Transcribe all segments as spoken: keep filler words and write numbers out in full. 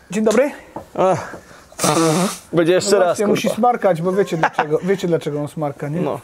Dzień dobry. Ach. Będzie jeszcze no raz. Kurwa. Musi smarkać, bo wiecie dlaczego, wiecie dlaczego on smarka, nie? No.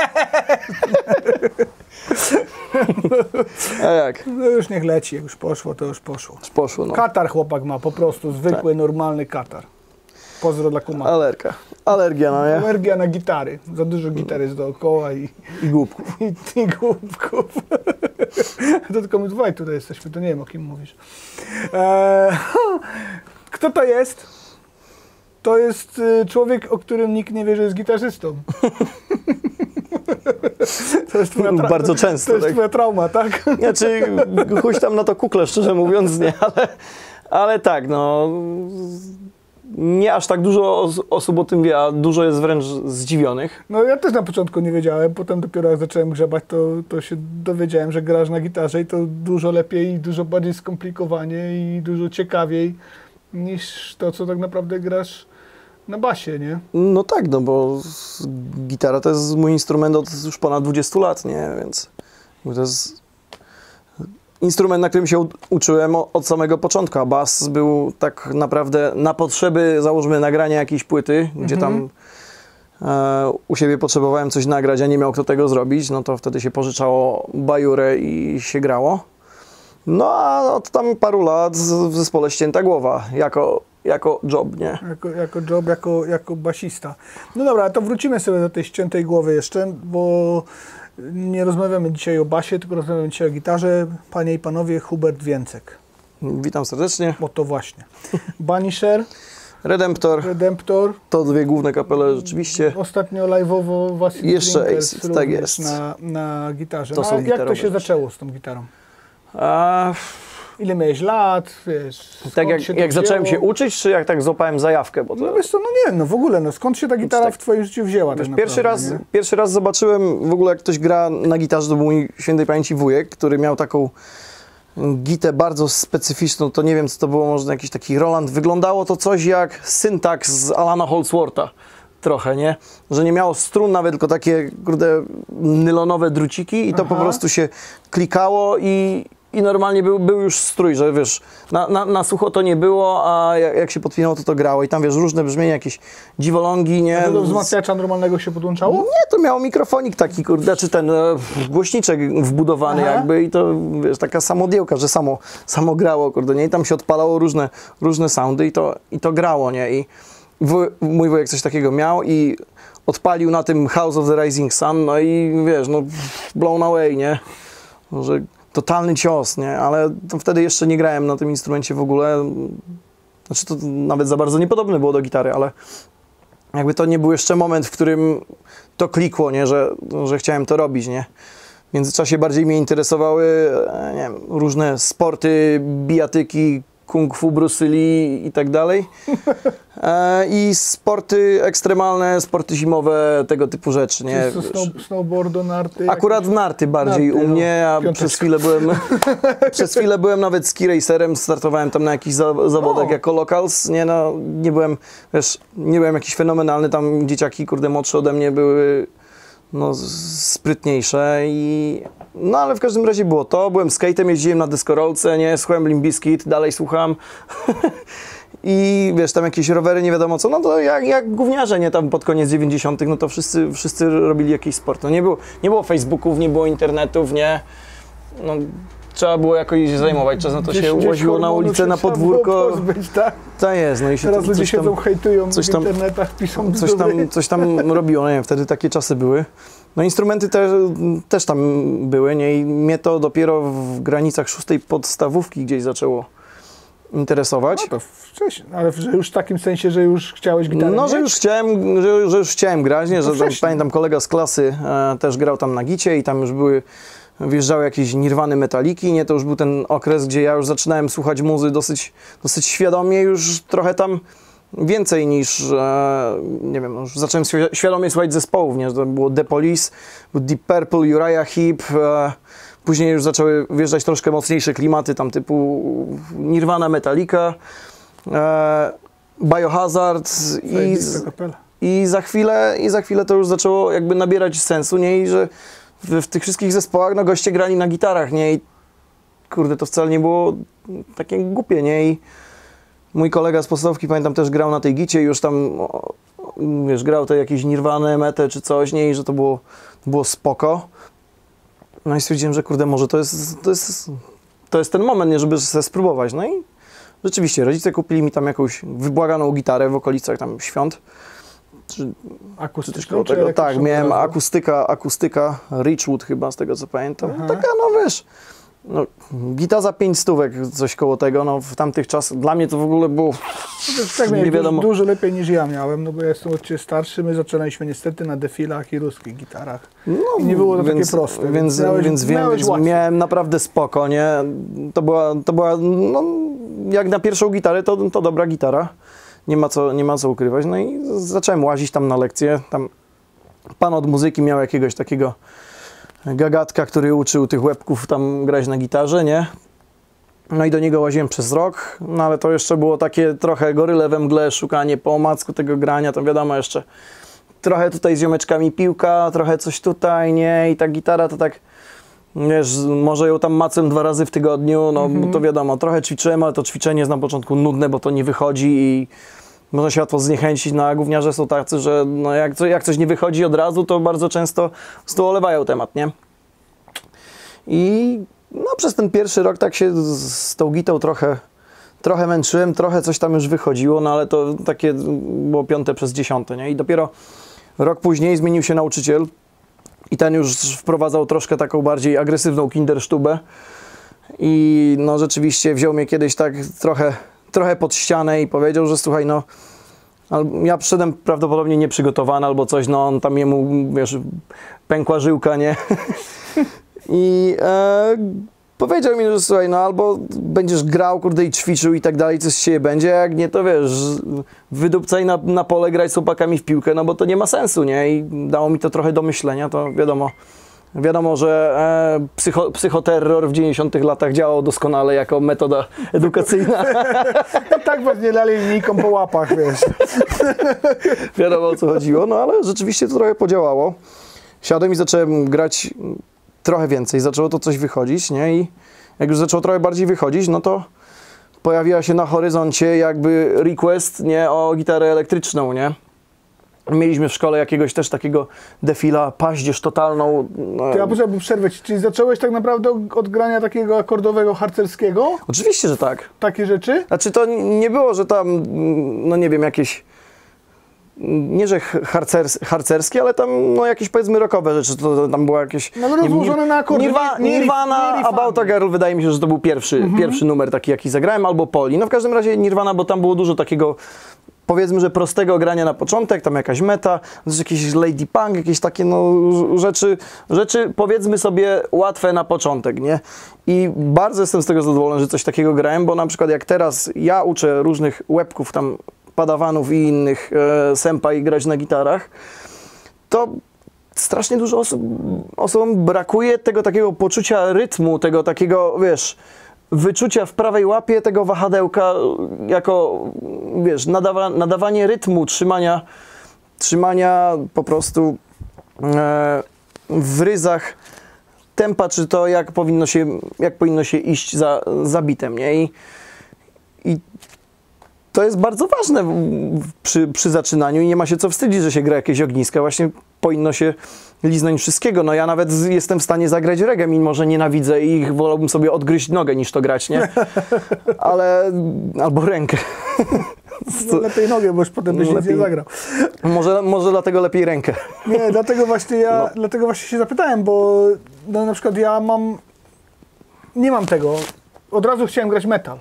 A jak? No już niech leci, już poszło, to już poszło. Już poszło, no. Katar chłopak ma, po prostu zwykły, tak. normalny katar. Pozdro dla kumata. Alerka. Alergia na nie? Alergia na gitary. Za dużo gitary jest dookoła i... I głupków. I, i głupków. To tylko my dwaj tutaj jesteśmy, to nie wiem, o kim mówisz. Eee, kto to jest? To jest y, człowiek, o którym nikt nie wie, że jest gitarzystą. To jest twoja tra- Bardzo często. To jest tak? twoja trauma, tak? Znaczy, chuś tam na to kukle, szczerze mówiąc, nie, ale, ale tak, no... Nie aż tak dużo os osób o tym wie, a dużo jest wręcz zdziwionych. No ja też na początku nie wiedziałem, potem dopiero jak zacząłem grzebać, to, to się dowiedziałem, że grasz na gitarze i to dużo lepiej i dużo bardziej skomplikowanie i dużo ciekawiej niż to, co tak naprawdę grasz na basie, nie? No tak, no bo gitara to jest mój instrument od już ponad dwudziestu lat, nie? Więc to jest instrument, na którym się uczyłem od samego początku, a bas był tak naprawdę na potrzeby, załóżmy, nagrania jakiejś płyty, mhm. gdzie tam e, u siebie potrzebowałem coś nagrać, a nie miał kto tego zrobić, no to wtedy się pożyczało bajurę i się grało. No a od tam paru lat w zespole Ścięta Głowa, jako, jako job, nie? Jako, jako job, jako, jako basista. No dobra, to wrócimy sobie do tej Ściętej Głowy jeszcze, bo nie rozmawiamy dzisiaj o basie, tylko rozmawiamy dzisiaj o gitarze. Panie i panowie, Hubert Więcek. Witam serdecznie. O to właśnie. Banisher. Redemptor. Redemptor. To dwie główne kapele rzeczywiście. Ostatnio live'owo was jeszcze Acid, tak jest. Na, na gitarze. To no, są jak to się zaczęło z tą gitarą? A... Ile miałeś lat, wiesz? Tak jak, się jak zacząłem się uczyć, czy jak tak złapałem zajawkę? Bo to... No wiesz co, no nie, no w ogóle, no skąd się ta gitara tak, w twoim życiu wzięła? Wiesz, tak pierwszy, naprawdę, raz, pierwszy raz zobaczyłem w ogóle, jak ktoś gra na gitarze, to był mój świętej pamięci wujek, który miał taką gitę bardzo specyficzną, to nie wiem, co to było, może jakiś taki Roland. Wyglądało to coś jak Syntax z Alana Holdswortha. Trochę, nie? Że nie miało strun nawet, tylko takie, kurde, nylonowe druciki i to Aha. po prostu się klikało i... I normalnie był, był już strój, że wiesz, na, na, na sucho to nie było, a jak, jak się podpinało, to to grało. I tam wiesz, różne brzmienia, jakieś dziwolągi, nie? A to do wzmacniacza normalnego się podłączało? Nie, to miało mikrofonik taki, kurde, czy ten e, głośniczek wbudowany Aha. jakby i to, wiesz, taka samodiełka, że samo, samo grało, kurde, nie? I tam się odpalało różne, różne soundy i to, i to grało, nie? I wuj, mój wujek coś takiego miał i odpalił na tym House of the Rising Sun, no i wiesz, no blown away, nie? Że totalny cios, nie? Ale to wtedy jeszcze nie grałem na tym instrumencie w ogóle. Znaczy to nawet za bardzo niepodobne było do gitary, ale jakby to nie był jeszcze moment, w którym to klikło, nie? Że, że chciałem to robić, nie? W międzyczasie bardziej mnie interesowały nie wiem, różne sporty, bijatyki, kung fu, Bruce Lee i tak dalej. E, I sporty ekstremalne, sporty zimowe, tego typu rzeczy, nie? Snow, snowboardo, narty? Akurat jakieś... narty bardziej narty, u mnie, a no, przez chwilę byłem przez chwilę byłem nawet ski racerem, startowałem tam na jakichś za, zawodach o. jako locals, nie no, nie byłem, wiesz, nie byłem jakiś fenomenalny, tam dzieciaki, kurde, młodsze ode mnie były no, sprytniejsze i no ale w każdym razie było to, byłem skatem, jeździłem na deskorolce, nie, słuchałem Limp Bizkit, dalej słucham i wiesz, tam jakieś rowery, nie wiadomo co, no to jak, jak gówniarze, nie, tam pod koniec dziewięćdziesiątych, no to wszyscy, wszyscy robili jakiś sport, no nie było, nie było Facebooków, nie było internetów, nie, no trzeba było jakoś zajmować czas, no to gdzieś, się łoziło na ulicę, na podwórko. Pozbyć, tak? To jest, no i się Teraz to, ludzie siedzą, tam, hejtują coś w tam, internetach, piszą coś tam, coś tam robiło, nie wiem, wtedy takie czasy były. No instrumenty te, też tam były, nie? I mnie to dopiero w granicach szóstej podstawówki gdzieś zaczęło interesować. No to wcześniej, ale że już w takim sensie, że już chciałeś gitarę No, mieć? że już chciałem, że, że już chciałem grać, nie? No Że, że pamiętam, kolega z klasy e, też grał tam na gicie i tam już były, wjeżdżały jakieś Nirwany, Metaliki, nie? To już był ten okres, gdzie ja już zaczynałem słuchać muzy dosyć, dosyć świadomie, już trochę tam więcej niż, e, nie wiem, już zacząłem świadomie słuchać zespołów, nie? To było The Police, Deep Purple, Uriah Heep, e, później już zaczęły wjeżdżać troszkę mocniejsze klimaty, tam typu Nirvana, Metallica, e, Biohazard i, i, za chwilę, i za chwilę to już zaczęło jakby nabierać sensu, nie? I że w, w tych wszystkich zespołach no, goście grali na gitarach, nie? I kurde, to wcale nie było takie głupie, nie? I mój kolega z podstawówki, pamiętam, też grał na tej gicie i już tam, o, wiesz, grał te jakieś Nirvana, Metę czy coś, nie, i że to było, to było spoko. No i stwierdziłem, że kurde, może to jest, to jest, to jest ten moment, nie, żeby sobie spróbować. No i rzeczywiście, rodzice kupili mi tam jakąś wybłaganą gitarę w okolicach tam świąt. Czy, akustyczną, czy coś koło tego? Tak, miałem akustyka, akustyka Richwood chyba, z tego co pamiętam. Aha. Taka, no wiesz, no, gita za pięć stówek, coś koło tego, no w tamtych czasach, dla mnie to w ogóle było, tak nie wiadomo. Dużo, dużo lepiej niż ja miałem, no bo ja jestem od Ciebie starszy, my zaczynaliśmy niestety na defilach i ruskich gitarach. No, I nie było to więc, takie proste. Więc, miałeś, więc wiem, miałeś więc miałem naprawdę spoko, nie? To była, to była no, jak na pierwszą gitarę, to, to dobra gitara. Nie ma, co, nie ma co ukrywać. No i zacząłem łazić tam na lekcje. Tam pan od muzyki miał jakiegoś takiego gagatka, który uczył tych łebków tam grać na gitarze, nie? No i do niego łaziłem przez rok, no ale to jeszcze było takie trochę goryle we mgle, szukanie po omacku tego grania, to wiadomo jeszcze trochę tutaj z ziomeczkami piłka, trochę coś tutaj, nie? I ta gitara to tak, wiesz, może ją tam macem dwa razy w tygodniu, no Mhm. bo to wiadomo, trochę ćwiczyłem, ale to ćwiczenie jest na początku nudne, bo to nie wychodzi i można się łatwo zniechęcić, no a gówniarze są tacy, że no jak, co, jak coś nie wychodzi od razu, to bardzo często z tą olewają temat, nie? I no przez ten pierwszy rok tak się z, z tą gitą trochę, trochę męczyłem, trochę coś tam już wychodziło, no ale to takie było piąte przez dziesiąte, nie? I dopiero rok później zmienił się nauczyciel i ten już wprowadzał troszkę taką bardziej agresywną kindersztubę i no rzeczywiście wziął mnie kiedyś tak trochę, trochę pod ścianę i powiedział, że słuchaj, no ja przyszedłem prawdopodobnie nieprzygotowany albo coś, no on tam jemu, wiesz, pękła żyłka, nie? I e, powiedział mi, że słuchaj, no albo będziesz grał, kurde, i ćwiczył i tak dalej, coś z siebie będzie, jak nie, to wiesz, wydupcaj na, na pole, grać z chłopakami w piłkę, no bo to nie ma sensu, nie? I dało mi to trochę do myślenia, to wiadomo, wiadomo, że e, psycho, psychoterror w dziewięćdziesiątych latach działał doskonale jako metoda edukacyjna. Tak was nie dali linijką po łapach, wiesz. Wiadomo, o co chodziło, no ale rzeczywiście to trochę podziałało. Siadłem i zacząłem grać trochę więcej, zaczęło to coś wychodzić, nie? I jak już zaczęło trochę bardziej wychodzić, no to pojawiła się na horyzoncie jakby request, nie, o gitarę elektryczną, nie? Mieliśmy w szkole jakiegoś też takiego defila, paździerz totalną. No. To ja potrzebujemy przerwę, czyli zacząłeś tak naprawdę od grania takiego akordowego, harcerskiego? Oczywiście, że tak. Takie rzeczy? Znaczy to nie było, że tam, no nie wiem, jakieś, nie że harcers, harcerskie, ale tam no jakieś powiedzmy rockowe rzeczy, to, to tam było jakieś... No ale rozłożone na akordy. Nirva, nie, nie, Nirvana, nie About a Girl, wydaje mi się, że to był pierwszy, mhm. pierwszy numer taki, jaki zagrałem, albo Poli. No w każdym razie Nirvana, bo tam było dużo takiego, powiedzmy, że prostego grania na początek, tam jakaś meta, też jakieś Lady Punk, jakieś takie no rzeczy, rzeczy powiedzmy sobie łatwe na początek, nie? I bardzo jestem z tego zadowolony, że coś takiego grałem, bo na przykład jak teraz ja uczę różnych łebków tam, padawanów i innych e, senpai grać na gitarach, to strasznie dużo osób, osobom brakuje tego takiego poczucia rytmu, tego takiego, wiesz, wyczucia w prawej łapie tego wahadełka jako, wiesz, nadawa, nadawanie rytmu, trzymania, trzymania po prostu e, w ryzach tempa, czy to jak powinno się, jak powinno się iść za, za bitem, nie? I, i to jest bardzo ważne przy, przy zaczynaniu i nie ma się co wstydzić, że się gra jakieś ogniska. Właśnie powinno się liznąć wszystkiego. No ja nawet jestem w stanie zagrać reggae, mimo że nienawidzę i wolałbym sobie odgryźć nogę niż to grać, nie? Ale... albo rękę. No, lepiej nogę, bo już potem byś nic nie zagrał. Może, może dlatego lepiej rękę. Nie, dlatego właśnie ja, no. dlatego właśnie się zapytałem, bo no, na przykład ja mam... nie mam tego. Od razu chciałem grać metal.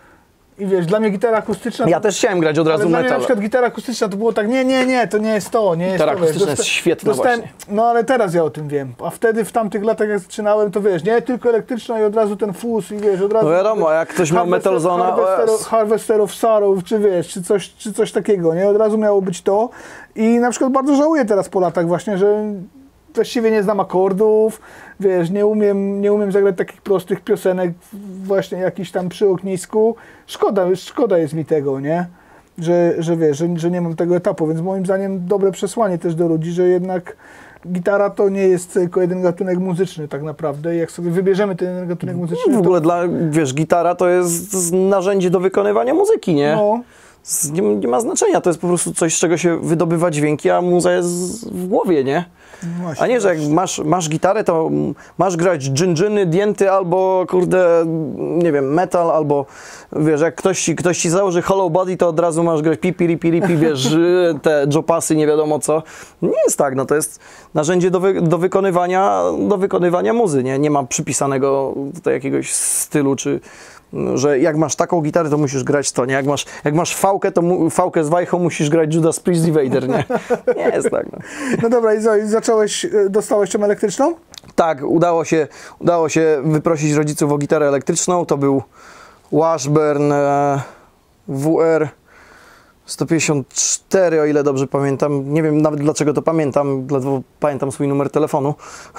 I wiesz, dla mnie gitara akustyczna... Ja to, też chciałem grać od razu ale metal. dla mnie na przykład gitara akustyczna to było tak, nie, nie, nie, to nie jest to, nie jest gitara to. Gitara akustyczna jest świetna właśnie. No ale teraz ja o tym wiem. A wtedy w tamtych latach jak zaczynałem, to wiesz, nie, tylko elektryczna i od razu ten fuzz i wiesz, od razu... No wiadomo, wiesz, jak ktoś miał Metal Zona... Harvester, of, Harvester of Sorrow, czy wiesz, czy coś, czy coś takiego, nie? Od razu miało być to. I na przykład bardzo żałuję teraz po latach właśnie, że właściwie nie znam akordów, wiesz, nie umiem, nie umiem zagrać takich prostych piosenek właśnie jakiś tam przy ognisku. Szkoda, szkoda jest mi tego, nie? Że, że wiesz, że, że nie mam tego etapu, więc moim zdaniem dobre przesłanie też do ludzi, że jednak gitara to nie jest tylko jeden gatunek muzyczny tak naprawdę. Jak sobie wybierzemy ten jeden gatunek muzyczny, W ogóle to... dla, wiesz, gitara to jest narzędzie do wykonywania muzyki, nie? No. Nie, nie ma znaczenia, to jest po prostu coś, z czego się wydobywa dźwięki, a muza jest w głowie, nie? Właśnie, A nie, że jak właśnie. masz, masz gitarę, to masz grać dżindżyny, dięty albo, kurde, nie wiem, metal, albo, wiesz, jak ktoś ci, ktoś ci założy Hollow Body, to od razu masz grać pipi, ripi, ripi, wiesz, te jopasy, nie wiadomo co. Nie jest tak, no to jest narzędzie do, wy, do, wykonywania, do wykonywania muzy, nie? Nie ma przypisanego tutaj jakiegoś stylu, czy że jak masz taką gitarę, to musisz grać to, nie? Jak masz, jak masz fałkę, to mu, fałkę z wajchą musisz grać Judas Priest i Vader, nie? Nie jest tak, no. No dobra, i, co, i zacząłeś, y, dostałeś tą elektryczną? Tak, udało się, udało się wyprosić rodziców o gitarę elektryczną. To był Washburn e, W R sto pięćdziesiąt cztery, o ile dobrze pamiętam. Nie wiem nawet dlaczego to pamiętam, dlatego pamiętam swój numer telefonu.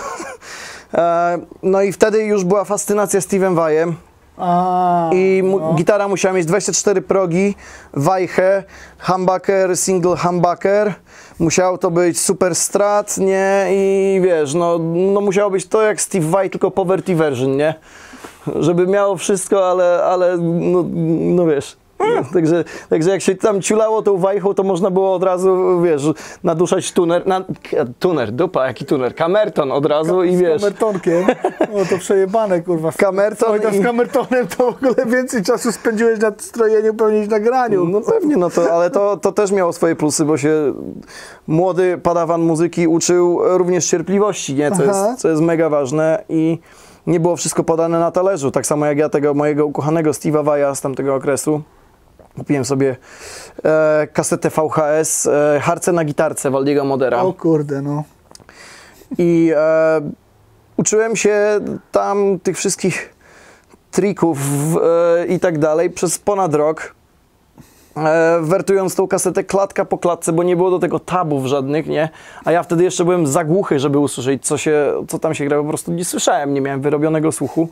e, no i wtedy już była fascynacja Steve'em Vajem. A, I mu, no. gitara musiała mieć dwadzieścia cztery progi, wajchę, humbucker, single humbucker. Musiało to być super strat, nie? I wiesz, no, no musiało być to jak Steve Vai, tylko poverty version, nie? Żeby miało wszystko, ale, ale no, no wiesz. Także, także jak się tam ciulało tą wajchą, to można było od razu, wiesz, naduszać tuner, na, tuner, dupa, jaki tuner, kamerton od razu i wiesz. Z kamertonkiem, no to przejebane, kurwa. Kamerton Oj, i... z kamertonem to w ogóle więcej czasu spędziłeś na strojeniu, pewnie niż na graniu. No pewnie, no to, ale to, to też miało swoje plusy, bo się młody padawan muzyki uczył również cierpliwości, nie? Co, jest, co jest mega ważne i nie było wszystko podane na talerzu. Tak samo jak ja tego mojego ukochanego Steve'a Vaja z tamtego okresu. Kupiłem sobie e, kasetę V H S, e, Harce na gitarce Waldiego Modera. O kurde, no. I e, uczyłem się tam tych wszystkich trików e, i tak dalej przez ponad rok. E, wertując tą kasetę klatka po klatce, bo nie było do tego tabów żadnych, nie? A ja wtedy jeszcze byłem za głuchy, żeby usłyszeć, co, się, co tam się gra. Po prostu nie słyszałem, nie miałem wyrobionego słuchu.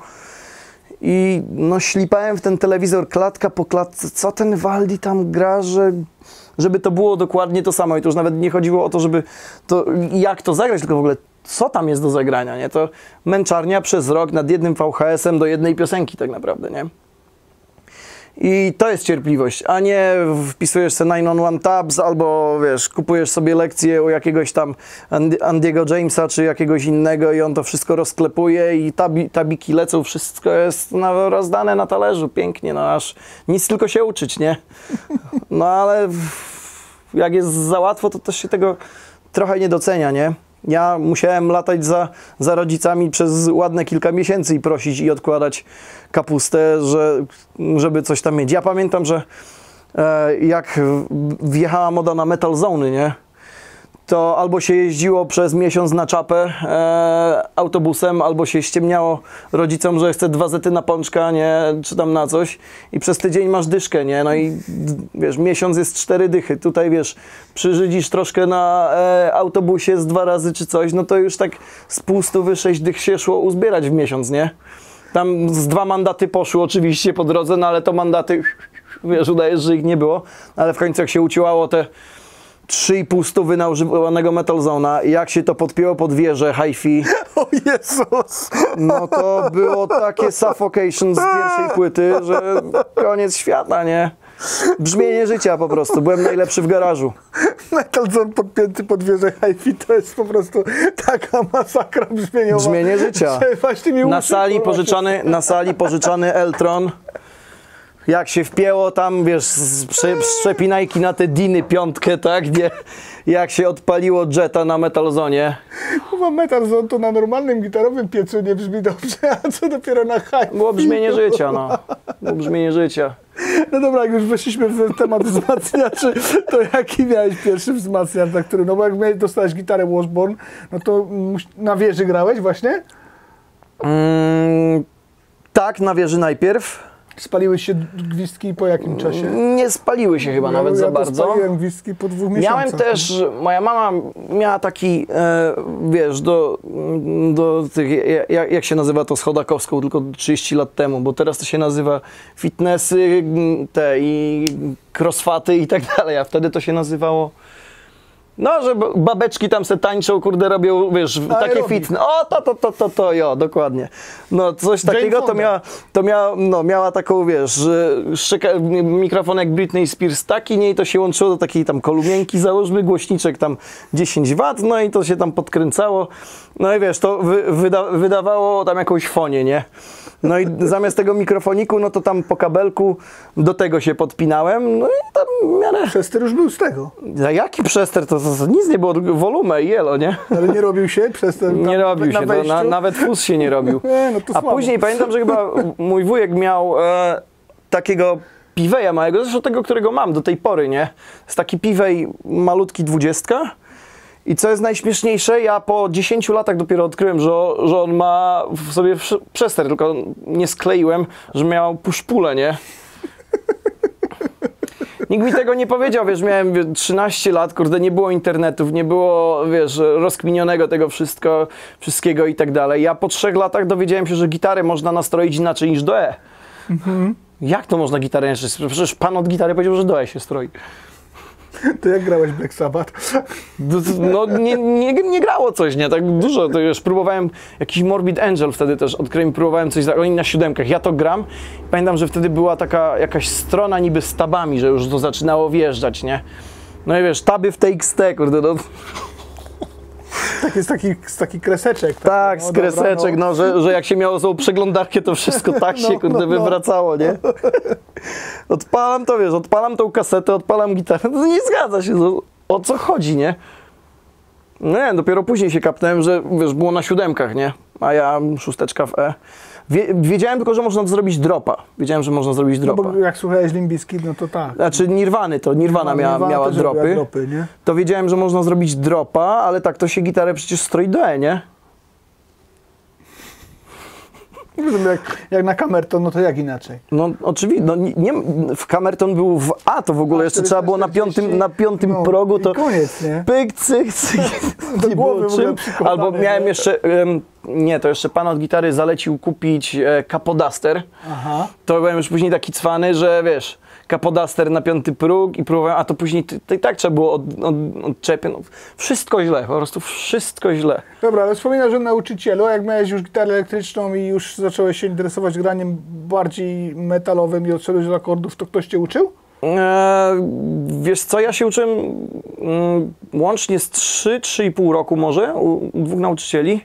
I no ślipałem w ten telewizor klatka po klatce, co ten Waldi tam gra, że, żeby to było dokładnie to samo. I to już nawet nie chodziło o to, żeby to, jak to zagrać, tylko w ogóle co tam jest do zagrania, nie? To męczarnia przez rok nad jednym V H S-em do jednej piosenki tak naprawdę, nie? I to jest cierpliwość, a nie wpisujesz sobie nine on one tabs albo wiesz, kupujesz sobie lekcję u jakiegoś tam Andiego Jamesa czy jakiegoś innego i on to wszystko rozklepuje i tabi, tabiki lecą, wszystko jest na, rozdane na talerzu, pięknie, no aż nic tylko się uczyć, nie? No ale jak jest za łatwo, to też się tego trochę nie docenia, nie? Ja musiałem latać za, za rodzicami przez ładne kilka miesięcy i prosić i odkładać kapustę, że, żeby coś tam mieć. Ja pamiętam, że e, jak wjechała moda na metal zony, nie? To albo się jeździło przez miesiąc na czapę e, autobusem, albo się ściemniało rodzicom, że chce dwa zety na pączka, nie? Czy tam na coś i przez tydzień masz dyszkę, nie? No i wiesz, miesiąc jest cztery dychy. Tutaj wiesz, przyrzydzisz troszkę na e, autobusie z dwa razy czy coś, no to już tak z pół stówy sześć dych się szło uzbierać w miesiąc, nie? Tam z dwa mandaty poszły oczywiście po drodze, no ale to mandaty, wiesz, udajesz, że ich nie było, ale w końcu jak się uciłało te trzy i pół stówy na używanego Metal Zona i jak się to podpięło pod wieżę hi-fi, O Jezus! no to było takie suffocation z pierwszej płyty, że koniec świata, nie? Brzmienie życia po prostu, byłem najlepszy w garażu. Metal Zone podpięty pod wieżę hi-fi to jest po prostu taka masakra brzmieniowa. Brzmienie życia. że właśnie mi Na uszy, sali kurwa, pożyczany, na sali pożyczany Eltron. Jak się wpięło tam, wiesz, z prze, przepinajki na te diny piątkę, tak, nie? Jak się odpaliło Jetta na Metal Zonie. Chyba Metal Zone to na normalnym gitarowym piecu nie brzmi dobrze, a co dopiero na hi-fi. Było brzmienie życia, no. Było brzmienie życia. No dobra, jak już weszliśmy w temat wzmacniaczy, to jaki miałeś pierwszy wzmacniacz, na który, no bo jak miałeś, dostałeś gitarę Washburn, no to na wieży grałeś właśnie? Mm, tak, na wieży najpierw. Spaliły się gwizdki po jakim czasie? Nie spaliły się chyba Ja- nawet ja za to bardzo. spaliłem gwizdki po dwóch miesiącach. Miałem też, moja mama miała taki, e, wiesz, do, do tych, jak, jak się nazywa to z Chodakowską, tylko trzydzieści lat temu, bo teraz to się nazywa fitnessy, te i crossfaty i tak dalej, a wtedy to się nazywało No, że babeczki tam se tańczą, kurde, robią, wiesz, takie Aerobik. fitness. O, to, to, to, to, to, jo, dokładnie. No, coś takiego to miała, to miała, no, miała taką, wiesz, że szczeka, mikrofon jak Britney Spears taki, nie, i to się łączyło do takiej tam kolumienki, załóżmy, głośniczek tam dziesięć watów, no i to się tam podkręcało. No i wiesz, to wy, wyda, wydawało tam jakąś fonię, nie? No i zamiast tego mikrofoniku, no to tam po kabelku do tego się podpinałem, no i tam w miarę... Przester już był z tego. A jaki przester? To, to, to nic nie było, wolumen i jelo, nie? Ale nie robił się przester Nie na, robił na się, no, na, nawet fus się nie robił. Nie, no to A słabo. później pamiętam, że chyba mój wujek miał e, takiego piweja małego, zresztą tego, którego mam do tej pory, nie? Jest taki piwej malutki dwudziestka. I co jest najśmieszniejsze, ja po dziesięciu latach dopiero odkryłem, że, że on ma w sobie przester, tylko nie skleiłem, że miał puszpulę, nie? Nikt mi tego nie powiedział, wiesz, miałem trzynaście lat, kurde, nie było internetów, nie było, wiesz, rozkminionego tego wszystko, wszystkiego i tak dalej. Ja po trzech latach dowiedziałem się, że gitarę można nastroić inaczej niż do E. Mhm. Jak to można gitarę inaczej? Przecież pan od gitary powiedział, że do E się stroi. To jak grałeś Black Sabbath? No nie, nie, nie grało coś, nie? Tak dużo, to już próbowałem, jakiś Morbid Angel wtedy też odkryłem, próbowałem coś, oni na siódemkach, ja to gram. Pamiętam, że wtedy była taka jakaś strona niby z tabami, że już to zaczynało wjeżdżać, nie? No i wiesz, taby w T X T, kurde, no. Tak jest taki, taki kreseczek. Taki, Tak, no, z kreseczek, dobra, no, że, że jak się miało tą przeglądarkę, to wszystko tak się, No, kurde, no, no. wywracało, nie? Odpalam to, wiesz, odpalam tą kasetę, odpalam gitarę, to nie zgadza się, no, o co chodzi, nie? No nie, dopiero później się kapnąłem, że, wiesz, było na siódemkach, nie? A ja szósteczka w E. Wie, wiedziałem tylko, że można zrobić dropa. Wiedziałem, że można zrobić No dropa. bo jak słuchałeś Limp Bizkit, no to tak. Znaczy Nirwany to, Nirvana, miała, Nirvana miała też robiła dropy. dropy, nie? To wiedziałem, że można zrobić dropa, ale tak, to się gitarę przecież stroi do E, nie? Jak, jak na Camerton, no to jak inaczej? No oczywiście, no, nie, nie, w Camerton był w A, to w ogóle A, jeszcze trzeba było na piątym, na piątym no, progu, i to koniec, nie? pyk, cyk, cyk, Do nie głowy było w ogóle czym. przykładane, Albo miałem nie? jeszcze, em, nie, to jeszcze pan od gitary zalecił kupić e, Capoduster. Aha. To byłem już później taki cwany, że wiesz, Capoduster na piąty próg i próbowałem, a to później to, to i tak trzeba było od, od, odczepić. No, wszystko źle, po prostu wszystko źle. Dobra, ale wspominasz o nauczycielu, jak miałeś już gitarę elektryczną i już zacząłeś się interesować graniem bardziej metalowym i odszedłeś od akordów, to ktoś cię uczył? Eee, wiesz co, ja się uczyłem mm, łącznie z trzy, trzy i pół roku może u, u dwóch nauczycieli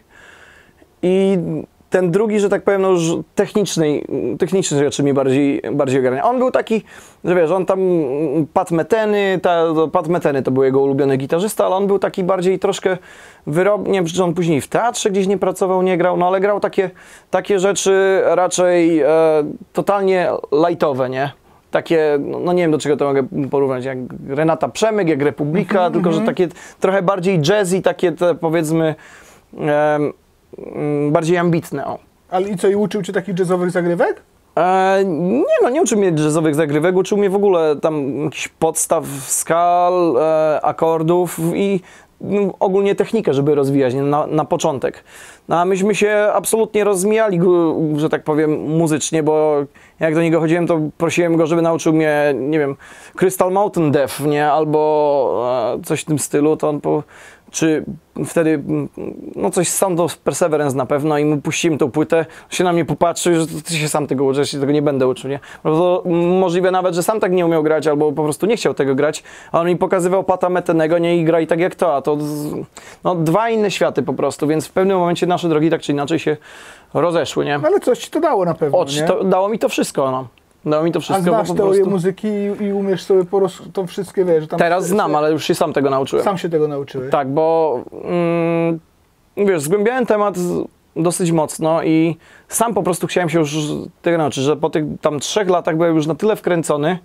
i ten drugi, że tak powiem, no już technicznej, techniczne rzeczy mnie bardziej, bardziej ogarnia. On był taki, że wiesz, on tam Pat Metheny, ta, Pat Metheny to był jego ulubiony gitarzysta, ale on był taki bardziej troszkę wyrobny, nie wiem, że on później w teatrze gdzieś nie pracował, nie grał, no ale grał takie, takie rzeczy raczej e, totalnie lightowe, nie? Takie, no nie wiem do czego to mogę porównać, jak Renata Przemyk, jak Republika, mm -hmm, tylko że takie trochę bardziej jazzy, takie te, powiedzmy em, bardziej ambitne. O. Ale i co, i uczył cię takich jazzowych zagrywek? E, nie no, nie uczył mnie jazzowych zagrywek, uczył mnie w ogóle tam jakichś podstaw skal, e, akordów i no, ogólnie technikę, żeby rozwijać na, na początek. No, a myśmy się absolutnie rozmijali, że tak powiem, muzycznie, bo jak do niego chodziłem, to prosiłem go, żeby nauczył mnie, nie wiem, Crystal Mountain Death, nie, albo e, coś w tym stylu, to on po... czy wtedy, no coś z Sound of Perseverance na pewno i mu puściłem tą płytę, się na mnie popatrzył, że ty się sam tego uczysz, ja się tego nie będę uczył, nie? To możliwe nawet, że sam tak nie umiał grać albo po prostu nie chciał tego grać, a on mi pokazywał Pata Methenego, nie, i graj tak jak to, a to no, dwa inne światy po prostu, więc w pewnym momencie nasze drogi tak czy inaczej się rozeszły, nie? Ale coś ci to dało na pewno, Oczy, nie? to, dało mi to wszystko, no. Dało mi to A wszystko, znasz bo po teorię prostu... muzyki i, i umiesz sobie po prostu to wszystkie, wiesz, że tam... Teraz znam, ale już się sam tego nauczyłem. Sam się tego nauczyłeś. Tak, bo mm, wiesz, zgłębiałem temat dosyć mocno i sam po prostu chciałem się już tego nauczyć, że po tych tam trzech latach byłem już na tyle wkręcony,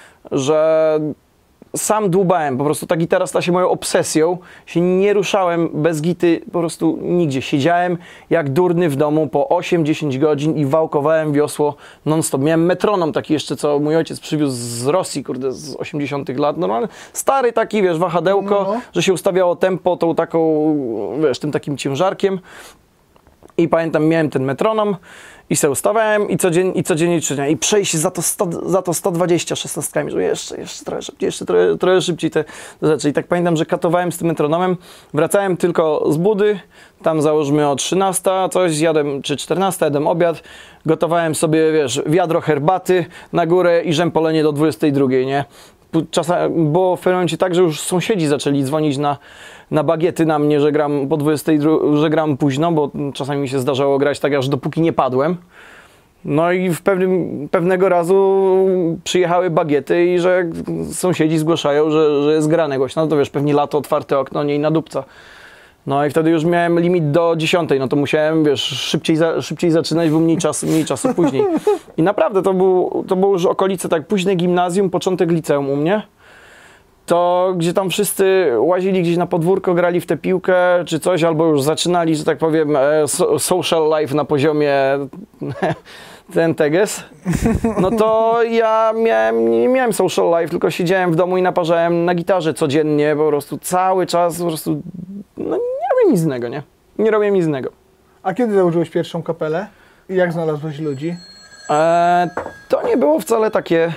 że sam dłubałem, po prostu ta gitara stała się moją obsesją, się nie ruszałem bez gity po prostu nigdzie. Siedziałem jak durny w domu po osiem dziesięć godzin i wałkowałem wiosło non-stop. Miałem metronom taki jeszcze, co mój ojciec przywiózł z Rosji, kurde, z osiemdziesiątych lat. Normalny, stary taki, wiesz, wahadełko, No. że się ustawiało tempo tą taką, wiesz, tym takim ciężarkiem. I pamiętam, miałem ten metronom I se ustawiałem i codziennie, i codziennie ćwiczenia. I przejść za to, sto, za to sto dwadzieścia szesnastkami, żeby jeszcze, jeszcze trochę szybciej, jeszcze trochę, trochę szybciej te rzeczy. I tak pamiętam, że katowałem z tym metronomem, wracałem tylko z budy, tam załóżmy o trzynasta coś, zjadłem, czy czternasta, jadłem obiad, gotowałem sobie, wiesz, wiadro herbaty na górę i rzępolenie do dwudziestej drugiej, nie? Czasem było w pewnym momencie tak, że już sąsiedzi zaczęli dzwonić na, na bagiety na mnie, że gram po dwudziestej drugiej, że gram późno, bo czasami mi się zdarzało grać tak, aż dopóki nie padłem. No i w pewnym, pewnego razu przyjechały bagiety i że sąsiedzi zgłaszają, że, że jest grane głośno. No to wiesz, pewnie lato, otwarte okno, nie inna dupca. No i wtedy już miałem limit do dziesiątej, no to musiałem, wiesz, szybciej, za, szybciej zaczynać, bo mniej czasu, mniej czasu później. I naprawdę to, był, to było już okolice, tak późne gimnazjum, początek liceum u mnie. To gdzie tam wszyscy łazili gdzieś na podwórko, grali w tę piłkę czy coś, albo już zaczynali, że tak powiem, so, social life na poziomie ten teges, no to ja miałem, nie miałem social life, tylko siedziałem w domu i naparzałem na gitarze codziennie, po prostu cały czas, po prostu, no nie robię nic innego, nie? Nie robię nic innego. A kiedy założyłeś pierwszą kapelę? I jak znalazłeś ludzi? E, to nie było wcale takie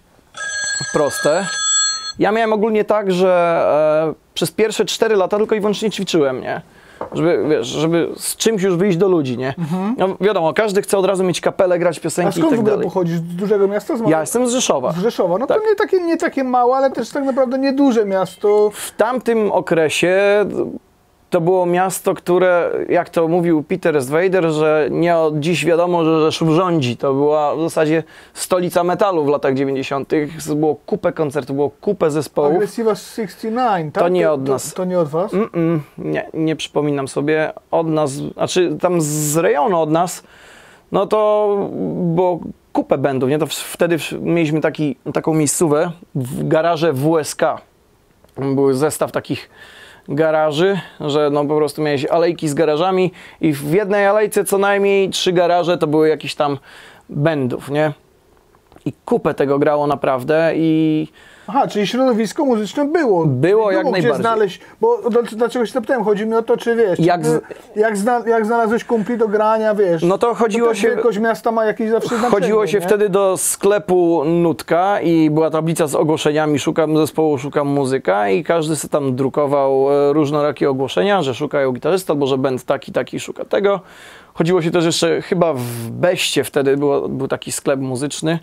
proste. Ja miałem ogólnie tak, że e, przez pierwsze cztery lata tylko i wyłącznie ćwiczyłem, nie? Żeby, wiesz, żeby z czymś już wyjść do ludzi, nie? Mhm. No wiadomo, każdy chce od razu mieć kapelę, grać piosenki i tak dalej. A skąd w ogóle pochodzisz? Z dużego miasta? Z ja jestem z Rzeszowa. Z Rzeszowa, no tak. To nie takie, nie takie małe, ale też tak naprawdę nieduże miasto. W tamtym okresie to było miasto, które, jak to mówił Peter Svader, że nie od dziś wiadomo, że Rzeszów rządzi. To była w zasadzie stolica metalu w latach dziewięćdziesiątych. Było kupę koncertów, było kupę zespołów. Aggressiva sześćdziesiąt dziewięć, tak? To nie to, od nas. To, to nie od was? Mm -mm, nie, nie przypominam sobie. Od nas, znaczy tam z rejonu od nas, no to było kupę bandów, nie? To wtedy mieliśmy taki, taką miejscówę w garaże W S K. Był zestaw takich garaży, że no po prostu miałeś alejki z garażami i w jednej alejce co najmniej trzy garaże to były jakieś tam bandów, nie? I kupę tego grało naprawdę i... Aha, czyli środowisko muzyczne było. Było jak najbardziej. Gdzie znaleźć, bo do, dlaczego się zapytałem, chodzi mi o to, czy wiesz, jak, czy ty, jak, zna, jak znalazłeś kumpli do grania, wiesz. No to chodziło to się... wielkość miasta ma jakieś zawsze znaczenie. Chodziło się nie? wtedy do sklepu Nutka i była tablica z ogłoszeniami, szukam zespołu, szukam muzyka i każdy sobie tam drukował różnorakie ogłoszenia, że szukają gitarzysty albo że band taki, taki szuka tego. Chodziło się też jeszcze, chyba w Beście wtedy było, był taki sklep muzyczny.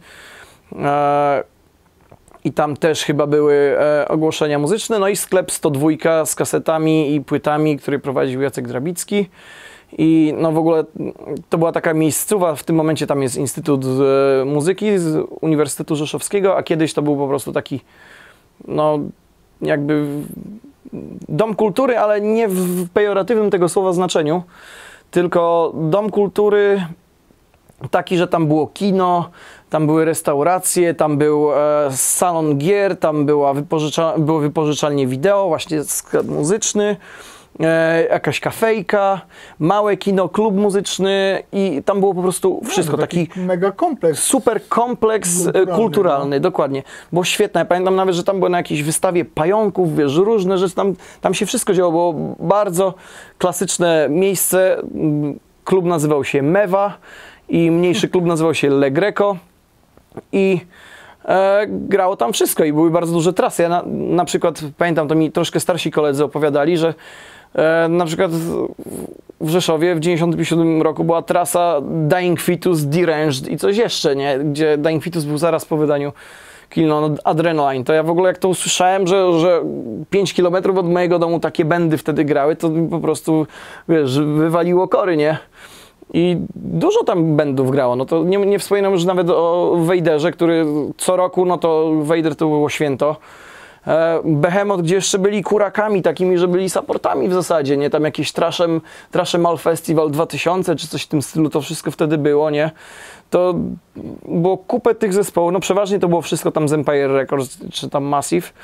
E I tam też chyba były e, ogłoszenia muzyczne, no i sklep sto dwa z kasetami i płytami, który prowadził Jacek Drabicki. I no w ogóle to była taka miejscowa, w tym momencie tam jest Instytut e, Muzyki z Uniwersytetu Rzeszowskiego, a kiedyś to był po prostu taki, no jakby dom kultury, ale nie w pejoratywnym tego słowa znaczeniu, tylko dom kultury taki, że tam było kino, tam były restauracje, tam był e, salon gier, tam była wypożycza, było wypożyczalnie wideo, właśnie sklep muzyczny, e, jakaś kafejka, małe kino, klub muzyczny i tam było po prostu wszystko. No, taki, taki mega kompleks. Super kompleks kulturalny, kulturalny no. Dokładnie. Było świetne. Ja pamiętam nawet, że tam było na jakiejś wystawie pająków, wiesz, różne rzeczy, tam, tam się wszystko działo, było bardzo klasyczne miejsce. Klub nazywał się Mewa i mniejszy klub nazywał się Le Greco. I e, grało tam wszystko i były bardzo duże trasy. Ja na, na przykład, pamiętam, to mi troszkę starsi koledzy opowiadali, że e, na przykład w Rzeszowie w dziewięćdziesiątym siódmym roku była trasa Dying Fetus, Deranged i coś jeszcze, nie? Gdzie Dying Fetus był zaraz po wydaniu Kill on Adrenaline. To ja w ogóle jak to usłyszałem, że, że pięć kilometrów od mojego domu takie bandy wtedy grały, to mi po prostu, wiesz, wywaliło kory, nie? I dużo tam bandów grało, no to nie, nie wspominam już nawet o Vaderze, który co roku, no to Vader to było święto. E, Behemoth, gdzie jeszcze byli kurakami takimi, że byli supportami w zasadzie, nie? Tam jakieś Trashem, Trashemal Festival dwa tysiące czy coś w tym stylu, to wszystko wtedy było, nie? To było kupę tych zespołów, no przeważnie to było wszystko tam z Empire Records czy tam Massive.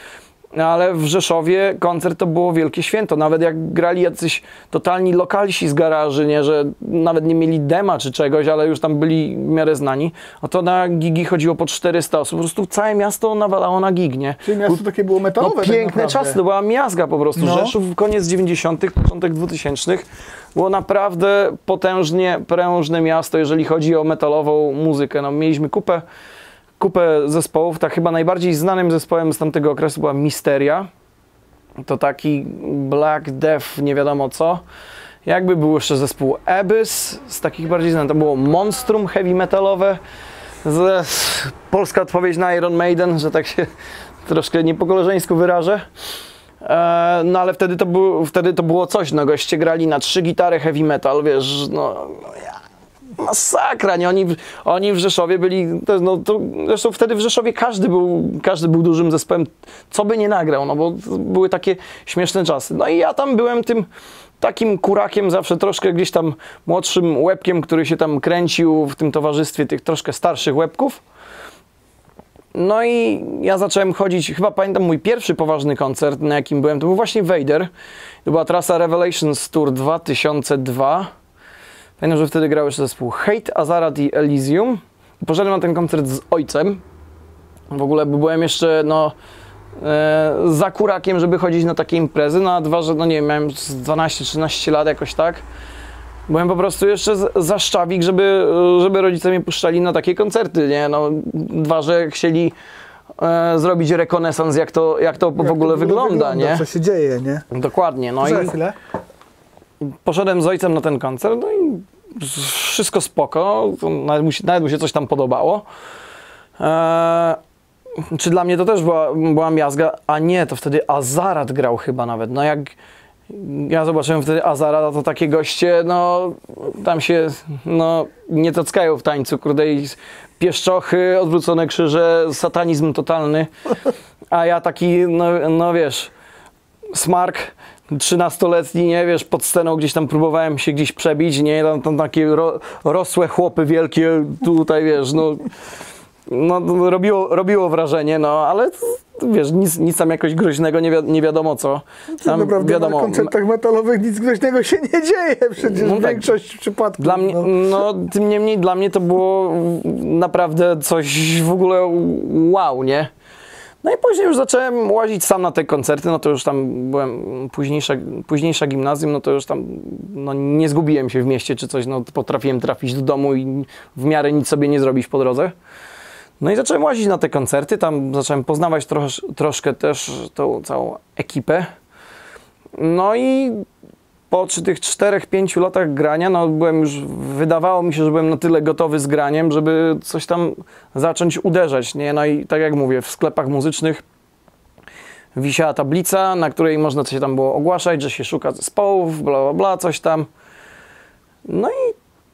No, ale w Rzeszowie koncert to było wielkie święto. Nawet jak grali jacyś totalni lokalsi z garaży, nie, że nawet nie mieli dema czy czegoś, ale już tam byli w miarę znani, no to na gigi chodziło po czterysta osób. Po prostu całe miasto nawalało na gig, nie? Czyli miasto takie było metalowe. No, piękne tak czasy, to była miazga po prostu. No. Rzeszów, koniec dziewięćdziesiątych, początek dwutysięcznych. Było naprawdę potężnie prężne miasto, jeżeli chodzi o metalową muzykę. No, mieliśmy kupę kupę zespołów, tak chyba najbardziej znanym zespołem z tamtego okresu była Misteria. To taki Black Death, nie wiadomo co. Jakby był jeszcze zespół Abyss, z takich bardziej znanych, to było Monstrum heavy metalowe. Z, polska odpowiedź na Iron Maiden, że tak się troszkę nie po koleżeńsku wyrażę. E, no ale wtedy to, był, wtedy to było coś, no goście grali na trzy gitary heavy metal, wiesz, no... no ja. Masakra, nie? Oni, oni w Rzeszowie byli, to, no, to, zresztą wtedy w Rzeszowie każdy był, każdy był dużym zespołem, co by nie nagrał, no bo były takie śmieszne czasy. No i ja tam byłem tym takim kurakiem, zawsze troszkę gdzieś tam młodszym łebkiem, który się tam kręcił w tym towarzystwie tych troszkę starszych łebków. No i ja zacząłem chodzić, chyba pamiętam mój pierwszy poważny koncert, na jakim byłem, to był właśnie Vader. To była trasa Revelations Tour dwa tysiące dwa. Pamiętam, że wtedy grał jeszcze zespół Hate, Azarat i Elysium. Poszedłem na ten koncert z ojcem. W ogóle byłem jeszcze, no, e, za kurakiem, żeby chodzić na takie imprezy. No a dwa, że, no nie wiem, miałem dwanaście trzynaście lat jakoś tak. Byłem po prostu jeszcze za szczawik, żeby, żeby rodzice mnie puszczali na takie koncerty, nie? No, dwa, że chcieli e, zrobić rekonesans, jak to, jak to jak w ogóle wygląda, wygląda, nie? Co się dzieje, nie? Dokładnie. No Za i chwilę. poszedłem z ojcem na ten koncert, no i wszystko spoko, nawet mu się, nawet mu się coś tam podobało. Eee, czy dla mnie to też była, była miazga? A nie, to wtedy Azarat grał chyba nawet. No jak ja zobaczyłem wtedy Azarat, to takie goście, no tam się no, nie tockają w tańcu, kurde, i pieszczochy, odwrócone krzyże, satanizm totalny. A ja taki, no, no wiesz, smark trzynastoletni, nie wiesz, pod sceną gdzieś tam próbowałem się gdzieś przebić, nie, tam, tam takie ro, rosłe chłopy wielkie, tutaj wiesz, no, no robiło, robiło wrażenie, no, ale wiesz, nic, nic tam jakoś groźnego, nie, wi nie wiadomo co. Tam naprawdę wiadomo, na koncertach metalowych nic groźnego się nie dzieje, przecież no w tak, większości przypadków. Dla mnie, no. no, tym niemniej dla mnie to było naprawdę coś w ogóle wow, nie? No i później już zacząłem łazić sam na te koncerty, no to już tam byłem późniejsza, późniejsza gimnazjum, no to już tam no nie zgubiłem się w mieście czy coś, no potrafiłem trafić do domu i w miarę nic sobie nie zrobić po drodze. No i zacząłem łazić na te koncerty, tam zacząłem poznawać trosz, troszkę też tą całą ekipę. No i po tych czterech, pięciu latach grania, no byłem już, wydawało mi się, że byłem na tyle gotowy z graniem, żeby coś tam zacząć uderzać, nie? No i tak jak mówię, w sklepach muzycznych wisiała tablica, na której można się tam było ogłaszać, że się szuka zespołów, bla, bla, bla, coś tam. No i,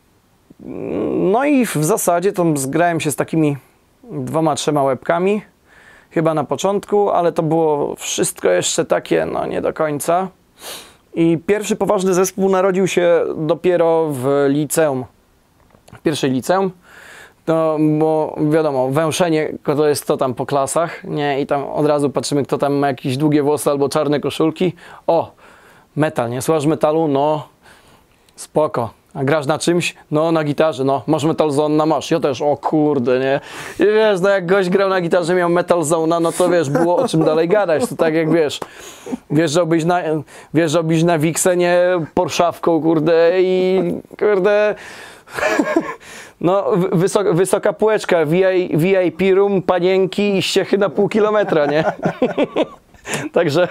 no i w zasadzie tam zgrałem się z takimi dwoma, trzema łebkami, chyba na początku, ale to było wszystko jeszcze takie, no nie do końca. I pierwszy poważny zespół narodził się dopiero w liceum, w pierwszej liceum, no, bo wiadomo, węszenie to jest kto tam po klasach, nie, i tam od razu patrzymy, kto tam ma jakieś długie włosy albo czarne koszulki. O, metal, nie, słuchasz metalu? No, spoko. A grasz na czymś? No, na gitarze, no, masz Metal Zone, na masz. Ja też, o kurde, nie. I wiesz, no jak gość grał na gitarze, miał Metal Zone, no to wiesz, było o czym dalej gadać. To tak jak wiesz, wjeżdżałbyś na, wjeżdżałbyś na Wiksenie Porszawką, kurde, i kurde, no, wysoka, wysoka półeczka, V I P room, panienki i ściechy na pół kilometra, nie. Także,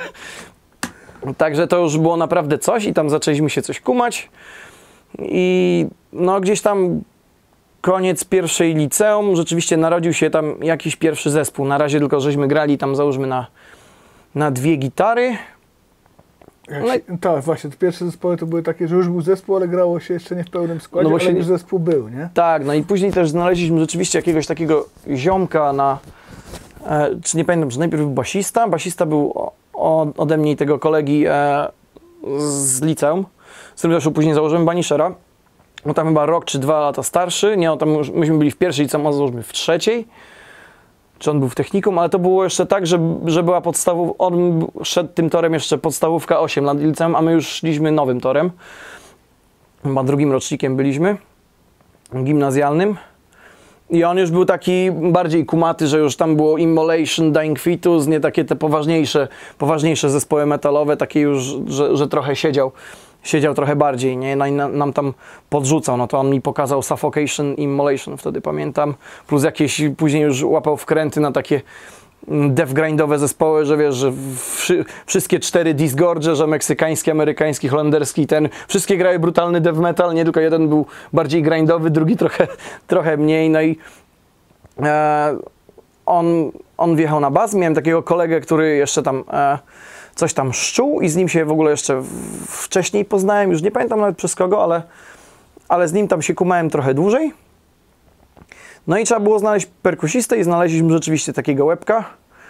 także to już było naprawdę coś i tam zaczęliśmy się coś kumać. I no gdzieś tam koniec pierwszej liceum, rzeczywiście narodził się tam jakiś pierwszy zespół. Na razie tylko żeśmy grali tam załóżmy na, na dwie gitary. No i... Tak, właśnie, te pierwsze zespoły to były takie, że już był zespół, ale grało się jeszcze nie w pełnym składzie, no ale się... już zespół był, nie? Tak, no i później też znaleźliśmy rzeczywiście jakiegoś takiego ziomka na, e, czy nie pamiętam, że najpierw był basista, basista był o, o, ode mnie i tego kolegi e, z liceum, z którym zresztą później założyłem Banishera. On tam chyba rok czy dwa lata starszy, nie, on tam już, myśmy byli w pierwszej liceum, a założymy w trzeciej. czy on był w technikum, ale to było jeszcze tak, że, że była podstawów, on szedł tym torem jeszcze podstawówka osiem nad liceum, a my już szliśmy nowym torem. Chyba drugim rocznikiem byliśmy, gimnazjalnym. I on już był taki bardziej kumaty, że już tam było Immolation, Dying Fetus, nie takie te poważniejsze, poważniejsze zespoły metalowe, takie już, że, że trochę siedział, siedział trochę bardziej, nie? No i na, nam tam podrzucał, no to on mi pokazał Suffocation, Immolation, wtedy pamiętam, plus jakieś, później już łapał wkręty na takie death grindowe zespoły, że wiesz, że wszy, wszystkie cztery Disgorge, że meksykański, amerykański, holenderski, ten, wszystkie grały brutalny death metal, nie tylko jeden był bardziej grindowy, drugi trochę, trochę mniej, no i e, on, on wjechał na bas, miałem takiego kolegę, który jeszcze tam e, coś tam szczuł i z nim się w ogóle jeszcze w, wcześniej poznałem, już nie pamiętam nawet przez kogo, ale, ale z nim tam się kumałem trochę dłużej. No i trzeba było znaleźć perkusistę i znaleźliśmy rzeczywiście takiego łebka.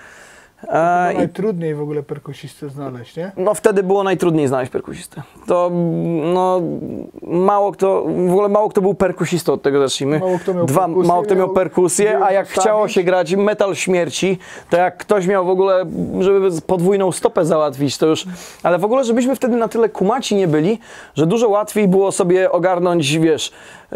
To e, najtrudniej w ogóle perkusistę znaleźć, nie? No wtedy było najtrudniej znaleźć perkusistę. To no mało kto, w ogóle mało kto był perkusistą, od tego zacznijmy. Mało kto miał Dwa, perkusję, mało kto miał perkusję, a jak stawić. chciało się grać metal śmierci, to jak ktoś miał w ogóle, żeby podwójną stopę załatwić, to już... Ale w ogóle, żebyśmy wtedy na tyle kumaci nie byli, że dużo łatwiej było sobie ogarnąć, wiesz, yy,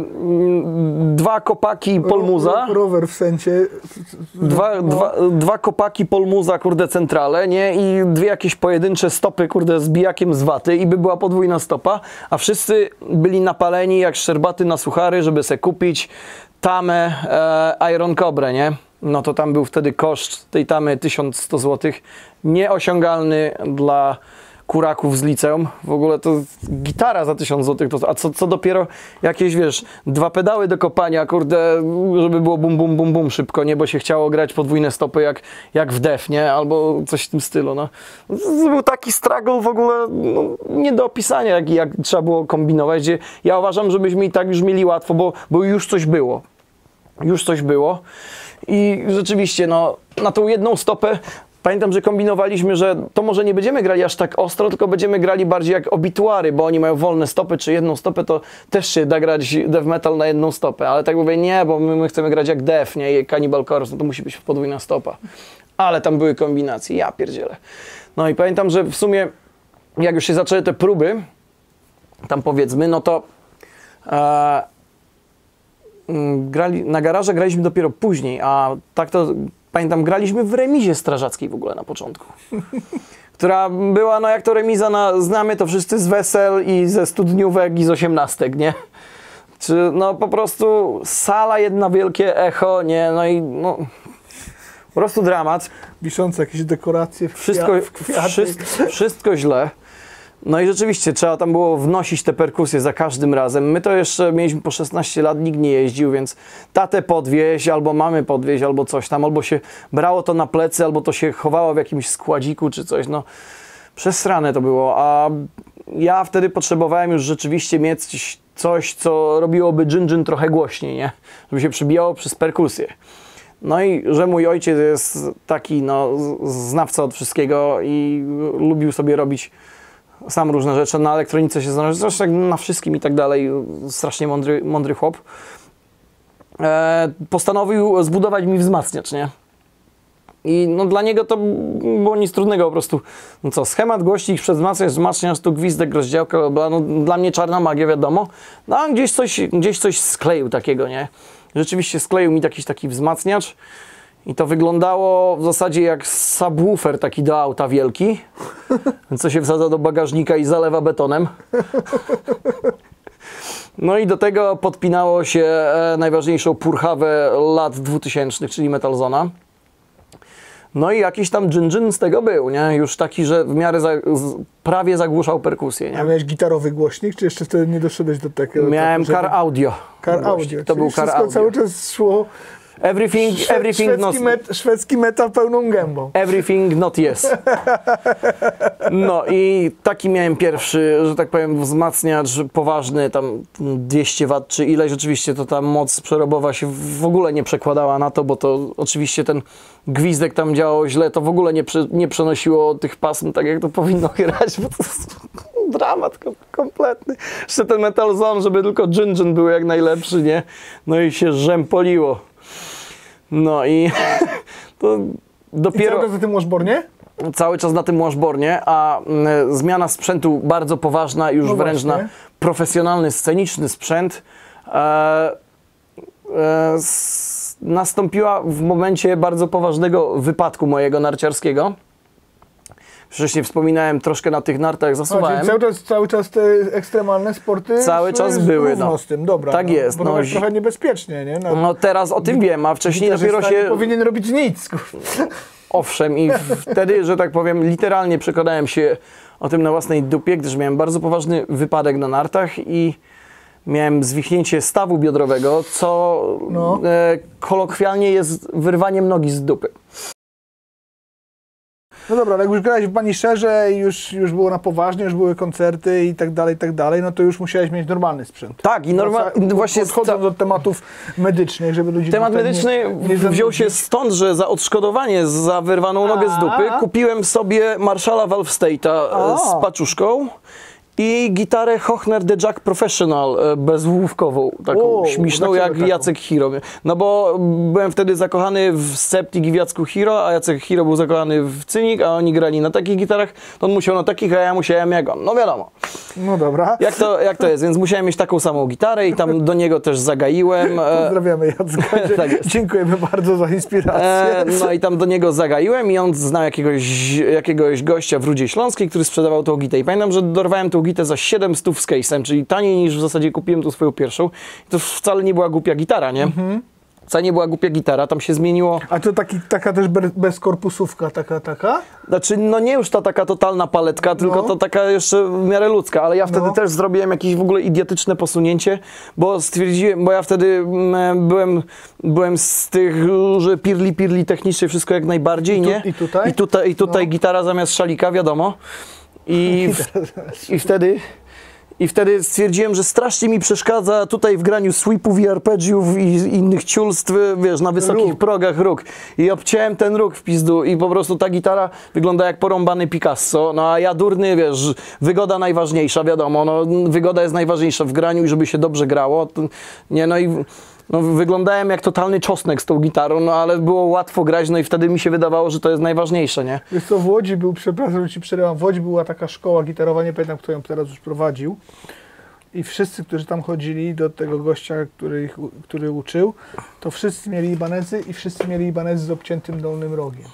dwa kopaki polmuza. Ro, rower w sensie. Dwa, no. dwa, dwa kopaki polmuza, kurde, centrale, nie? I dwie jakieś pojedyncze stopy, kurde, z bijakiem z waty i by była podwójna stopa, a wszyscy byli napaleni jak szczerbaty na suchary, żeby se kupić tamę e, Iron Cobra, nie? No to tam był wtedy koszt tej tamy tysiąc sto złotych, nieosiągalny dla kuraków z liceum. W ogóle to gitara za tysiąc złotych, to, a co, co dopiero jakieś, wiesz, dwa pedały do kopania, kurde, żeby było bum, bum, bum, bum szybko, nie, bo się chciało grać podwójne stopy jak, jak w def, nie, albo coś w tym stylu, no. To był taki struggle w ogóle, no, nie do opisania, jak, jak trzeba było kombinować, gdzie ja uważam, żebyśmy i tak już mieli łatwo, bo, bo już coś było. Już coś było i rzeczywiście, no, na tą jedną stopę pamiętam, że kombinowaliśmy, że to może nie będziemy grali aż tak ostro, tylko będziemy grali bardziej jak obituary, bo oni mają wolne stopy, czy jedną stopę, to też się da grać death metal na jedną stopę. Ale tak mówię, nie, bo my, my chcemy grać jak death, nie, i Cannibal Corpse, no to musi być podwójna stopa. Ale tam były kombinacje, ja pierdzielę. No i pamiętam, że w sumie, jak już się zaczęły te próby, tam powiedzmy, no to e, grali, na garaże graliśmy dopiero później, a tak to... Pamiętam, graliśmy w remizie strażackiej w ogóle na początku, która była, no jak to remiza, na, znamy to wszyscy z wesel i ze studniówek i z osiemnastek, nie? Czy no po prostu sala, jedna wielkie echo, nie? No i no po prostu dramat. Wiszące jakieś dekoracje, w Wszystko, kwiat, wszystko, wszystko źle. No i rzeczywiście trzeba tam było wnosić te perkusje za każdym razem. My to jeszcze mieliśmy po szesnaście lat, nikt nie jeździł, więc tatę podwieźć, albo mamy podwieźć, albo coś tam, albo się brało to na plecy, albo to się chowało w jakimś składziku czy coś. No przesrane to było, a ja wtedy potrzebowałem już rzeczywiście mieć coś, co robiłoby dżin-dżin trochę głośniej, nie? Żeby się przybijało przez perkusję. No i że mój ojciec jest taki, no, znawca od wszystkiego i lubił sobie robić sam różne rzeczy, na elektronice się znalazł, zresztą na wszystkim i tak dalej, strasznie mądry, mądry chłop. E, postanowił zbudować mi wzmacniacz, nie? I no dla niego to było nic trudnego po prostu. No co, schemat, głośnik, przedwzmacniacz, wzmacniacz, tu gwizdek, rozdziałka, no dla mnie czarna magia, wiadomo. No a gdzieś coś, gdzieś coś skleił takiego, nie? Rzeczywiście skleił mi jakiś taki wzmacniacz. I to wyglądało w zasadzie jak subwoofer taki do auta wielki, co się wsadza do bagażnika i zalewa betonem. No i do tego podpinało się e, najważniejszą purchawę lat dwutysięcznych, czyli Metalzona. No i jakiś tam dżin-dżin z tego był, nie? Już taki, że w miarę za, z, prawie zagłuszał perkusję, nie? A miałeś gitarowy głośnik, czy jeszcze wtedy nie doszedłeś do takiego? Miałem żeby... Car Audio. Car Audio. To był Car wszystko Audio. cały czas szło... Everything, Szwe everything szwedzki, not... met szwedzki metal pełną gębą. Everything not yes. No i taki miałem pierwszy, że tak powiem, wzmacniacz poważny, tam dwieście watów czy ileś. Rzeczywiście to ta moc przerobowa się w ogóle nie przekładała na to, bo to oczywiście ten gwizdek tam działał źle, to w ogóle nie, prze, nie przenosiło tych pasm tak jak to powinno grać, bo to jest dramat kompletny. Jeszcze ten Metalzone, żeby tylko dżin-dżin był jak najlepszy, nie? No i się rzępoliło. No i to dopiero... I cały czas na tym washboardzie? Cały czas na tym washboardzie, a y, zmiana sprzętu bardzo poważna, już No wręcz właśnie. na profesjonalny, sceniczny sprzęt e, e, s, nastąpiła w momencie bardzo poważnego wypadku mojego narciarskiego. Wcześniej wspominałem, troszkę na tych nartach A, zasuwałem. czyli cały czas, cały czas te ekstremalne sporty Cały z, czas z, były, równo no. z tym, dobra. Tak no, jest, Bo no, to jest zi- trochę niebezpiecznie, nie? No, No teraz o tym wiem, a wcześniej dopiero gitarzysta się... nie powinien robić nic. Owszem, i wtedy, że tak powiem, literalnie przekonałem się o tym na własnej dupie, gdyż miałem bardzo poważny wypadek na nartach i miałem zwichnięcie stawu biodrowego, co No. e, kolokwialnie jest wyrwaniem nogi z dupy. No dobra, ale jak już grałeś w Punisherze i już, już było na poważnie, już były koncerty i tak dalej, i tak dalej, no to już musiałeś mieć normalny sprzęt. Tak, i normalnie Wraca- właśnie Odchodząc do tematów medycznych, żeby ludzie... temat tutaj medyczny nie, nie wziął się stąd, że za odszkodowanie za wyrwaną nogę z dupy A. kupiłem sobie Marshalla Valve State'a A. e, z paczuszką i gitarę Hochner The Jack Professional e, bezłówkową, taką O, śmieszną dlaczego jak taką? Jacek Hiro. No bo byłem wtedy zakochany w Septik i w Jacku Hiro, a Jacek Hiro był zakochany w Cynik, a oni grali na takich gitarach, to on musiał na takich, a ja musiałem jak on. No wiadomo. No dobra. Jak to, jak to jest, więc musiałem mieć taką samą gitarę i tam do niego też zagaiłem. e, Pozdrawiamy Jacka. Tak jest. Dziękujemy bardzo za inspirację. E, no i tam do niego zagaiłem i on znał jakiegoś, jakiegoś gościa w Rudzie Śląskiej, który sprzedawał tą gitę. I pamiętam, że dorwałem tą gitę za siedem stów z case'em, czyli taniej niż w zasadzie kupiłem tą swoją pierwszą. I to wcale nie była głupia gitara, nie? Mhm. Wcale nie była głupia gitara, tam się zmieniło. A to taki, taka też be- bezkorpusówka, taka, taka? Znaczy, no nie już ta taka totalna paletka, tylko No. to taka jeszcze w miarę ludzka, ale ja wtedy No. też zrobiłem jakieś w ogóle idiotyczne posunięcie, bo stwierdziłem, bo ja wtedy mm, byłem, byłem z tych, że pirli, pirli technicznie wszystko jak najbardziej, I tu- nie? i tutaj? I tutaj, i tutaj No. gitara zamiast szalika, wiadomo. I, w, i wtedy... I wtedy stwierdziłem, że strasznie mi przeszkadza tutaj w graniu sweepów i arpeggiów i innych ciulstw, wiesz, na wysokich Róg. progach róg. I obciąłem ten róg w pizdu i po prostu ta gitara wygląda jak porąbany Picasso. No a ja durny, wiesz, wygoda najważniejsza, wiadomo, no wygoda jest najważniejsza w graniu i żeby się dobrze grało. To, nie, no i... No, wyglądałem jak totalny czosnek z tą gitarą, no ale było łatwo grać, no i wtedy mi się wydawało, że to jest najważniejsze, nie? Wiesz co, w Łodzi był, przepraszam, że ci przerywam, w Łodzi była taka szkoła gitarowa, nie pamiętam, kto ją teraz już prowadził. I wszyscy, którzy tam chodzili do tego gościa, który, ich, u- który uczył, to wszyscy mieli Ibanezy i wszyscy mieli Ibanezy z obciętym dolnym rogiem.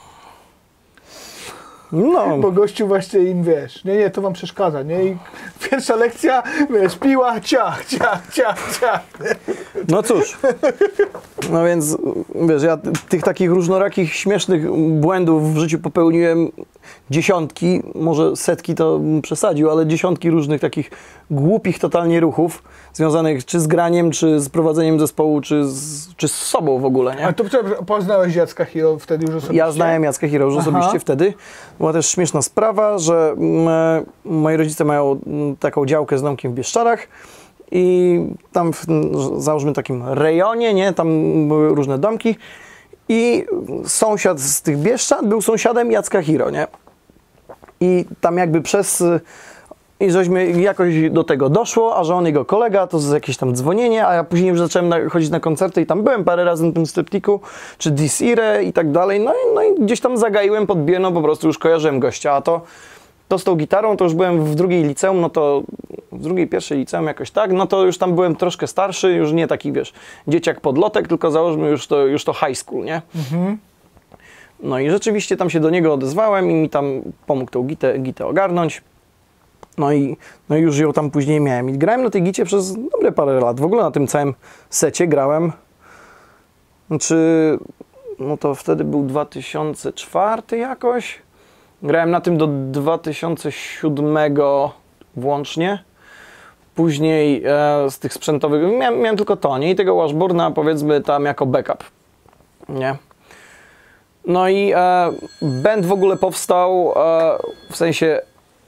No, Bo gościu właśnie im, wiesz, nie, nie, to wam przeszkadza, nie? I pierwsza lekcja, wiesz, piła, ciach, ciach, ciach, ciach. no cóż. No więc, wiesz, ja tych takich różnorakich, śmiesznych błędów w życiu popełniłem dziesiątki, może setki to bym przesadził, ale dziesiątki różnych takich głupich totalnie ruchów, związanych czy z graniem, czy z prowadzeniem zespołu, czy z, czy z sobą w ogóle, nie? A to przepraszam, poznałeś Jacka Hiro wtedy już osobiście? Ja znałem Jacka Hiro już Aha. osobiście wtedy. Była też śmieszna sprawa, że mm, moi rodzice mają mm, taką działkę z domkiem w Bieszczadach i tam w, załóżmy takim rejonie, nie, tam były różne domki i sąsiad z tych Bieszczad był sąsiadem Jacka Hiro, nie? I tam jakby przez... I żeśmy jakoś do tego doszło, a że on jego kolega, to z jakieś tam dzwonienie, a ja później już zacząłem na, chodzić na koncerty i tam byłem parę razy na tym Striptiku, czy Desire i tak dalej, no i, no i gdzieś tam zagaiłem, podbiłem, no po prostu już kojarzyłem gościa, a to, to z tą gitarą, to już byłem w drugiej liceum, no to w drugiej, pierwszej liceum jakoś tak, no to już tam byłem troszkę starszy, już nie taki, wiesz, dzieciak podlotek, tylko załóżmy już to, już to high school, nie? Mhm. No i rzeczywiście tam się do niego odezwałem i mi tam pomógł tą gitę, gitę ogarnąć. No i, no i już ją tam później miałem. I grałem na tej gicie przez dobre parę lat. W ogóle na tym całym secie grałem. Znaczy, no to wtedy był dwa tysiące czwarty jakoś. Grałem na tym do dwa tysiące siódmego włącznie. Później e, z tych sprzętowych, miałem, miałem tylko to, nie? I tego washboarda powiedzmy tam jako backup, nie? No i e, band w ogóle powstał, e, w sensie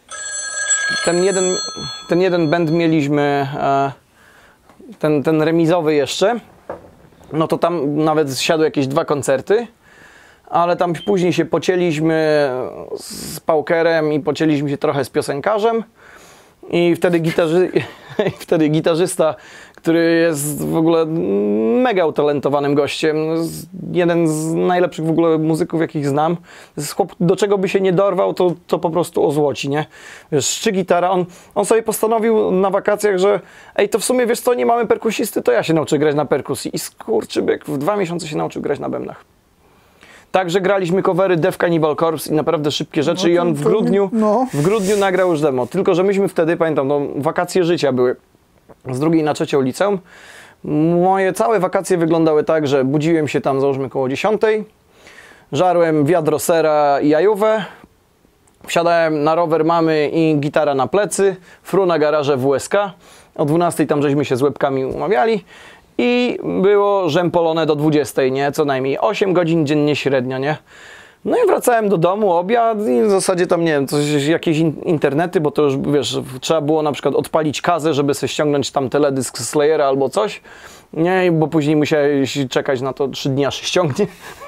ten jeden, ten jeden band mieliśmy, e, ten, ten remizowy jeszcze, no to tam nawet zsiadły jakieś dwa koncerty, ale tam później się pocięliśmy z Paukerem i pocięliśmy się trochę z piosenkarzem i wtedy, gitarzy, i wtedy gitarzysta, który jest w ogóle mega utalentowanym gościem. Jeden z najlepszych w ogóle muzyków, jakich znam. Jest chłop, do czego by się nie dorwał, to, to po prostu ozłoci, nie? Wiesz, szczy gitara. On, on sobie postanowił na wakacjach, że ej, to w sumie, wiesz co, nie mamy perkusisty, to ja się nauczę grać na perkusji. I skurczybyk w dwa miesiące się nauczył grać na bębnach. Także graliśmy covery Death Cannibal Corpse i naprawdę szybkie rzeczy, No to, i on w grudniu, no. w grudniu nagrał już demo. Tylko że myśmy wtedy, pamiętam, no, wakacje życia były z drugiej na trzecią liceum. Moje całe wakacje wyglądały tak, że budziłem się tam załóżmy koło dziesiątej, żarłem wiadro sera i jajówę, wsiadałem na rower mamy i gitara na plecy, fru na garaże W S K. O dwunastej tam żeśmy się z łebkami umawiali. I było rzępolone do dwudziestej, nie? Co najmniej osiem godzin dziennie średnio, nie? No i wracałem do domu, obiad i w zasadzie tam, nie wiem, coś, jakieś in internety, bo to już, wiesz, trzeba było na przykład odpalić kazę, żeby sobie ściągnąć tam teledysk Slayera albo coś, nie? Bo później musiałeś czekać na to trzy dni, aż się ściągnie.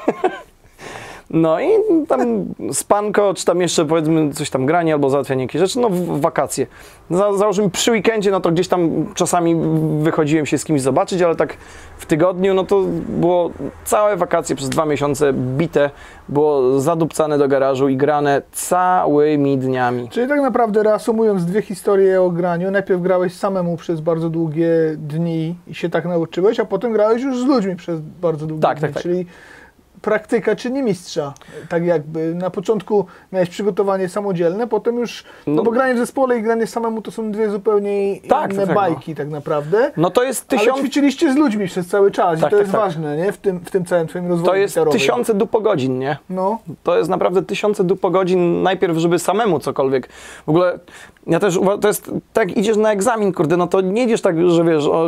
No i tam spanko, czy tam jeszcze powiedzmy coś tam granie albo załatwianie jakichś rzeczy, no w wakacje. Za, załóżmy przy weekendzie, no to gdzieś tam czasami wychodziłem się z kimś zobaczyć, ale tak w tygodniu, no to było całe wakacje przez dwa miesiące bite, było zadupcane do garażu i grane całymi dniami. Czyli tak naprawdę reasumując dwie historie o graniu, najpierw grałeś samemu przez bardzo długie dni i się tak nauczyłeś, a potem grałeś już z ludźmi przez bardzo długie tak, dni, tak, tak. czyli praktyka czyni mistrza. Tak jakby na początku miałeś przygotowanie samodzielne, potem już, no, no bo granie w zespole i granie samemu to są dwie zupełnie tak, inne tak, bajki no. tak naprawdę. No to jest tysiąc... Ale ćwiczyliście z ludźmi przez cały czas tak, i to tak, jest tak. ważne, nie? W tym, w tym całym twoim rozwoju To jest gitarowym. tysiące dupogodzin, nie? No. To jest naprawdę tysiące dupogodzin najpierw, żeby samemu cokolwiek. W ogóle ja też uważam, to jest tak, idziesz na egzamin, kurde, no to nie idziesz tak, że wiesz, o,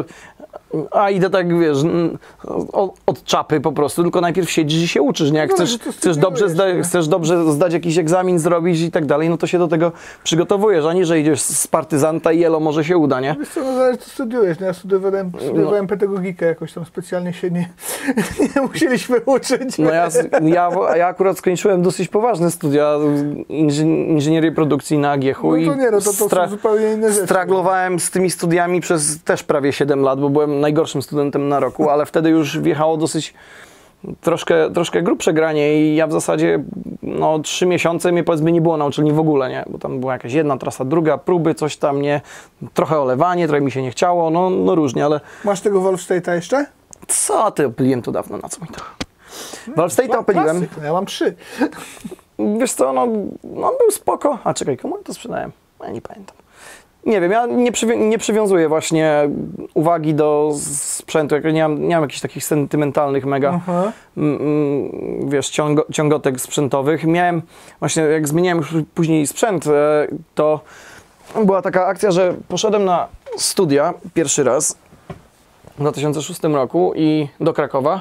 a idę tak, wiesz, od, od czapy po prostu, tylko najpierw siedzisz i się uczysz, nie? Jak no, chcesz, chcesz, dobrze zda, chcesz dobrze zdać jakiś egzamin, zrobić i tak dalej, no to się do tego przygotowujesz, a nie, że idziesz z partyzanta i jelo może się uda, nie? Wiesz co, no zależy co studiujesz, no ja studiowałem, studiowałem no. pedagogikę jakoś tam specjalnie się nie, nie musieliśmy uczyć. No ja, ja, ja akurat skończyłem dosyć poważne studia inżynierii produkcji na A G H U. No to nie, no to, to są zupełnie inne rzeczy. Straglowałem z tymi studiami przez też prawie siedem lat, bo byłem najgorszym studentem na roku, ale wtedy już wjechało dosyć troszkę, troszkę grubsze granie i ja w zasadzie no trzy miesiące mnie powiedzmy nie było na uczelni w ogóle, nie? Bo tam była jakaś jedna trasa, druga, próby, coś tam, nie? Trochę olewanie, trochę mi się nie chciało, no, no różnie, ale... Masz tego Valve State'a jeszcze? Co ty, opiliłem to dawno, na co mi to? Valve State'a opiliłem. Klasyk, no ja mam trzy. Wiesz co, no, no był spoko. A czekaj, komu ja to sprzedałem? Ja nie pamiętam. Nie wiem, ja nie, przywią nie przywiązuję właśnie uwagi do sprzętu, jak nie mam, nie mam jakichś takich sentymentalnych mega, mm, wiesz, ciągo ciągotek sprzętowych. Miałem właśnie, jak zmieniałem już później sprzęt, to była taka akcja, że poszedłem na studia pierwszy raz w dwa tysiące szóstym roku i do Krakowa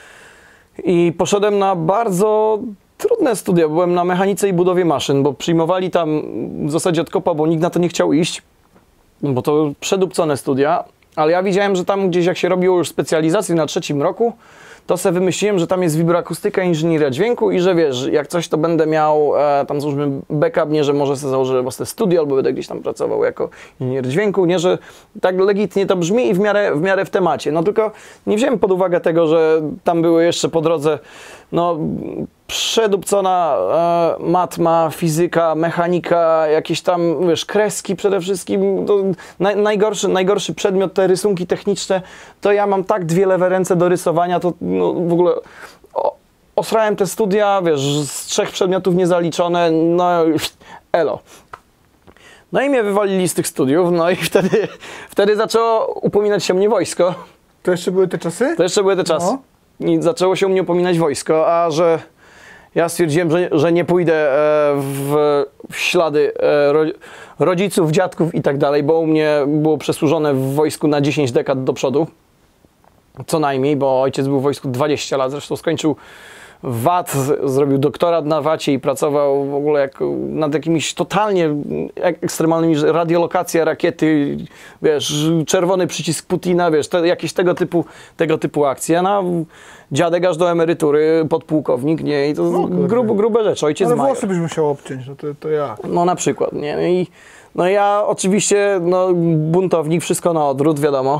i poszedłem na bardzo trudne studia. Byłem na mechanice i budowie maszyn, bo przyjmowali tam w zasadzie od kopa, bo nikt na to nie chciał iść, bo to przedupcone studia, ale ja widziałem, że tam gdzieś jak się robiło już specjalizację na trzecim roku, to sobie wymyśliłem, że tam jest wibroakustyka, inżynieria dźwięku i że wiesz, jak coś to będę miał e, tam załóżmy backup, nie, że może sobie założę własne studio albo będę gdzieś tam pracował jako inżynier dźwięku, nie, że tak legitnie to brzmi i w miarę, w miarę w temacie. No tylko nie wziąłem pod uwagę tego, że tam były jeszcze po drodze no przedupcona e, matma, fizyka, mechanika, jakieś tam, wiesz, kreski przede wszystkim. To naj, najgorszy, najgorszy przedmiot, te rysunki techniczne, to ja mam tak dwie lewe ręce do rysowania, to no, w ogóle o, osrałem te studia, wiesz, z trzech przedmiotów niezaliczone, no elo. No i mnie wywalili z tych studiów, no i wtedy, wtedy zaczęło upominać się mnie wojsko. To jeszcze były te czasy? To jeszcze były te czasy. No. I zaczęło się u mnie upominać wojsko, a że ja stwierdziłem, że, że nie pójdę w, w ślady rodziców, dziadków i tak dalej, bo u mnie było przesłużone w wojsku na dziesięć dekad do przodu. Co najmniej, bo ojciec był w wojsku dwadzieścia lat, zresztą skończył W A T, zrobił doktorat na W A C-ie i pracował w ogóle jak, nad jakimiś totalnie ekstremalnymi, radiolokacja rakiety, wiesz, czerwony przycisk Putina, wiesz, te, jakieś tego typu, tego typu akcje. No, dziadek aż do emerytury, podpułkownik, nie, i to no, grub, grube rzeczy, ojciec ale major. włosy byś musiał obciąć, no to, to ja. No na przykład, nie, i no ja oczywiście, no buntownik, wszystko na odwrót, wiadomo.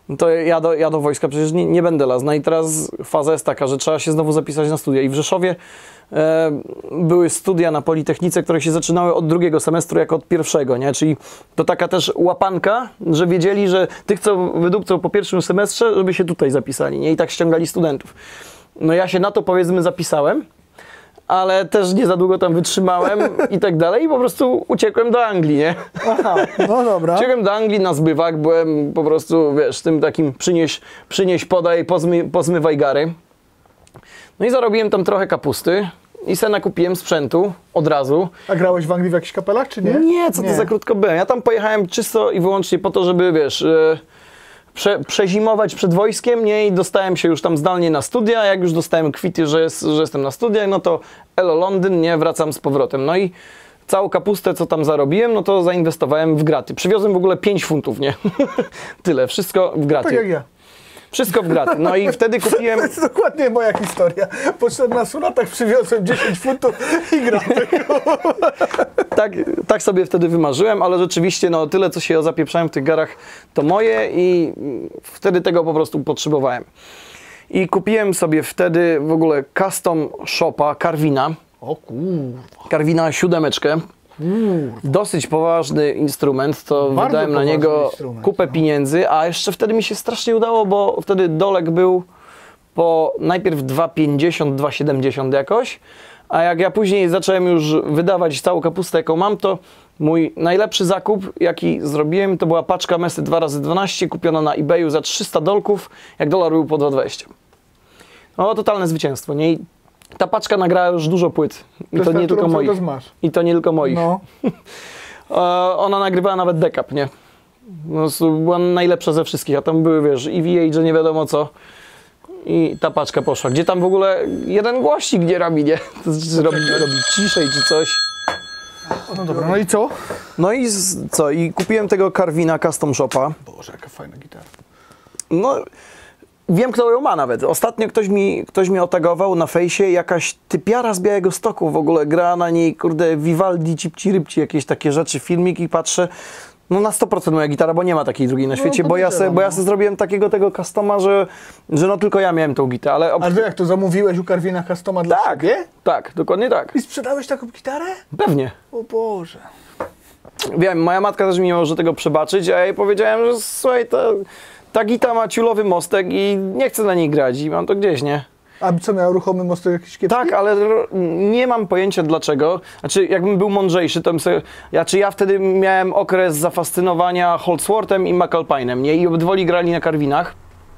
no to ja do, ja do wojska przecież nie, nie będę las. No i teraz faza jest taka, że trzeba się znowu zapisać na studia. I w Rzeszowie e, były studia na Politechnice, które się zaczynały od drugiego semestru, jako od pierwszego, nie? Czyli to taka też łapanka, że wiedzieli, że tych, co wydupcą po pierwszym semestrze, żeby się tutaj zapisali, nie? I tak ściągali studentów. No ja się na to, powiedzmy, zapisałem, ale też nie za długo tam wytrzymałem i tak dalej i po prostu uciekłem do Anglii, nie? Aha, no dobra. Uciekłem do Anglii na zbywak, byłem po prostu, wiesz, tym takim przynieś, przynieś podaj, pozmy, pozmywaj gary. No i zarobiłem tam trochę kapusty i se nakupiłem sprzętu od razu. A grałeś w Anglii w jakichś kapelach, czy nie? Nie, co nie. to za krótko byłem. Ja tam pojechałem czysto i wyłącznie po to, żeby, wiesz... Yy, Prze, przezimować przed wojskiem, nie? I dostałem się już tam zdalnie na studia. Jak już dostałem kwity, że, jest, że jestem na studiach, no to elo Londyn, nie? Wracam z powrotem. No i całą kapustę, co tam zarobiłem, no to zainwestowałem w graty. Przywiozłem w ogóle pięć funtów, nie? Tyle, wszystko w graty. Tak jak ja. Wszystko w graty. No i wtedy kupiłem... To jest dokładnie moja historia. Po czternastu latach przywiozłem dziesięć funtów i graty. Tak, tak sobie wtedy wymarzyłem, ale rzeczywiście no, tyle, co się zapieprzałem w tych garach, to moje i wtedy tego po prostu potrzebowałem. I kupiłem sobie wtedy w ogóle custom shopa Carvina. O kurwa. Carvina siódemeczkę. Dosyć poważny instrument, to Bardzo wydałem na poważny niego instrument, kupę no. pieniędzy, a jeszcze wtedy mi się strasznie udało, bo wtedy dolek był po najpierw dwa pięćdziesiąt, dwa siedemdziesiąt jakoś, a jak ja później zacząłem już wydawać całą kapustę, jaką mam, to mój najlepszy zakup, jaki zrobiłem, to była paczka Mesy dwa razy dwanaście, kupiona na eBayu za trzysta dolków, jak dolar był po dwa dwadzieścia. No, totalne zwycięstwo, nie? I ta paczka nagrała już dużo płyt. I to, To nie jest ta, tylko którą moich. cały czas masz. I to nie tylko moich. No. E, ona nagrywała nawet dekap, nie? Po prostu była najlepsza ze wszystkich, a tam były, wiesz, E V A, że nie wiadomo co. I ta paczka poszła. Gdzie tam w ogóle jeden głośnik nie robi, nie? To znaczy, robi, robi ciszej czy coś. No dobra, no i co? No i z, co? I kupiłem tego Carvina Custom Shopa. Boże, jaka fajna gitara. No, wiem, kto ją ma nawet. Ostatnio ktoś mi, ktoś mi otagował na fejsie, jakaś typiara z Białegostoku w ogóle gra na niej, kurde, Vivaldi, cipci rybci, jakieś takie rzeczy, filmik i patrzę, no na sto procent moja gitara, bo nie ma takiej drugiej na świecie, No, bo ja se, bo ja se zrobiłem takiego tego customa, że, że no tylko ja miałem tą gitarę, ale... Ale to jak to zamówiłeś u Carvina Customa dla tak, siebie? tak, dokładnie tak. I sprzedałeś taką gitarę? Pewnie. O Boże. Wiem, moja matka też mi nie może tego przebaczyć, a ja jej powiedziałem, że słuchaj, ta, ta gita ma ciulowy mostek i nie chcę na niej grać i mam to gdzieś, nie? A co, miał ruchomy mostek jakiś kiepski? Tak, ale ro- nie mam pojęcia dlaczego. Znaczy, jakbym był mądrzejszy, to bym sobie... Znaczy, ja wtedy miałem okres zafascynowania Holdsworthem i McAlpine'em, nie? I obydwoli grali na Carvinach.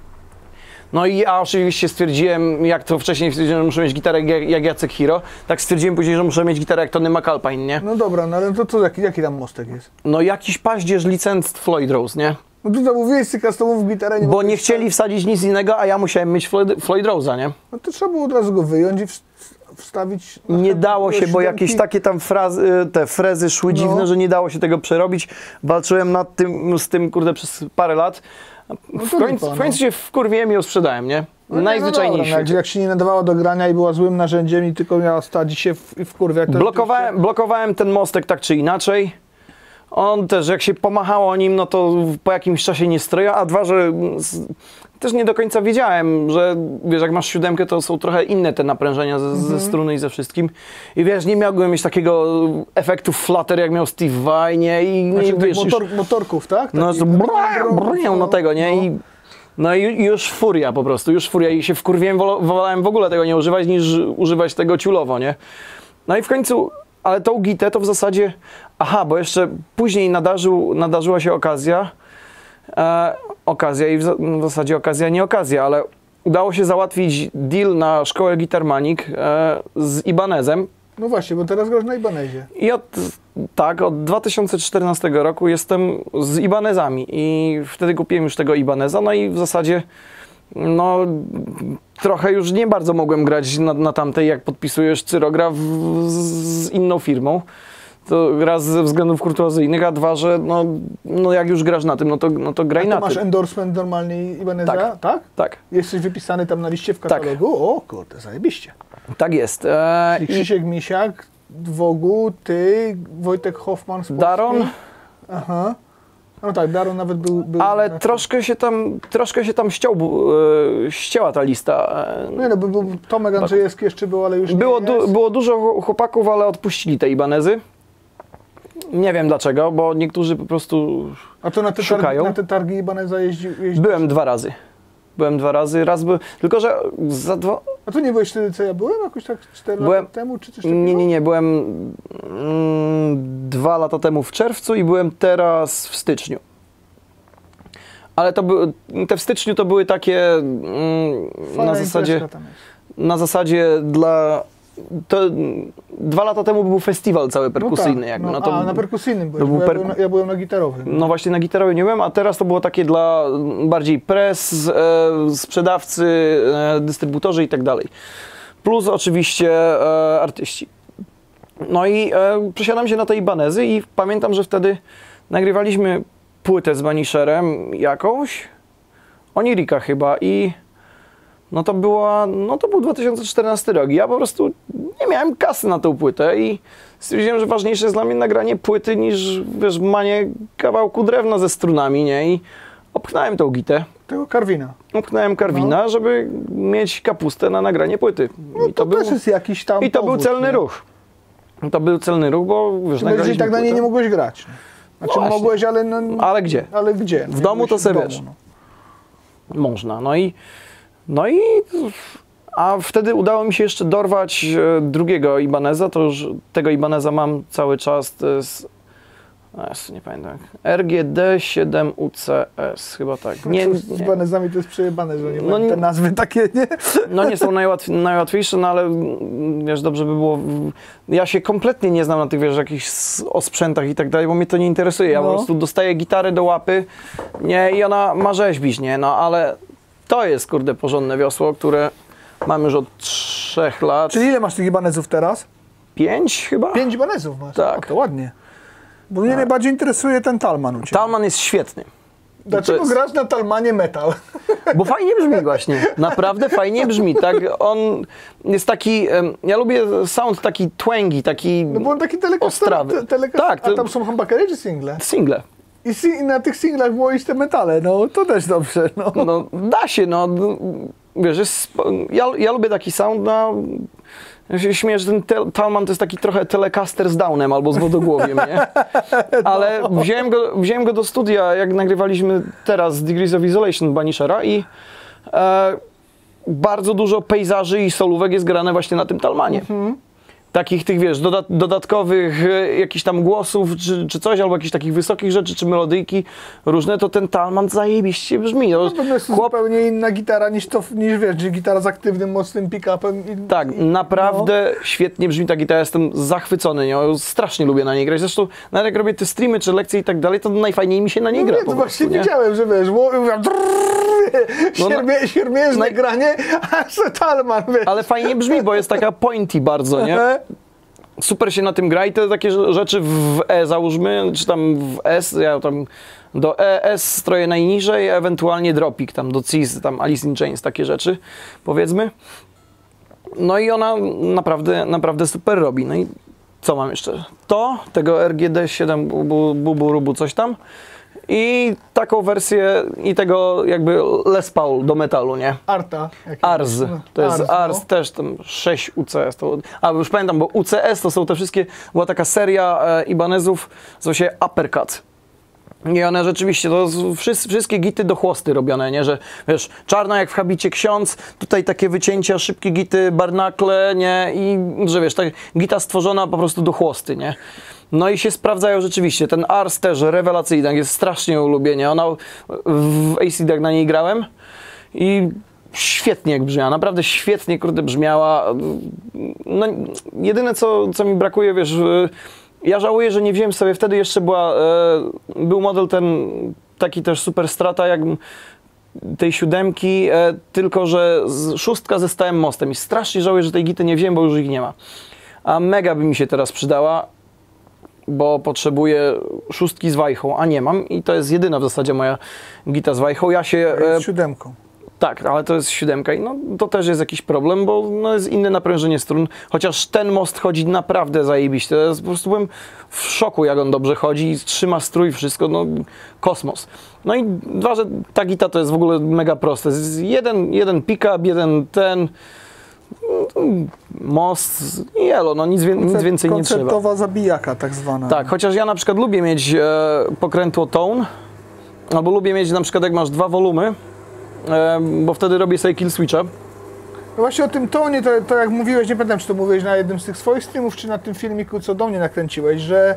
No i ja oczywiście stwierdziłem, jak to wcześniej stwierdziłem, że muszę mieć gitarę jak, jak Jacek Hiro, tak stwierdziłem później, że muszę mieć gitarę jak Tony McAlpine, nie? No dobra, no ale to co, jaki, jaki tam mostek jest? No jakiś paździerz licencjd Floyd Rose, nie? No tu zamówiłeś z customów gitarę, nie Bo mogłeś nie chcieli wsadzić nic innego, a ja musiałem mieć Floyd, Floyd Rose'a, nie? No to trzeba było od razu go wyjąć i w, wstawić... Nie dało się, bo siódemki. jakieś takie tam frazy, te frezy szły No. dziwne, że nie dało się tego przerobić. Walczyłem nad tym, z tym, kurde, przez parę lat. W to końcu, lipa, w końcu się wkurwiłem i ją sprzedałem, nie? No nie, Najzwyczajniej no w dobra, no, świecie. jak się nie nadawała do grania i była złym narzędziem i tylko miała stać i się w, i wkurwiać. to Blokowałem, blokowałem ten mostek tak czy inaczej. On też, jak się pomachało nim, no to po jakimś czasie nie stroił, a dwa, że z, też nie do końca wiedziałem, że wiesz, jak masz siódemkę, to są trochę inne te naprężenia ze, ze struny i ze wszystkim. I wiesz, nie miałbym mieć takiego efektu flutter, jak miał Steve Vai, nie? I, Znaczy, i tych wiesz, motor, już, motorków, tak? no, Taki- to brrr, brrr, no tego, nie? No. I, no i już furia po prostu, już furia i się wkurwiłem, wol- wolałem w ogóle tego nie używać, niż używać tego ciulowo, nie? No i w końcu, ale tą gitę to w zasadzie, aha, bo jeszcze później nadarzył, nadarzyła się okazja, e, okazja i w, za, w zasadzie okazja, nie okazja, ale udało się załatwić deal na szkołę Guitarmanic e, z Ibanezem. No właśnie, bo teraz grasz na Ibanezie. I od, tak, od dwa tysiące czternastego roku jestem z Ibanezami i wtedy kupiłem już tego Ibaneza, no i w zasadzie no trochę już nie bardzo mogłem grać na, na tamtej, jak podpisujesz cyrograf w, z inną firmą. To raz ze względów kurtuazyjnych, a dwa, że no, no jak już grasz na tym, no to, no to graj A na to masz tym. endorsement normalnie Ibaneza, Tak. tak? Tak, Jesteś wypisany tam na liście w katalogu? O kurde, zajebiście. tak jest. E, I i Krzysiek Misiak, Dwogu, ty, Wojtek Hoffman z Polski. Daron, Aha. No tak, Daron nawet był... był Ale na... troszkę się tam, troszkę się tam ściął, e, ścięła ta lista. No nie, no, był, był Tomek Andrzejewski jeszcze był, ale już było, nie du, jest. było dużo chłopaków, ale odpuścili te Ibanezy. Nie wiem dlaczego, bo niektórzy po prostu A to na te szukają. targi, na te targi Ibaneza jeździł? jeździł? Byłem dwa razy. Byłem dwa razy, raz był, tylko że za dwa... A to nie byłeś wtedy, co ja byłem? Jakoś tak cztery Byłem- lata temu, czy coś takiego? Nie, nie, nie, byłem mm, dwa lata temu w czerwcu i byłem teraz w styczniu. Ale to były, te w styczniu to były takie mm, Fajna na zasadzie, imprezka tam jest. na zasadzie dla... To, mm, dwa lata temu był festiwal cały perkusyjny. No tak, jakby, no, no to, a, na perkusyjnym byłeś, to był bo ja, perku- byłem na, ja byłem na gitarowym. No właśnie na gitarze nie byłem, a teraz to było takie dla bardziej pres, e, sprzedawcy, e, dystrybutorzy i tak dalej. Plus oczywiście e, artyści. No i e, przesiadam się na te Ibanezy i pamiętam, że wtedy nagrywaliśmy płytę z Vanisherem jakąś, Onirika chyba i no to była, no to był dwa tysiące czternasty rok i ja po prostu nie miałem kasy na tę płytę i stwierdziłem, że ważniejsze jest dla mnie nagranie płyty niż, wiesz, manie kawałku drewna ze strunami, nie? I opchnąłem tą gitę, Tego Karwina. opchnąłem Karwina, No. żeby mieć kapustę na nagranie płyty. No I to, był, też jest jakiś tam i to był powód, celny nie? ruch. To był celny ruch, bo wiesz, Chyba, że i nagraliśmy tak na niej płytę. nie mogłeś grać. No. Znaczy Właśnie. mogłeś, ale... No, Ale gdzie? Ale gdzie? W domu to Byłeś se w domu, wiesz. no. Można. No i, no i, a wtedy udało mi się jeszcze dorwać e, drugiego Ibaneza, to już tego Ibaneza mam cały czas, to jest, jest nie pamiętam, R G D siedem U C S, chyba tak. Nie, No, z nie, Ibanezami to jest przejebane, że nie No mają nie- te nazwy takie, nie? no nie są najłatw, najłatwiejsze, no ale mm, wiesz, dobrze by było, ja się kompletnie nie znam na tych, wiesz, jakichś s- o sprzętach i tak dalej, bo mnie to nie interesuje, ja No. po prostu dostaję gitarę do łapy, nie, i ona ma rzeźbić, nie, no ale to jest, kurde, porządne wiosło, które mam już od trzech lat, Czyli ile masz tych Ibanezów teraz? pięć chyba? Pięć Ibanezów masz. Tak. O, to ładnie. Bo mnie najbardziej interesuje ten Talman u Ciebie. Talman jest świetny, Dlaczego to jest- grasz na Talmanie metal? bo fajnie brzmi właśnie, naprawdę fajnie brzmi, tak, on jest taki, em, ja lubię sound taki twangy, taki No bo on taki telekaster, ostrawy. te- teleka- Tak, A to- tam są humbuckery czy single? single. I, si I na tych singlach było iść te metale, no to też dobrze, no. No da się, no wiesz, jest, spo- ja, ja lubię taki sound, no ja się śmieję, że ten tel, Talman to jest taki trochę telecaster z downem albo z wodogłowiem, nie? Ale wziąłem go, wziąłem go do studia, jak nagrywaliśmy teraz Degrees of Isolation Vanishera i e, bardzo dużo pejzaży i solówek jest grane właśnie na tym Talmanie. Takich tych, wiesz, dodat dodatkowych e, jakichś tam głosów, czy, czy coś, albo jakichś takich wysokich rzeczy, czy melodyjki różne, to ten Talman zajebiście brzmi. No, Na pewno jest to chłop, zupełnie inna gitara niż to, niż wiesz, że gitara z aktywnym, mocnym pick-upem. I, tak, i, naprawdę świetnie brzmi ta gitara, jestem zachwycony nią, strasznie lubię na niej grać. Zresztą nawet jak robię te streamy, czy lekcje i tak dalej, to najfajniej mi się na niej No gra więc po właśnie prostu, nie? widziałem, że wiesz, wo- No, siermie, siermiężne naj- granie, a że Talman, wiesz. Ale fajnie brzmi, bo jest taka pointy bardzo, nie? Super się na tym gra i te takie rze- rzeczy w E załóżmy, czy tam w S, ja tam do E, S stroję najniżej, ewentualnie dropik tam do Cis, tam Alice in Chains, takie rzeczy, powiedzmy. No i ona naprawdę, naprawdę super robi. No i co mam jeszcze? To, tego R G D siedem bubu, bubu rubu coś tam i taką wersję i tego jakby Les Paul do metalu, nie? Arta. jakiś. Ars, No, to jest Ars, Ars no. też tam sześć U C S, to, a już pamiętam, bo U C S to są te wszystkie, była taka seria e, Ibanezów, nazywa się Uppercut. I one rzeczywiście, to z- wszyscy, wszystkie gity do chłosty robione, nie, że wiesz, czarna jak w habicie ksiądz, tutaj takie wycięcia, szybkie gity, barnakle, nie, i że wiesz, ta gita stworzona po prostu do chłosty, nie. No i się sprawdzają rzeczywiście, ten Ars też rewelacyjny, jest strasznie ulubienie, ona w A C D jak na niej grałem i świetnie jak brzmiała, naprawdę świetnie, kurde, brzmiała. No, jedyne co, co mi brakuje, wiesz, ja żałuję, że nie wziąłem sobie, wtedy jeszcze była, e, był model ten taki też super strata jak tej siódemki, e, tylko że z, szóstka ze stałym mostem i strasznie żałuję, że tej gity nie wziąłem, bo już ich nie ma. A mega by mi się teraz przydała, bo potrzebuję szóstki z wajchą, a nie mam i to jest jedyna w zasadzie moja gita z wajchą. Ja się... Z E, siódemką. Tak, ale to jest siódemka i no, to też jest jakiś problem, bo no, jest inne naprężenie strun, chociaż ten most chodzi naprawdę zajebiście. Ja po prostu byłem w szoku, jak on dobrze chodzi, trzyma strój, wszystko, no kosmos. No i dwa, że ta gita to jest w ogóle mega proste. Jest jeden, jeden pick-up, jeden ten, most i elo, no nic, nic więcej nie trzeba. Koncertowa zabijaka tak zwana. Tak, chociaż ja na przykład lubię mieć e, pokrętło tone, albo lubię mieć na przykład jak masz dwa wolumy, e, bo wtedy robię sobie kill switcha. No właśnie o tym tonie, to, to jak mówiłeś, nie pamiętam, czy to mówiłeś na jednym z tych swoich streamów, czy na tym filmiku, co do mnie nakręciłeś, że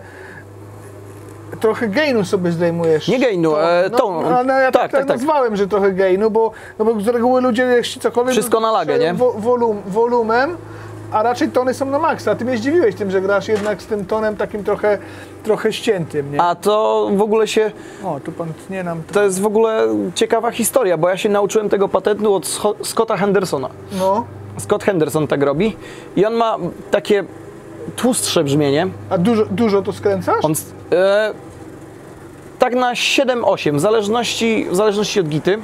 trochę gainu sobie zdejmujesz. Nie gainu, e, no, ton. No, no, ja tak, tak, tak, tak, tak. nazwałem, że trochę gainu, bo, no bo z reguły ludzie, jeśli cokolwiek... Wszystko na lagę, nie? Wo, wolum, wolumem, a raczej tony są na maksa. A ty mnie zdziwiłeś tym, że grasz jednak z tym tonem takim trochę, trochę ściętym, nie? A to w ogóle się, O, tu pan tnie nam... to jest w ogóle ciekawa historia, bo ja się nauczyłem tego patentu od Scho- Scotta Hendersona. No, Scott Henderson tak robi i on ma takie tłustsze brzmienie. a dużo, dużo to skręcasz? On, e, tak na siedem osiem, w zależności, w zależności od gity.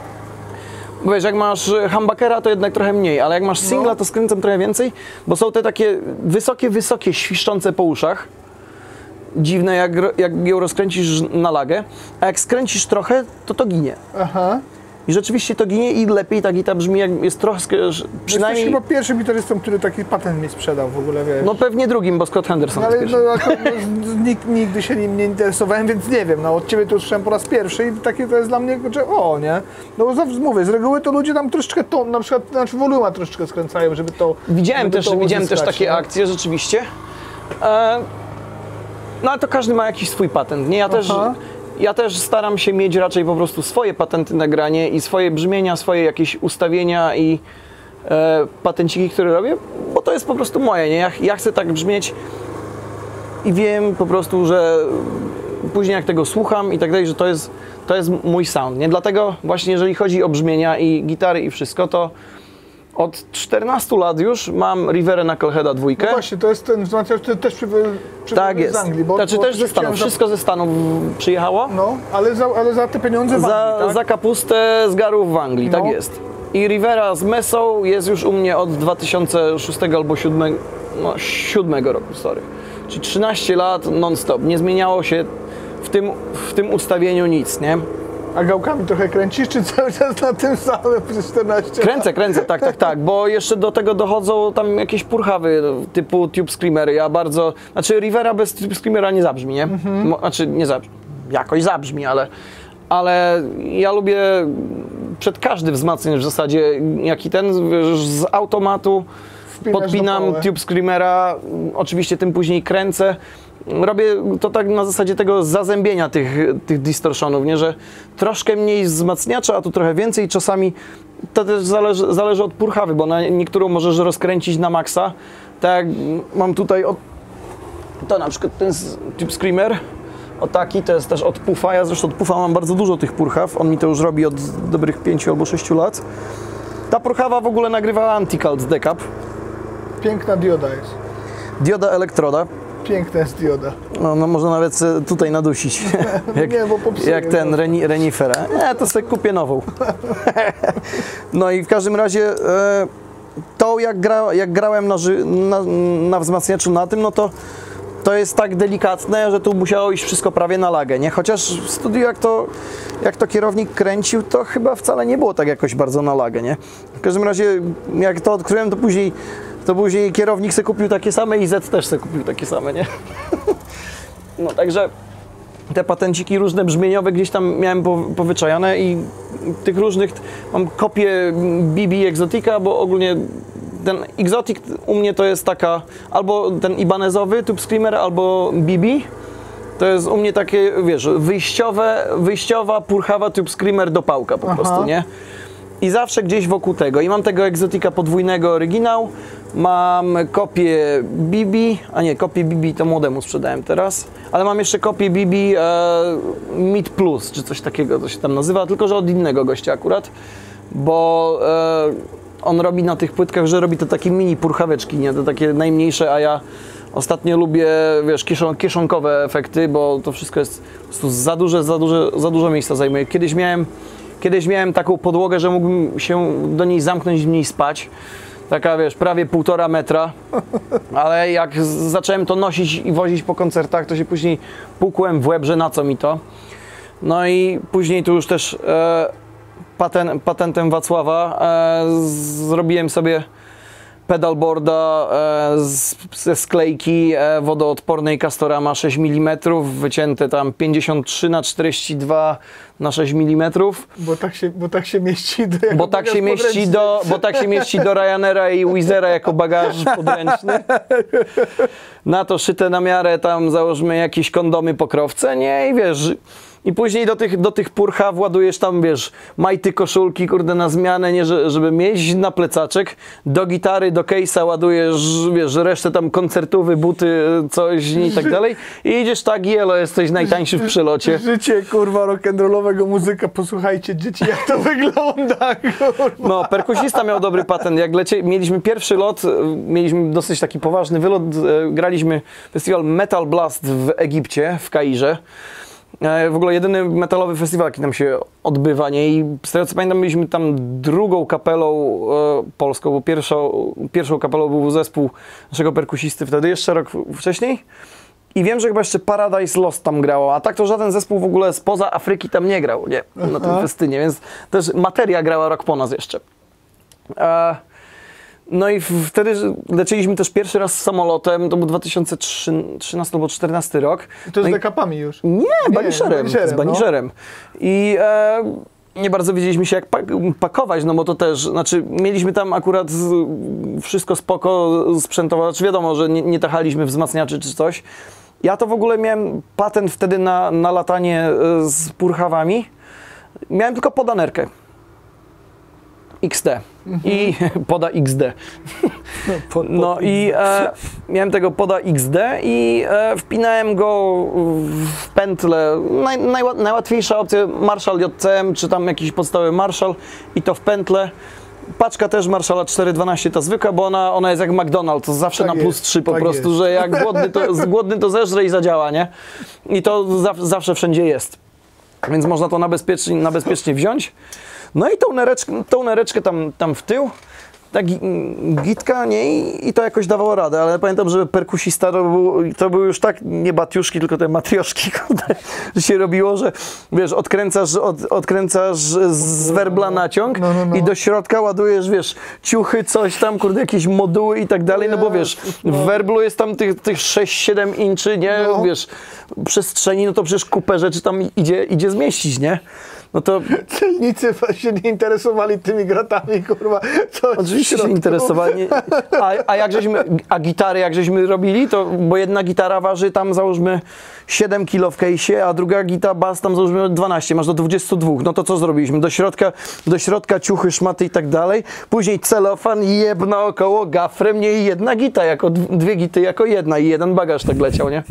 Bo wiesz, jak masz humbuckera, to jednak trochę mniej, ale jak masz singla, No. to skręcam trochę więcej, bo są te takie wysokie, wysokie, świszczące po uszach. Dziwne, jak, jak ją rozkręcisz na lagę, a jak skręcisz trochę, to to ginie. Aha. I rzeczywiście to ginie i lepiej ta gita brzmi, jak jest trochę, przynajmniej... Jesteś chyba pierwszym gitarzystą, który taki patent mi sprzedał w ogóle, wiesz. No pewnie drugim, bo Scott Henderson No, jest ale pierwszy. no, akurat, no, z- nig- nigdy się nim nie interesowałem, więc nie wiem, no od Ciebie to usłyszałem po raz pierwszy i takie to jest dla mnie, że o, nie? No bo zawsze mówię, z reguły to ludzie tam troszeczkę to, na przykład, znaczy woluma troszeczkę skręcają, żeby to Widziałem żeby też, to widziałem też uzyskać, takie nie? akcje, rzeczywiście. E, no ale to każdy ma jakiś swój patent, nie? Ja też, Aha. ja też staram się mieć raczej po prostu swoje patenty na granie i swoje brzmienia, swoje jakieś ustawienia i e, patenciki, które robię, bo to jest po prostu moje, nie? Ja, ja chcę tak brzmieć i wiem po prostu, że później jak tego słucham i tak dalej, że to jest, to jest mój sound, nie? Dlatego właśnie jeżeli chodzi o brzmienia i gitary i wszystko, to od czternastu lat już mam Riverę Knuckleheada dwójkę. No właśnie, to jest ten wzmacniacz, który też przybył Tak jest. z Anglii. Bo, Znaczy bo też ze Stanów, chciałem za- wszystko ze Stanów przyjechało. No, ale za, ale za te pieniądze w Za, Anglii, tak? za kapustę z garów w Anglii, No. tak jest. I Rivera z Mesą jest już u mnie od dwa tysiące szóstego albo dwa tysiące siódmego, no siódmego roku, sorry. Czyli trzynaście lat non-stop. Nie zmieniało się w tym, w tym ustawieniu nic, nie? A gałkami trochę kręcisz, czy cały czas na tym samym przez czternaście Kręcę, kręcę, tak, tak, tak, bo jeszcze do tego dochodzą tam jakieś purchawy typu Tube Screamery. Ja bardzo, znaczy Rivera bez Tube Screamera nie zabrzmi, nie? Mo, znaczy nie zabrzmi, jakoś zabrzmi, ale, ale ja lubię przed każdym wzmacniacz w zasadzie, jaki ten, wiesz, z automatu Wpinasz do podpinam poły. Tube Screamera, oczywiście tym później kręcę. Robię to tak na zasadzie tego zazębienia tych, tych distortionów, nie? Że troszkę mniej wzmacniacza, a tu trochę więcej. Czasami to też zależy, zależy od purchawy, bo na niektórą możesz rozkręcić na maksa. Tak jak mam tutaj od, to na przykład ten z- Tube Screamer, o taki, to jest też od Puffa. Ja zresztą od Puffa mam bardzo dużo tych purchaw. On mi to już robi od dobrych pięciu albo sześciu lat. Ta purchawa w ogóle nagrywała Anti-Cult Decap. Piękna dioda jest. Dioda elektroda. Piękna jest dioda. No, no można nawet se tutaj nadusić. jak, Nie, bo popsuję, jak ten no. reni, renifera. Nie, to sobie kupię nową. No i w każdym razie e, to jak, gra, jak grałem na, ży- na, na wzmacniaczu na tym, no to to jest tak delikatne, że tu musiało iść wszystko prawie na lagę, nie? Chociaż w studiu jak to, jak to kierownik kręcił, to chyba wcale nie było tak jakoś bardzo na lagę, nie? W każdym razie jak to odkryłem, to później to później kierownik se kupił takie same i Z też se kupił takie same, nie? No także te patenciki różne brzmieniowe gdzieś tam miałem po, powyczajane i tych różnych, mam kopię B B Exotica, bo ogólnie ten Exotic u mnie to jest taka, albo ten Ibanezowy Tube Screamer, albo B B. To jest u mnie takie, wiesz, wyjściowe, wyjściowa, purchawa Tube Screamer do pałka po Aha. prostu, nie? I zawsze gdzieś wokół tego. I mam tego Exotica podwójnego oryginał, mam kopię B B, a nie, kopię B B to młodemu sprzedałem teraz, ale mam jeszcze kopię B B e, Mid Plus, czy coś takiego to się tam nazywa, tylko że od innego gościa akurat, bo e, on robi na tych płytkach, że robi to takie mini purchaweczki, nie, to takie najmniejsze, a ja ostatnio lubię, wiesz, kieszon, kieszonkowe efekty, bo to wszystko jest po prostu za duże, za duże, za dużo miejsca zajmuje. Kiedyś miałem kiedyś miałem taką podłogę, że mógłbym się do niej zamknąć i w niej spać. Taka, wiesz, prawie półtora metra, ale jak z- zacząłem to nosić i wozić po koncertach, to się później pukłem w łeb, że na co mi to. No i później tu już też e, paten, patentem Wacława e, zrobiłem sobie pedalboarda e, z, ze sklejki e, wodoodpornej Castorama sześć milimetrów, wycięte tam pięćdziesiąt trzy na czterdzieści dwa na sześć milimetrów. Bo tak się, bo tak się mieści do, jako Bo tak, bagaż się mieści podręczny. do, bo tak się mieści do Ryanaira i Wizera jako bagaż podręczny. Na to szyte na miarę tam załóżmy jakieś kondomy pokrowce, nie? I wiesz, i później do tych, do tych purcha władujesz tam, wiesz, majty, koszulki, kurde, na zmianę, nie, że- żeby mieć na plecaczek. Do gitary, do case'a ładujesz, wiesz, resztę tam koncertówy, buty, coś i tak dalej. I idziesz tak, jelo, jesteś najtańszy w przelocie. Życie, kurwa, rock'n'rollowego muzyka. Posłuchajcie, dzieci, jak to wygląda, kurwa. No, perkusista miał dobry patent. Jak lecie, mieliśmy pierwszy lot, e, mieliśmy dosyć taki poważny wylot, e, graliśmy festiwal Metal Blast w Egipcie, w Kairze. E, W ogóle jedyny metalowy festiwal, jaki tam się odbywa, nie? I z tego co pamiętam, byliśmy tam drugą kapelą e, polską, bo pierwszą, pierwszą kapelą był zespół naszego perkusisty wtedy, jeszcze rok wcześniej. I wiem, że chyba jeszcze Paradise Lost tam grało, a tak to żaden zespół w ogóle spoza Afryki tam nie grał, nie? Na tym festynie, więc też Materia grała rok po nas jeszcze. E, No i w- wtedy lecieliśmy też pierwszy raz samolotem, to był dwa tysiące trzynasty albo czternasty rok. To No z i- dekapami już. nie, baniszerem, baniszerem, z baniszerem. I e, nie bardzo wiedzieliśmy się jak pak pakować, no bo to też, znaczy mieliśmy tam akurat z, wszystko spoko sprzętowo, znaczy wiadomo, że nie, nie tachaliśmy wzmacniaczy czy coś. Ja to w ogóle miałem patent wtedy na, na latanie e, z purchawami. Miałem tylko podanerkę. X D. I poda X D. Pod, No i e, miałem tego poda X D i e, wpinałem go w pętlę. Naj, najła, najłatwiejsza opcja Marshall J C M, czy tam jakiś podstawowy Marshall i to w pętlę. Paczka też Marshalla cztery dwanaście, ta zwykła, bo ona, ona jest jak McDonald's, to zawsze Tak na plus jest, trzy po tak prostu, jest. że jak głodny to, z- głodny to zeżre i zadziała, nie? I to za, zawsze wszędzie jest. Więc można to na bezpiecznie, na bezpiecznie wziąć. No i tą nereczkę, tą nereczkę tam, tam w tył, tak gi- gitka, nie? I, I to jakoś dawało radę, ale pamiętam, że perkusista to był, to był już tak nie batiuszki, tylko te matrioszki, kurde, że się robiło, że wiesz, odkręcasz, od, odkręcasz z werbla naciąg No, no, no. i do środka ładujesz, wiesz, ciuchy, coś tam, kurde, jakieś moduły i tak dalej, no bo wiesz, w werblu jest tam tych, tych sześć siedem inczy, nie? No. Wiesz, przestrzeni, no to przecież kupę rzeczy tam idzie, idzie zmieścić, nie? No to Celnicy się nie interesowali tymi gratami, kurwa. Co oczywiście w się środku. interesowali. A, a jak żeśmy, a gitary jak żeśmy robili, to bo jedna gitara waży tam załóżmy siedem kilo w case'ie, a druga gita bass tam załóżmy dwanaście, masz do dwudziestu dwóch. No to co zrobiliśmy? Do środka, do środka ciuchy, szmaty i tak dalej. Później celofan i jeb naokoło gafrem, nie i jedna gita, jako d- dwie gity jako jedna i jeden bagaż tak leciał, nie?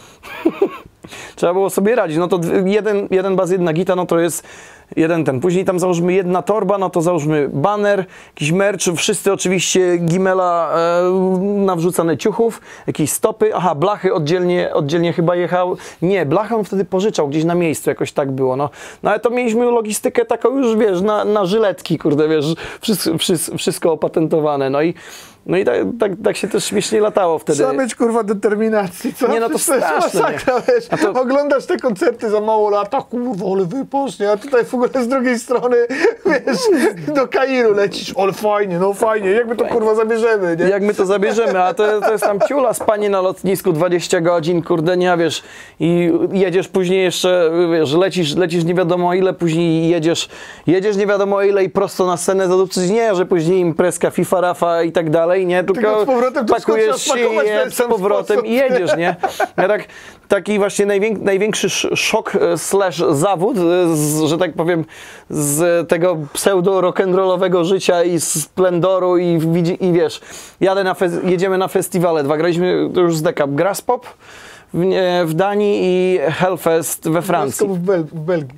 Trzeba było sobie radzić, no to dwie- jeden, jeden bas, jedna gita, no to jest jeden ten. Później tam załóżmy jedna torba, no to załóżmy baner, jakiś merch, wszyscy oczywiście gimela e, nawrzucane ciuchów, jakieś stopy, aha, blachy oddzielnie, oddzielnie chyba jechał, nie, blachę on wtedy pożyczał gdzieś na miejscu, jakoś tak było, no. No ale to mieliśmy logistykę taką już, wiesz, na, na żyletki, kurde, wiesz, wszystko, wszystko, wszystko opatentowane, no i no i tak, tak, tak się też śmiesznie latało wtedy. Trzeba mieć, kurwa, determinacji, co? Nie, no to Przecież jest straszne, nie? masakra, wiesz. A to- Oglądasz te koncerty za mało lata, kurwa, ale wypocznie, a tutaj w ogóle z drugiej strony, wiesz, do Kairu lecisz, ale fajnie, no fajnie, jak my to, kurwa, zabierzemy, nie? Jak my to zabierzemy, a to, to jest tam ciula, spanie na lotnisku dwadzieścia godzin, kurde, nie, wiesz, i jedziesz później jeszcze, wiesz, lecisz, lecisz nie wiadomo ile, później jedziesz, jedziesz nie wiadomo ile i prosto na scenę zadupczyć, nie, że później imprezka, FIFA, Rafa i tak dalej, nie, tylko, Tylko z powrotem to pakujesz wszystko się trzeba spakować w je ten z sam powrotem sposób. i jedziesz, nie. Ja tak, taki właśnie najwięk, największy sz- szok e, slash zawód, e, z, że tak powiem, z tego pseudo rock'n'rollowego życia i splendoru i, widzi- i wiesz, jadę na fe- jedziemy na festiwale, dwa graliśmy to już z dekap, Graspop w, nie, w Danii i Hellfest we Francji. W, Bel w Belgii.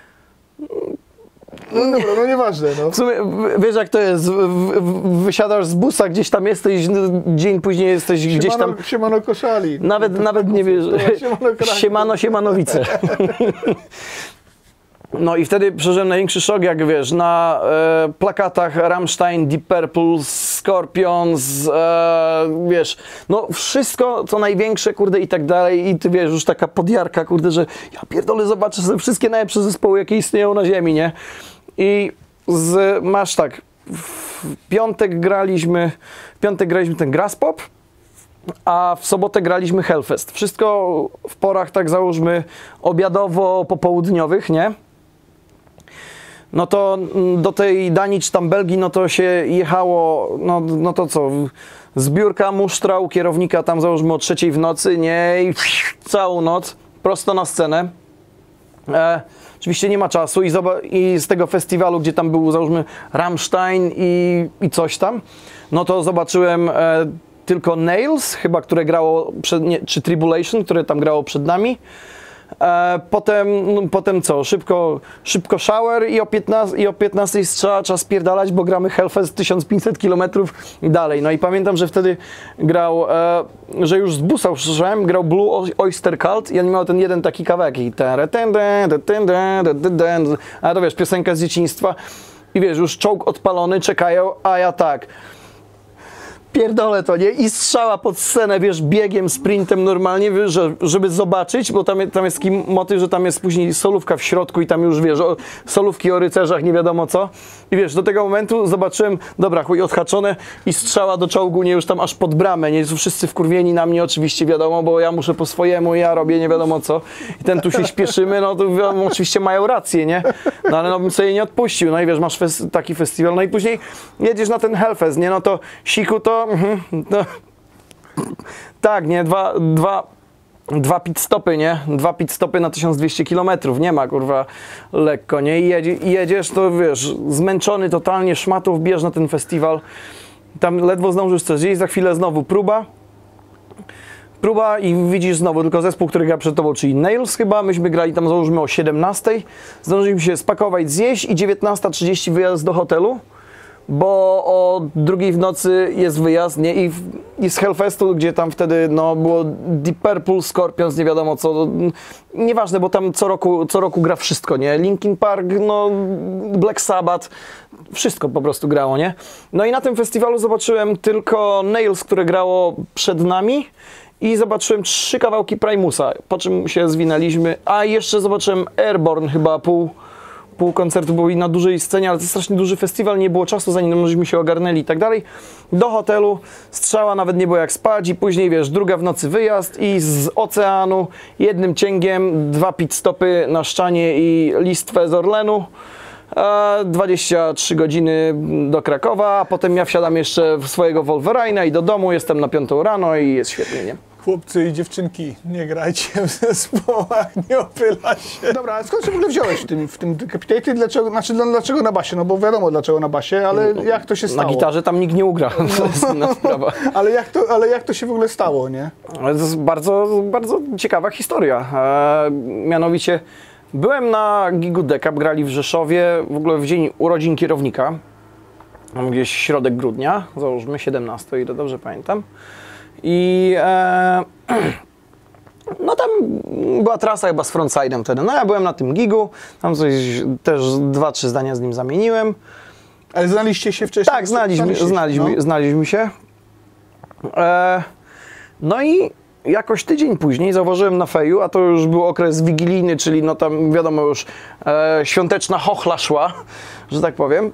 No dobra, no nieważne, no. W sumie, w- wiesz jak to jest, w, w, wysiadasz z busa, gdzieś tam jesteś, no, dzień później jesteś gdzieś tam, Siemano, siemano koszali. nawet, nawet nie wiesz, Siemano Kraków. siemano, siemanowice. No i wtedy przeżyłem największy szok, jak wiesz, na e, plakatach Rammstein, Deep Purple, Scorpions, e, wiesz, no wszystko co największe, kurde, i tak dalej, i ty wiesz, już taka podjarka, kurde, że ja pierdolę, zobaczę sobie wszystkie najlepsze zespoły, jakie istnieją na ziemi, nie? I z, masz tak, w piątek graliśmy, w piątek graliśmy ten Graspop, a w sobotę graliśmy Hellfest. Wszystko w porach, tak załóżmy, obiadowo-popołudniowych, nie? No to do tej Danii czy tam Belgii, no to się jechało, no, no to co, zbiórka, musztrał, kierownika tam załóżmy o trzeciej w nocy, nie? I całą noc, prosto na scenę. E, oczywiście nie ma czasu i, i z tego festiwalu, gdzie tam był załóżmy Rammstein i, i coś tam, no to zobaczyłem e, tylko Nails, chyba, które grało, przed, nie, czy Tribulation, które tam grało przed nami. E, potem, no, potem co? Szybko, szybko shower i o piętnastej, i o piętnastej trzeba, trzeba spierdalać, bo gramy Hellfest tysiąc pięćset kilometrów dalej. No i pamiętam, że wtedy grał, e, że już z busa usłyszałem, grał Blue Oyster Cult i on miał ten jeden taki kawałek. I a to wiesz, piosenka z dzieciństwa. I wiesz, już czołg odpalony, czekają, a ja tak... Pierdolę to, nie? I strzała pod scenę, wiesz, biegiem, sprintem normalnie, wiesz, że, żeby zobaczyć, bo tam, tam jest taki motyw, że tam jest później solówka w środku i tam już, wiesz, o, solówki o rycerzach, nie wiadomo co. I wiesz, do tego momentu zobaczyłem, dobra, chuj, odhaczone i strzała do czołgu, nie, już tam aż pod bramę, nie? Są wszyscy wkurwieni na mnie oczywiście, wiadomo, bo ja muszę po swojemu, ja robię nie wiadomo co. I ten tu się śpieszymy, no to wiadomo, oczywiście mają rację, nie? No ale no bym sobie nie odpuścił, no i wiesz, masz fes taki festiwal, no i później jedziesz na ten Hellfest, nie? No to siku to no, tak, nie, dwa, dwa, dwa pit stopy, nie, dwa pit stopy na tysiąc dwieście kilometrów, nie ma, kurwa, lekko, nie, i jedzie, jedziesz, to wiesz, zmęczony totalnie, szmatów, bierz na ten festiwal, tam ledwo zdążysz coś gdzieś, za chwilę znowu próba, próba i widzisz znowu tylko zespół, który gra przed tobą, czyli Nails chyba, myśmy grali tam załóżmy o siedemnastej, zdążyliśmy się spakować, zjeść i dziewiętnasta trzydzieści wyjazd do hotelu, bo o drugiej w nocy jest wyjazd, nie? I, w, i z Hellfestu, gdzie tam wtedy no, było Deep Purple, Scorpions, nie wiadomo co, nieważne, bo tam co roku, co roku gra wszystko, nie? Linkin Park, no, Black Sabbath, wszystko po prostu grało, nie? No i na tym festiwalu zobaczyłem tylko Nails, które grało przed nami i zobaczyłem trzy kawałki Primusa, po czym się zwinęliśmy, a jeszcze zobaczyłem Airborne chyba pół pół koncertu byli na dużej scenie, ale to strasznie duży festiwal, nie było czasu, zanim żeśmy się ogarnęli i tak dalej. Do hotelu, strzała, nawet nie było jak spać i później, wiesz, druga w nocy wyjazd i z oceanu jednym cięgiem, dwa pit stopy na Szczanie i Listwę z Orlenu, dwadzieścia trzy godziny do Krakowa, a potem ja wsiadam jeszcze w swojego Wolverine'a i do domu, jestem na piątą rano i jest świetnie, nie? Chłopcy i dziewczynki, nie grajcie w zespołach, nie opyla się. Dobra, a skąd się w ogóle wziąłeś w tym, w tym Decapitated? Dlaczego, znaczy, dlaczego na basie? No bo wiadomo dlaczego na basie, ale no, jak to się stało? Na gitarze tam nikt nie ugra, no, to jest inna sprawa. Ale jak, to, ale jak to się w ogóle stało, nie? To jest bardzo, bardzo ciekawa historia. E, mianowicie byłem na gigu Decap, grali w Rzeszowie, w ogóle w dzień urodzin kierownika, gdzieś środek grudnia, załóżmy siedemnastego, o ile dobrze pamiętam. I e, no tam była trasa chyba z frontside'em wtedy. No ja byłem na tym gigu, tam coś też dwa, trzy zdania z nim zamieniłem. Ale znaliście się wcześniej? Tak, znaliśmy, znaliśmy, no. znaliśmy się. E, no i jakoś tydzień później zauważyłem na feju, a to już był okres wigilijny, czyli no tam wiadomo już e, świąteczna chochla szła, że tak powiem.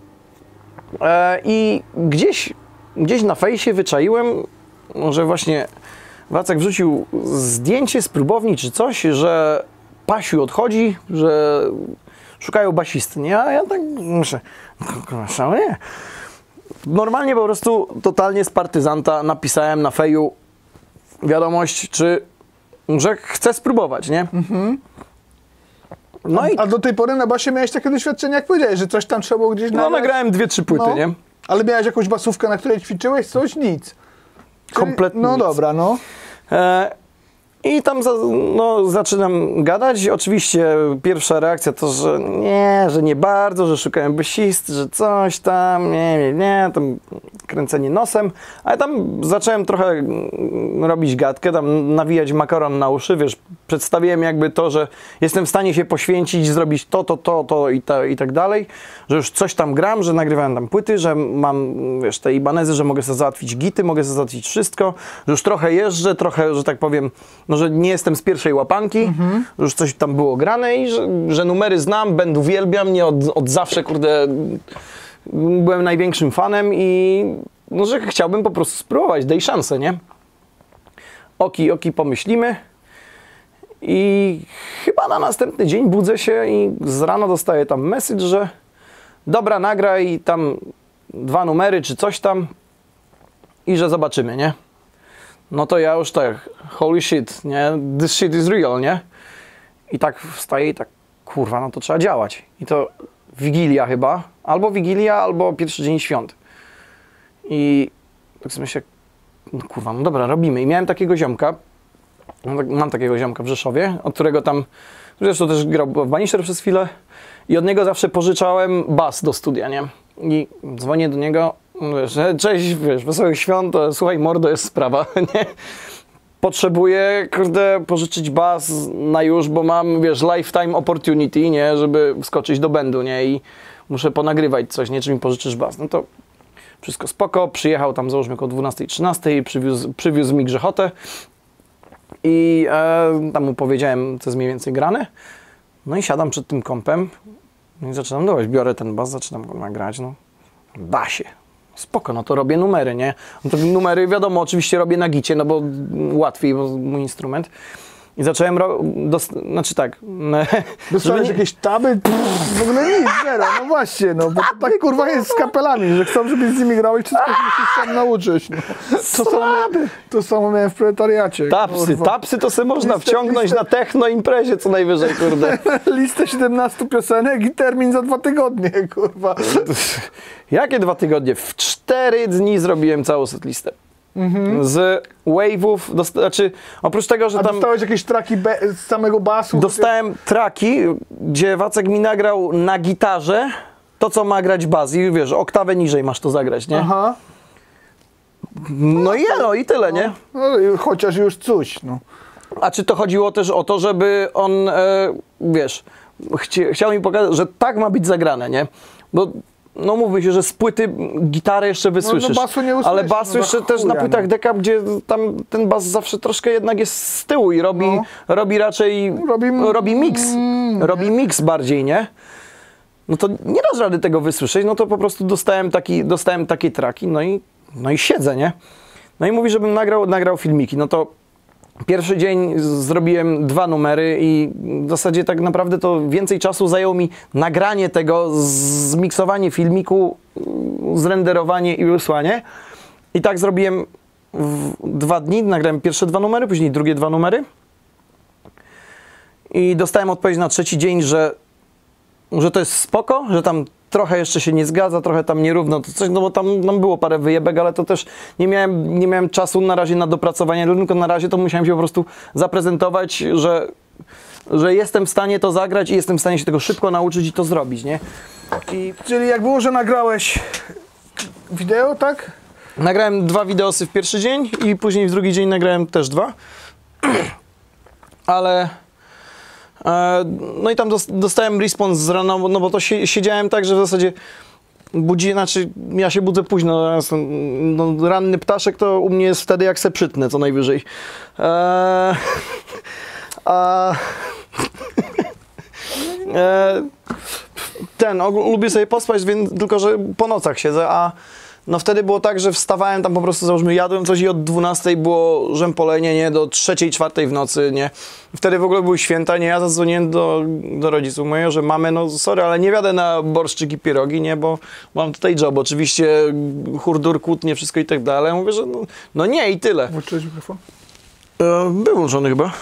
E, I gdzieś, gdzieś na fejsie wyczaiłem, że właśnie Wacek wrzucił zdjęcie z próbowni czy coś, że Pasiu odchodzi, że szukają basisty, nie? A ja tak muszę, kurwa, nie. Normalnie po prostu totalnie z partyzanta napisałem na feju wiadomość, czy że chcę spróbować, nie? Mhm. No a, i... a do tej pory na basie miałeś takie doświadczenie, jak powiedziałeś, że coś tam trzeba było gdzieś nagrać? No nagrałem dwie, trzy płyty, no. nie? Ale miałeś jakąś basówkę, na której ćwiczyłeś? Coś? Nic. Kompletnie No nic. dobra, no. E, I tam za, no, zaczynam gadać. Oczywiście pierwsza reakcja to, że nie, że nie bardzo, że szukałem basisty, że coś tam, nie, nie, nie, tam kręcenie nosem. Ale tam zacząłem trochę robić gadkę, tam nawijać makaron na uszy, wiesz, przedstawiłem jakby to, że jestem w stanie się poświęcić, zrobić to, to, to, to i, ta, i tak dalej, że już coś tam gram, że nagrywałem tam płyty, że mam, wiesz, te Ibanezy, że mogę sobie załatwić gity, mogę sobie załatwić wszystko, że już trochę jeżdżę, trochę, że tak powiem, no, że nie jestem z pierwszej łapanki, mhm. że już coś tam było grane i że, że numery znam, band uwielbiam, nie od, od zawsze, kurde, byłem największym fanem i no, że chciałbym po prostu spróbować, daj szansę, nie? Oki, oki, pomyślimy. I chyba na następny dzień budzę się i z rana dostaję tam message, że dobra, nagraj tam dwa numery czy coś tam i że zobaczymy, nie? No to ja już tak, holy shit, nie? This shit is real, nie? I tak wstaję i tak, kurwa, no to trzeba działać. I to Wigilia chyba, albo Wigilia, albo pierwszy dzień świąt. I tak sobie myślę, no kurwa, no dobra, robimy. I miałem takiego ziomka, mam takiego ziomka w Rzeszowie, od którego tam, zresztą też grał w Banisher przez chwilę i od niego zawsze pożyczałem bas do studia, nie? I dzwonię do niego, wiesz, cześć, wiesz, wesołych świąt, słuchaj mordo, jest sprawa, nie? Potrzebuję, kurde, pożyczyć bas na już, bo mam, wiesz, lifetime opportunity, nie? Żeby wskoczyć do bandu, nie? I muszę ponagrywać coś, nie? Czy mi pożyczysz bas? No to wszystko spoko, przyjechał tam załóżmy około dwunastej trzynastej, przywiózł, przywiózł mi grzechotę i e, tam mu powiedziałem, co jest mniej więcej grane. No i siadam przed tym kompem no i zaczynam dawać, biorę ten bas, zaczynam go nagrać, no da się. Spoko, no to robię numery, nie? No to numery, wiadomo, oczywiście robię na gicie, no bo łatwiej, bo mój instrument. I zacząłem, znaczy tak... Dostałeś nie... jakieś taby? Pff, w ogóle nic, zero, no właśnie, no, bo to tak kurwa jest z kapelami, że chcą, żebyś z nimi grał i wszystko musisz sam nauczyć, no. To samo, to samo miałem w proletariacie. Tapsy, kurwa. Tapsy to se można listę, wciągnąć listę... na techno imprezie co najwyżej, kurde. Listę siedemnastu piosenek i termin za dwa tygodnie, kurwa. Jakie dwa tygodnie? W cztery dni zrobiłem całą setlistę. Mhm. Z wave'ów, znaczy oprócz tego, że A tam... dostałeś jakieś traki z samego basu? Dostałem traki, gdzie Wacek mi nagrał na gitarze to, co ma grać bas i wiesz, oktawę niżej masz to zagrać, nie? Aha. No i no i tyle, no, nie? No, chociaż już coś, no. A czy to chodziło też o to, żeby on, e, wiesz, chci chciał mi pokazać, że tak ma być zagrane, nie? Bo no mówmy się, że z płyty gitarę jeszcze wysłyszysz, no, no basu nie usłyszysz, ale basu no jeszcze chuja, też na płytach no. Decap, gdzie tam ten bas zawsze troszkę jednak jest z tyłu i robi, no. robi raczej, robi, robi mix, mm, robi nie? mix bardziej, nie? No to nie dasz rady tego wysłyszeć, no to po prostu dostałem, taki, dostałem takie traki, no i, no i siedzę, nie? No i mówi, żebym nagrał, nagrał filmiki, no to pierwszy dzień zrobiłem dwa numery i w zasadzie tak naprawdę to więcej czasu zajęło mi nagranie tego, zmiksowanie filmiku, zrenderowanie i wysłanie. I tak zrobiłem w dwa dni, nagrałem pierwsze dwa numery, później drugie dwa numery. I dostałem odpowiedź na trzeci dzień, że, że to jest spoko, że tam trochę jeszcze się nie zgadza, trochę tam nierówno to coś, no bo tam, tam było parę wyjebek, ale to też nie miałem, nie miałem czasu na razie na dopracowanie, tylko na razie to musiałem się po prostu zaprezentować, że, że jestem w stanie to zagrać i jestem w stanie się tego szybko nauczyć i to zrobić, nie? I, czyli jak było, że nagrałeś wideo, tak? Nagrałem dwa wideosy w pierwszy dzień i później w drugi dzień nagrałem też dwa, ale... No i tam dostałem respons z rana, no bo to siedziałem tak, że w zasadzie budzi, znaczy ja się budzę późno, no, ranny ptaszek to u mnie jest wtedy jak se przytnę co najwyżej. Eee, a, e, ten, lubię sobie pospać, więc tylko, że po nocach siedzę, a no wtedy było tak, że wstawałem tam po prostu, załóżmy, jadłem coś i od dwunastej było rzępolenie, nie, do trzeciej, czwartej w nocy, nie. Wtedy w ogóle były święta, nie, ja zadzwoniłem do, do rodziców moich, że mamy, no sorry, ale nie wiadę na borszczyk i pierogi, nie, bo mam tutaj job, oczywiście hurdur, kłótnie, wszystko i tak dalej. Mówię, że no, no nie i tyle. Włączyłeś mikrofon? E, był włączony chyba.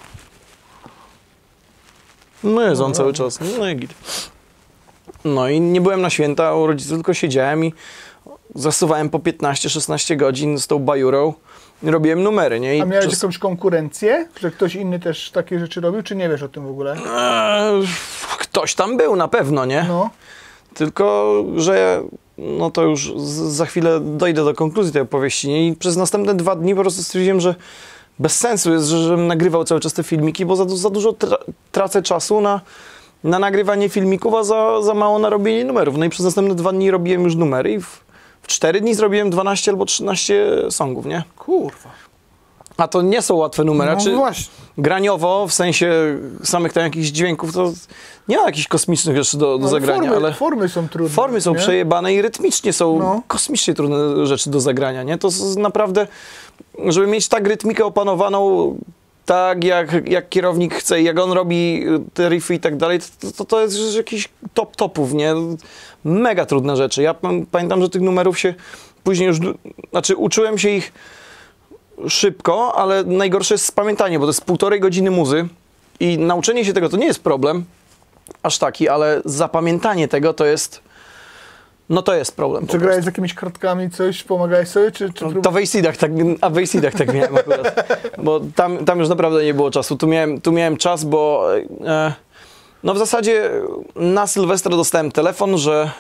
No jest on cały czas, no i git. No i nie byłem na święta u rodziców, tylko siedziałem i zasuwałem po piętnaście szesnaście godzin z tą bajurą i robiłem numery, nie? I A miałeś przez... jakąś konkurencję? Że ktoś inny też takie rzeczy robił, czy nie wiesz o tym w ogóle? Eee, ktoś tam był na pewno, nie? No. Tylko, że no to już za chwilę dojdę do konkluzji tej opowieści, nie? I przez następne dwa dni po prostu stwierdziłem, że bez sensu jest, że- żebym nagrywał cały czas te filmiki, bo za, du- za dużo tra tracę czasu na, na nagrywanie filmików, a za, za mało na robienie numerów. No i przez następne dwa dni robiłem już numery i w, w cztery dni zrobiłem dwanaście albo trzynaście songów, nie? Kurwa. A to nie są łatwe numery. No Czy właśnie. graniowo, w sensie samych tam jakichś dźwięków, to nie ma jakichś kosmicznych rzeczy do, do Ale zagrania, formy, ale formy są trudne. formy są nie? przejebane i rytmicznie są No. kosmicznie trudne rzeczy do zagrania, nie? To jest naprawdę, żeby mieć tak rytmikę opanowaną, tak jak, jak kierownik chce i jak on robi te riffy i tak dalej, to, to, to jest już jakiś top topów, nie? Mega trudne rzeczy. Ja pam- pamiętam, że tych numerów się później już, du- znaczy uczyłem się ich szybko, ale najgorsze jest spamiętanie, bo to jest półtorej godziny muzy i nauczenie się tego to nie jest problem, aż taki, ale zapamiętanie tego to jest, no to jest problem. po Czy prostu. grałeś z jakimiś kartkami, coś, pomagałeś sobie, czy, czy To w Acidach tak, a w Acidach tak miałem akurat, bo tam, tam już naprawdę nie było czasu. Tu miałem, tu miałem czas, bo e, no w zasadzie na Sylwestra dostałem telefon, że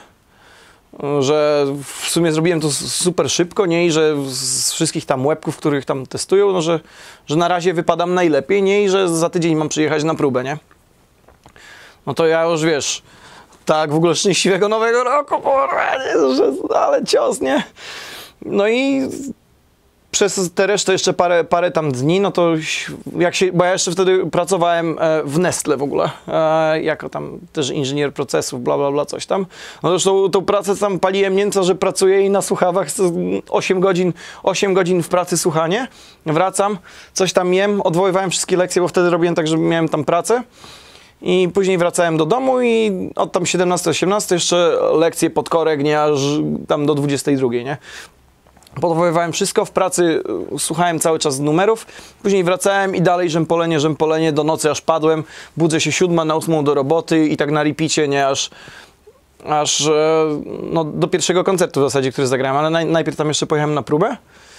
że w sumie zrobiłem to super szybko, nie? I że z wszystkich tam łebków, których tam testują, no że, że na razie wypadam najlepiej, nie? I że za tydzień mam przyjechać na próbę, nie? No to ja już, wiesz, tak w ogóle szczęśliwego nowego roku, kurwa, nie? Że, ale cios, nie? No i przez te resztę jeszcze parę, parę tam dni, no to jak się, bo ja jeszcze wtedy pracowałem e, w Nestle w ogóle, e, jako tam też inżynier procesów, bla, bla, bla, coś tam. No zresztą tą pracę tam paliłem Niemca, że pracuję i na słuchawach osiem godzin, osiem godzin w pracy słuchanie, wracam, coś tam jem, odwoływałem wszystkie lekcje, bo wtedy robiłem tak, że miałem tam pracę. I później wracałem do domu i od tam siedemnastego osiemnastego jeszcze lekcje pod korek, nie, aż tam do dwudziestej drugiej, nie. Podwoływałem wszystko, w pracy słuchałem cały czas numerów, później wracałem i dalej rzępolenie, rzępolenie, do nocy aż padłem, budzę się siódma, na ósmą do roboty i tak na repicie, nie, aż, aż no, do pierwszego koncertu w zasadzie, który zagrałem, ale naj, najpierw tam jeszcze pojechałem na próbę,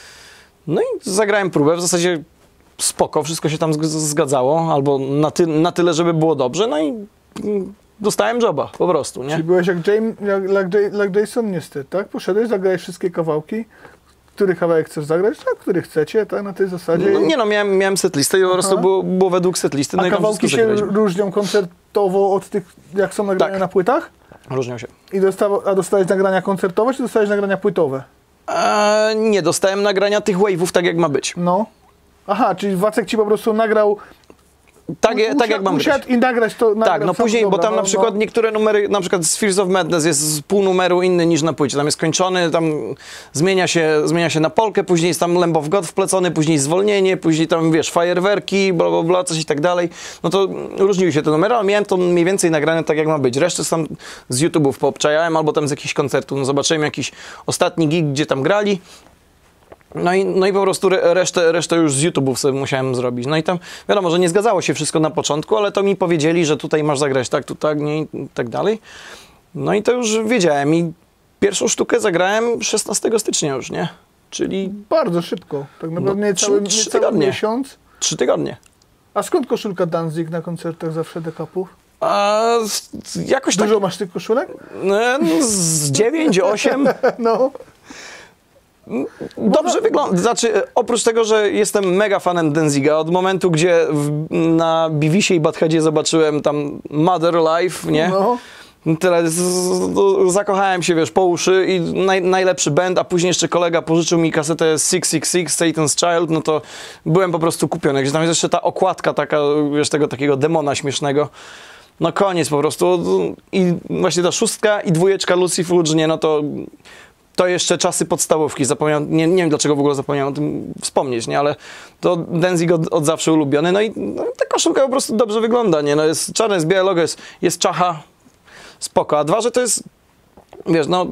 no i zagrałem próbę, w zasadzie spoko, wszystko się tam zgadzało, albo na, ty, na tyle, żeby było dobrze, no i dostałem joba, po prostu, nie? Czyli byłeś jak, James, jak, jak, jak Jason niestety, tak? Poszedłeś, zagrałeś wszystkie kawałki. Który kawałek chcesz zagrać? Tak, który chcecie, tak? Na tej zasadzie. No, nie no, miałem, miałem setlistę i po prostu było, było według setlisty. No A i tam kawałki się zagraliśmy. różnią koncertowo od tych, jak są nagrania Tak. na płytach? Różnią się. I dostawa, a dostałeś nagrania koncertowe, czy dostałeś nagrania płytowe? Eee, nie, dostałem nagrania tych wave'ów tak jak ma być. No. Aha, czyli Wacek ci po prostu nagrał. Tak, je, usiadł, tak jak mam być. usiadł i nagrać to. Nagrał Tak, no sam, później, dobra, bo tam no, na przykład no. niektóre numery, na przykład z Fears of Madness jest pół numeru inny niż na płycie. Tam jest kończony, tam zmienia się, zmienia się na polkę, później jest tam Lamb of God wplecony, później zwolnienie, później tam, wiesz, fajerwerki, bla, bla, bla, coś i tak dalej. No to różniły się te numery, ale miałem to mniej więcej nagrane tak jak ma być. Resztę tam z YouTube'ów poobczajałem albo tam z jakichś koncertów. No zobaczyłem jakiś ostatni gig, gdzie tam grali. No i, no i po prostu re- resztę, resztę już z YouTube'ów sobie musiałem zrobić. No i tam, wiadomo, że nie zgadzało się wszystko na początku, ale to mi powiedzieli, że tutaj masz zagrać tak, tu tak, nie, i tak dalej. No i to już wiedziałem i pierwszą sztukę zagrałem szesnastego stycznia już, nie? Czyli Bardzo szybko. Tak naprawdę No, nie trzy- cały, trzy nie cały tygodnie. miesiąc. trzy tygodnie. A skąd koszulka Danzig na koncertach zawsze dekapów? A z- jakoś tak, Dużo masz tych koszulek? no, z dziewięć, osiem. No. Dobrze wygląda. Znaczy, oprócz tego, że jestem mega fanem Danziga, od momentu, gdzie w, na Biwisie i Badheadzie zobaczyłem tam Mother Life, nie? No. Tyle, z, z, zakochałem się, wiesz, po uszy i naj, najlepszy band, a później jeszcze kolega pożyczył mi kasetę six six six, Satan's Child, no to byłem po prostu kupiony. Gdzie tam jest jeszcze ta okładka taka, wiesz, tego takiego demona śmiesznego. No koniec po prostu. I właśnie ta szóstka i dwójeczka Lucy Fudge, nie, no to... To jeszcze czasy podstawówki, zapomniałem, nie, nie wiem dlaczego w ogóle zapomniałem o tym wspomnieć, nie, ale to Danzig od, od zawsze ulubiony, no i no, ta koszulka po prostu dobrze wygląda, nie, no jest czarne, jest białe logo, jest, jest czacha, spoko, a dwa, że to jest, wiesz, no,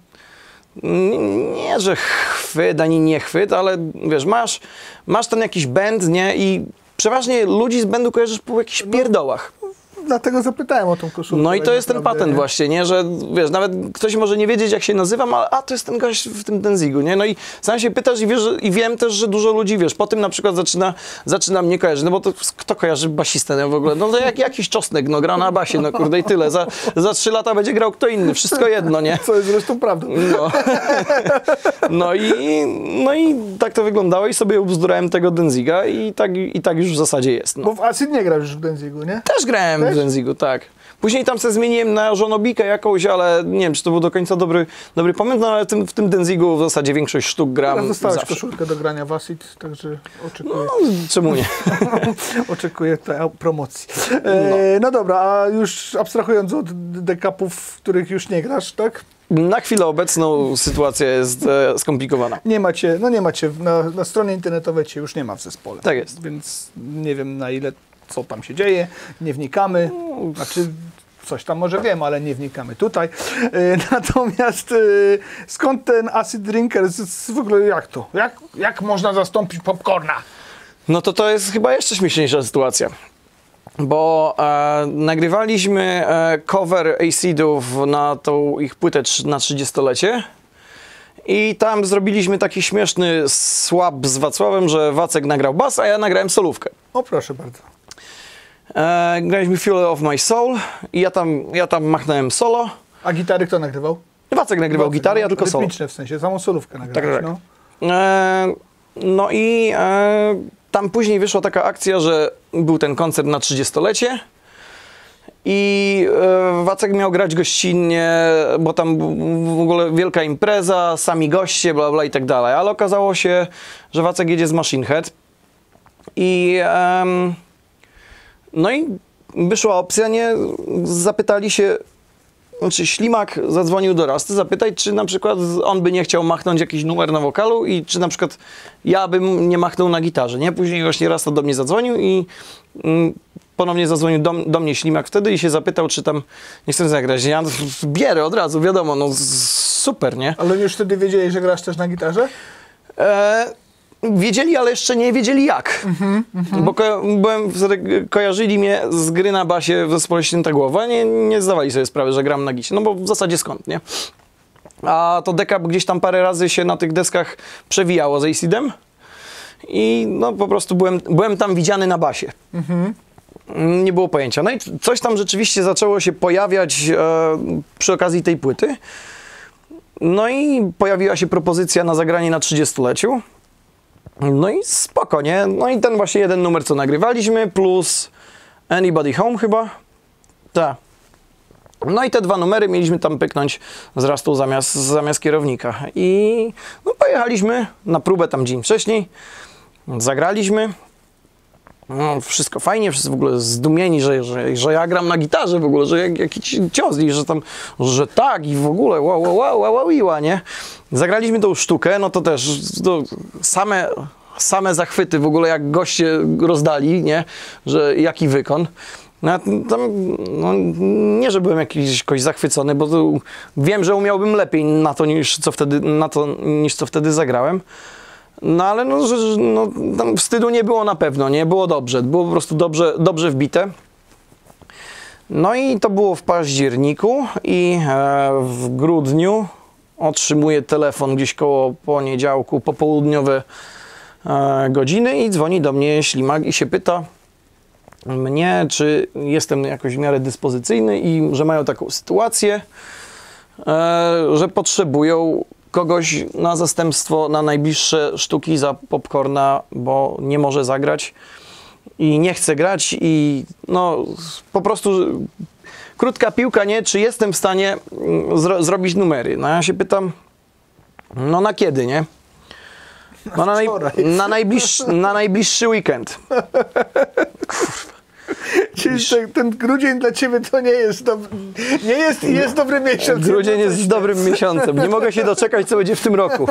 nie, że chwyt ani nie chwyt, ale wiesz, masz, masz ten jakiś band, nie, i przeważnie ludzi z bandu kojarzysz po jakichś pierdołach. dlatego zapytałem o tą koszulkę. No i to tak jest ten naprawdę, patent nie? właśnie, nie? Że wiesz, nawet ktoś może nie wiedzieć, jak się nazywam, ale a to jest ten gość w tym Danzigu, nie? No i sam się pytasz i, wiesz, że- i wiem też, że dużo ludzi, wiesz, po tym na przykład zaczyna, zaczyna mnie kojarzyć, no bo to kto kojarzy basistę no w ogóle? No to jak, jakiś czosnek, no gra na basie, no kurde i tyle. Za, za trzy lata będzie grał kto inny, wszystko jedno, nie? Co jest zresztą prawdą. No. No, i, no i tak to wyglądało i sobie ubzdurałem tego Danziga i tak, i tak już w zasadzie jest. No. Bo w Acid nie grasz już w Danzigu, nie? Też grałem Też? w Danzigu, tak. Później tam se zmieniłem na żonobikę jakąś, ale nie wiem, czy to był do końca dobry, dobry pomysł, no ale tym, w tym Danzigu w zasadzie większość sztuk Ja gram dostałeś zawsze. koszulkę do grania w Acid, także oczekuję. No, czemu nie? Oczekuję tej promocji. E, no dobra, a już abstrahując od dekapów, w których już nie grasz, tak? Na chwilę obecną sytuacja jest e, skomplikowana. Nie macie, no nie macie, na, na stronie internetowej cię już nie ma w zespole. Tak jest. Więc nie wiem na ile, co tam się dzieje, nie wnikamy. Znaczy, coś tam może wiem, ale nie wnikamy tutaj. E, natomiast e, skąd ten Acid Drinker, z, z, w ogóle jak to? Jak, jak można zastąpić popcorna? No to to jest chyba jeszcze śmieszniejsza sytuacja. Bo e, nagrywaliśmy e, cover Acidów na tą ich płytę trz- na trzydziestolecie i tam zrobiliśmy taki śmieszny swap z Wacławem, że Wacek nagrał bas, a ja nagrałem solówkę. O proszę bardzo. E, graliśmy Fuel of My Soul i ja tam, ja tam machnąłem solo. A gitary kto nagrywał? Wacek nagrywał Wacek, gitary, ja no, tylko solo. rytmiczne w sensie, samą solówkę nagrałeś, tak. no. E, no i e, tam później wyszła taka akcja, że był ten koncert na trzydziestolecie i e, Wacek miał grać gościnnie, bo tam w ogóle wielka impreza, sami goście, bla bla i tak dalej, ale okazało się, że Wacek jedzie z Machine Head i em, no i wyszła opcja, nie, zapytali się, znaczy Ślimak zadzwonił do Rasty zapytać, czy na przykład on by nie chciał machnąć jakiś numer na wokalu i czy na przykład ja bym nie machnął na gitarze, nie? Później właśnie Rasta do mnie zadzwonił i mm, ponownie zadzwonił do, do mnie Ślimak wtedy i się zapytał, czy tam nie chcę zagrać. Ja bierę od razu, wiadomo, no super, nie? Ale już wtedy wiedzieli, że grasz też na gitarze? E, wiedzieli, ale jeszcze nie wiedzieli jak. Mhm, Bo ko byłem, wtedy kojarzyli mnie z gry na basie w zespole Święta Głowa, nie, nie zdawali sobie sprawy, że gram na gicie, no bo w zasadzie skąd, nie? A to dekap gdzieś tam parę razy się na tych deskach przewijało z Acidem i no po prostu byłem, byłem tam widziany na basie. Mhm. Nie było pojęcia. No i coś tam rzeczywiście zaczęło się pojawiać e, przy okazji tej płyty. No i pojawiła się propozycja na zagranie na trzydziestoleciu. No i spoko, nie? No i ten właśnie jeden numer, co nagrywaliśmy, plus Anybody Home chyba. Tak. No i te dwa numery mieliśmy tam pyknąć z Rastą zamiast, zamiast kierownika. I no pojechaliśmy na próbę tam dzień wcześniej. Zagraliśmy. No, wszystko fajnie, wszyscy w ogóle zdumieni, że, że, że ja gram na gitarze w ogóle, że jak, jakiś cios i że tam, że tak i w ogóle wow, wow, wow, wow, wow, wow, nie? Zagraliśmy tą sztukę, no to też to same, same zachwyty w ogóle, jak goście rozdali, nie? Że jaki wykon. No, ja tam, no, nie, że byłem jakiś, jakoś zachwycony, bo to, wiem, że umiałbym lepiej na to, niż co wtedy, na to, niż co wtedy zagrałem. No ale no, że, no, tam wstydu nie było na pewno, nie? Było dobrze, było po prostu dobrze, dobrze wbite. No i to było w październiku i e, w grudniu otrzymuję telefon gdzieś koło poniedziałku, popołudniowe e, godziny i dzwoni do mnie Ślimak i się pyta mnie, czy jestem jakoś w miarę dyspozycyjny i że mają taką sytuację, e, że potrzebują kogoś na zastępstwo na najbliższe sztuki za Popcorna, bo nie może zagrać i nie chce grać i no po prostu krótka piłka, nie? Czy jestem w stanie zro zrobić numery? No ja się pytam, no na kiedy, nie? No na, naj na, najbliższy, na najbliższy weekend. Kurwa. Czyli ten, ten grudzień dla ciebie to nie jest dobry, nie jest, jest dobry miesiąc. Grudzień jest dobrym miesiącem. Nie mogę się doczekać, co będzie w tym roku.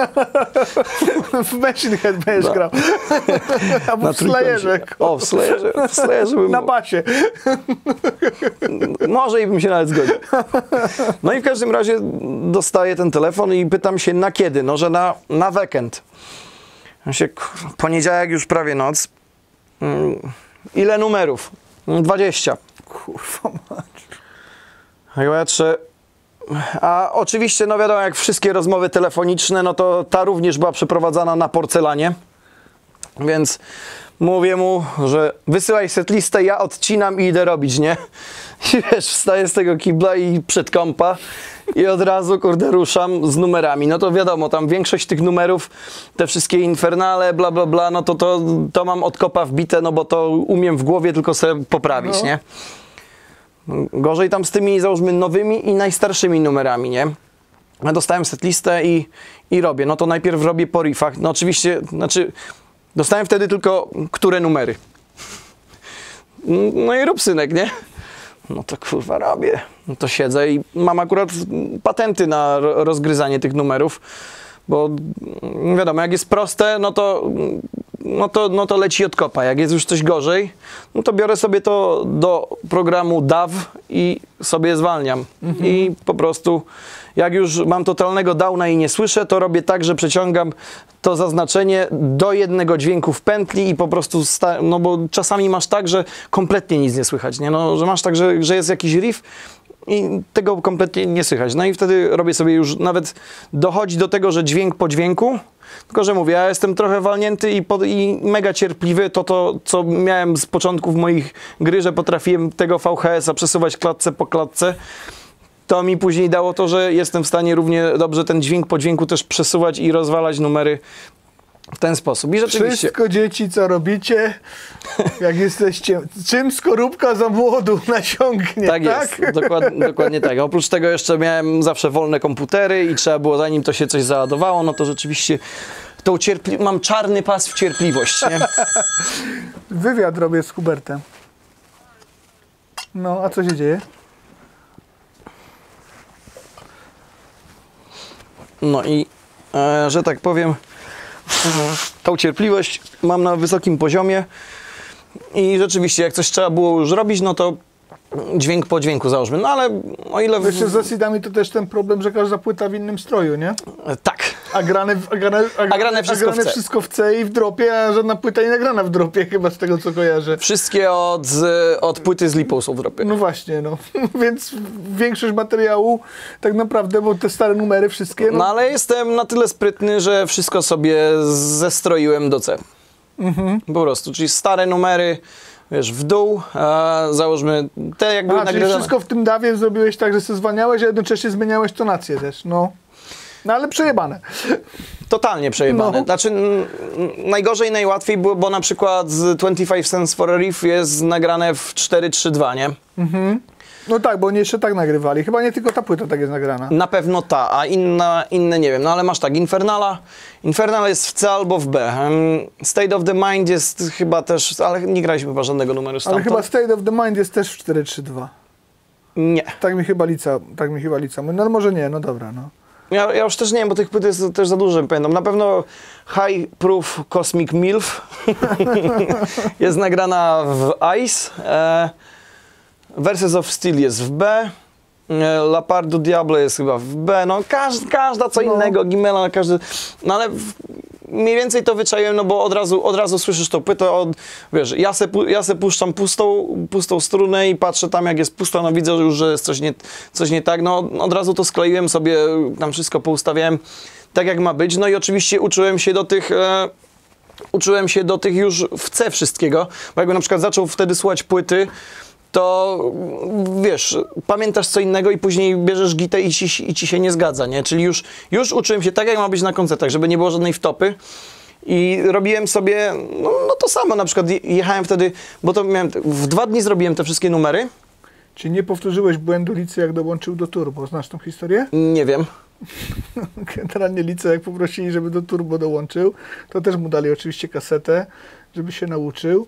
W Machine Head będziesz No. grał. Albo Na w Slayerze. O, w Slayerze. W Slayerze bym... Na basie. Może i bym się nawet zgodził. No i w każdym razie dostaję ten telefon i pytam się na kiedy? No, że na, na weekend. Ja się, poniedziałek już prawie noc. Ile numerów? dwadzieścia. Kurwa mać. Chyba trzy. A oczywiście, no wiadomo, jak wszystkie rozmowy telefoniczne, no to ta również była przeprowadzana na porcelanie. Więc mówię mu, że wysyłaj setlistę, ja odcinam i idę robić, nie? I wiesz, wstaję z tego kibla i przed kompa i od razu, kurde, ruszam z numerami. No to wiadomo, tam większość tych numerów, te wszystkie infernale, bla, bla, bla, no to to, to mam od kopa wbite, no bo to umiem w głowie tylko sobie poprawić, no. Nie? Gorzej tam z tymi, załóżmy, nowymi i najstarszymi numerami, nie? Ja dostałem setlistę i, i robię. No to najpierw robię po riffach. No oczywiście, znaczy, dostałem wtedy tylko które numery. No i rób, synek, nie? No to kurwa robię. No to siedzę i mam akurat patenty na rozgryzanie tych numerów, bo wiadomo, jak jest proste, no to, no to, no to leci od kopa. Jak jest już coś gorzej, no to biorę sobie to do programu D A W i sobie zwalniam. Mhm. I po prostu jak już mam totalnego downa i nie słyszę, to robię tak, że przeciągam to zaznaczenie do jednego dźwięku w pętli i po prostu, no bo czasami masz tak, że kompletnie nic nie słychać, nie? No, że masz tak, że, że jest jakiś riff i tego kompletnie nie słychać. No i wtedy robię sobie już, nawet dochodzi do tego, że dźwięk po dźwięku, tylko że mówię, ja jestem trochę walnięty i, pod, i mega cierpliwy, to to, co miałem z początków moich gry, że potrafiłem tego V H S-a przesuwać klatce po klatce, to mi później dało to, że jestem w stanie równie dobrze ten dźwięk po dźwięku też przesuwać i rozwalać numery w ten sposób. I rzeczywiście... Wszystko, dzieci, co robicie, jak jesteście... Czym skorupka za młodu nasiągnie, tak? Tak jest, dokładnie, dokładnie tak. Oprócz tego jeszcze miałem zawsze wolne komputery i trzeba było, zanim to się coś załadowało, no to rzeczywiście tą cierpli... mam czarny pas w cierpliwość, nie? Wywiad robię z Hubertem. No, a co się dzieje? No i, e, że tak powiem, tą cierpliwość mam na wysokim poziomie i rzeczywiście, jak coś trzeba było już robić, no to dźwięk po dźwięku załóżmy. No ale o ile... Wiesz, z acidami to też ten problem, że każda płyta w innym stroju, nie? E, tak. A grane, a grane, a grane, a grane, wszystko, a grane w C. wszystko w C i w dropie, a żadna płyta nie nagrana w dropie, chyba z tego, co kojarzę. Wszystkie od, od płyty z lipą są w dropie. No właśnie, no. Więc większość materiału tak naprawdę, bo te stare numery wszystkie... No, no ale jestem na tyle sprytny, że wszystko sobie zestroiłem do C. Mhm. Po prostu, czyli stare numery, wiesz, w dół, a załóżmy te jakby a, czyli wszystko w tym dawie zrobiłeś tak, że się zwalniałeś, a jednocześnie zmieniałeś tonację też, no. No ale przejebane. Totalnie przejebane. No. Znaczy najgorzej, najłatwiej było, bo na przykład z twenty-five cents for a riff jest nagrane w cztery trzy dwa, nie? Mhm. No tak, bo oni jeszcze tak nagrywali. Chyba nie tylko ta płyta tak jest nagrana. Na pewno ta, a inna, inne nie wiem. No ale masz tak, Infernala. Infernal jest w C albo w B. State of the Mind jest chyba też, ale nie graliśmy chyba żadnego numeru stamtąd. Ale chyba State of the Mind jest też w cztery trzy dwa. Nie. Tak mi chyba lica, tak mi chyba lica. No może nie, no dobra, no. Ja, ja już też nie wiem, bo tych płyt jest też za dużo, pamiętam. Na pewno High Proof Cosmic Milf jest nagrana w Ice. E, Verses of Steel jest w B. E, La Part du Diable jest chyba w B. No każda, każda co no. innego, Gimela, każdy. No ale w, mniej więcej to wyczaiłem, no bo od razu, od razu słyszysz tą płytę, od, wiesz, ja se, ja se puszczam pustą, pustą strunę i patrzę tam, jak jest pusta, no widzę już, że jest coś nie, coś nie tak, no od razu to skleiłem sobie, tam wszystko poustawiałem tak, jak ma być, no i oczywiście uczyłem się do tych, e, uczyłem się do tych już w C wszystkiego, bo jakby na przykład zaczął wtedy słuchać płyty, to wiesz, pamiętasz co innego i później bierzesz gitę i ci, i ci się nie zgadza, nie? Czyli już, już uczyłem się tak, jak ma być na koncertach, żeby nie było żadnej wtopy i robiłem sobie, no, no to samo, na przykład jechałem wtedy, bo to miałem, w dwa dni zrobiłem te wszystkie numery. Czy nie powtórzyłeś błędu Licy, jak dołączył do Turbo? Znasz tą historię? Nie wiem. Generalnie Lice, jak poprosili, żeby do Turbo dołączył, to też mu dali oczywiście kasetę, żeby się nauczył.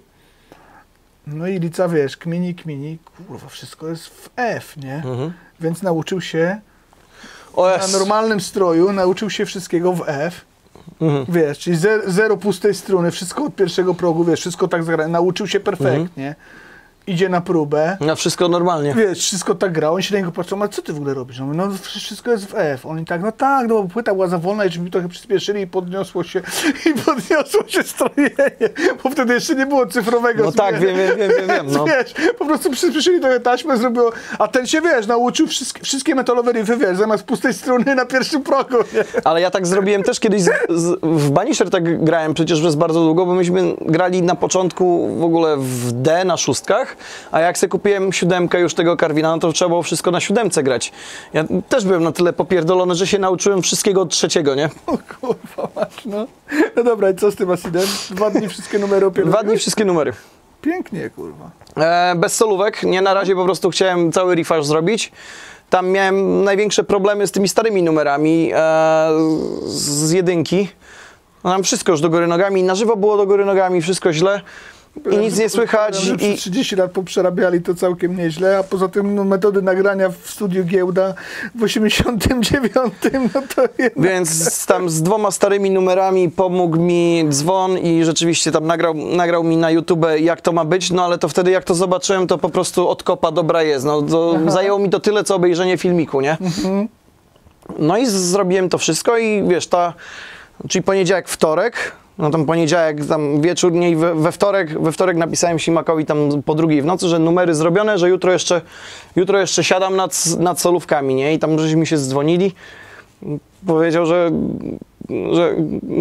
No i Lica, wiesz, kmini, kmini, kurwa, wszystko jest w F, nie? Mhm. Więc nauczył się o na normalnym stroju, nauczył się wszystkiego w F. Mhm. Wiesz, czyli zero, zero pustej struny, wszystko od pierwszego progu, wiesz, wszystko tak zagrane, nauczył się perfektnie. Mhm. idzie na próbę. No wszystko normalnie. Wiesz, wszystko tak gra, on się na niego patrzą, a co ty w ogóle robisz? No, mówię, no wszystko jest w F. Oni tak, no tak, no bo płyta była za wolna i żeby mi trochę przyspieszyli i podniosło się, i podniosło się strojenie, bo wtedy jeszcze nie było cyfrowego. No tak, wiem, wiem, wiem, wiem, wiem no. Wiesz, po prostu przyspieszyli trochę taśmę, zrobiło, a ten się, wiesz, nauczył wszystkie, wszystkie metalowe riffy, wiesz, zamiast pustej struny na pierwszym progu, nie? Ale ja tak zrobiłem też kiedyś, z, z, w Banisher tak grałem przecież przez bardzo długo, bo myśmy grali na początku w ogóle w D na szóstkach, a jak sobie kupiłem siódemkę już tego Karwina, no to trzeba było wszystko na siódemce grać. Ja też byłem na tyle popierdolony, że się nauczyłem wszystkiego od trzeciego, nie? O kurwa, masz, no. No dobra, i co z tym Acidem? Dwa dni wszystkie numery opierdzieliłeś? Dwa dni wszystkie numery. Pięknie, kurwa. E, bez solówek, nie, na razie po prostu chciałem cały rifaż zrobić. Tam miałem największe problemy z tymi starymi numerami e, z jedynki. No tam wszystko już do góry nogami, na żywo było do góry nogami, wszystko źle i nic nie słychać. I przez trzydzieści lat poprzerabiali to całkiem nieźle, a poza tym no, metody nagrania w studiu Giełda w osiemdziesiątym dziewiątym, no to jednak... Więc tam z dwoma starymi numerami pomógł mi Dzwon i rzeczywiście tam nagrał, nagrał mi na YouTube, jak to ma być, no ale to wtedy jak to zobaczyłem, to po prostu od kopa dobra jest. No, to zajęło mi to tyle, co obejrzenie filmiku, nie? Mhm. No i z- zrobiłem to wszystko i wiesz, ta, czyli poniedziałek, wtorek, no tam poniedziałek, tam wieczór, nie, i we, we wtorek, we wtorek napisałem Ślimakowi tam po drugiej w nocy, że numery zrobione, że jutro jeszcze, jutro jeszcze siadam nad, nad solówkami, nie? I tam żeśmy mi się zdzwonili, powiedział, że, że,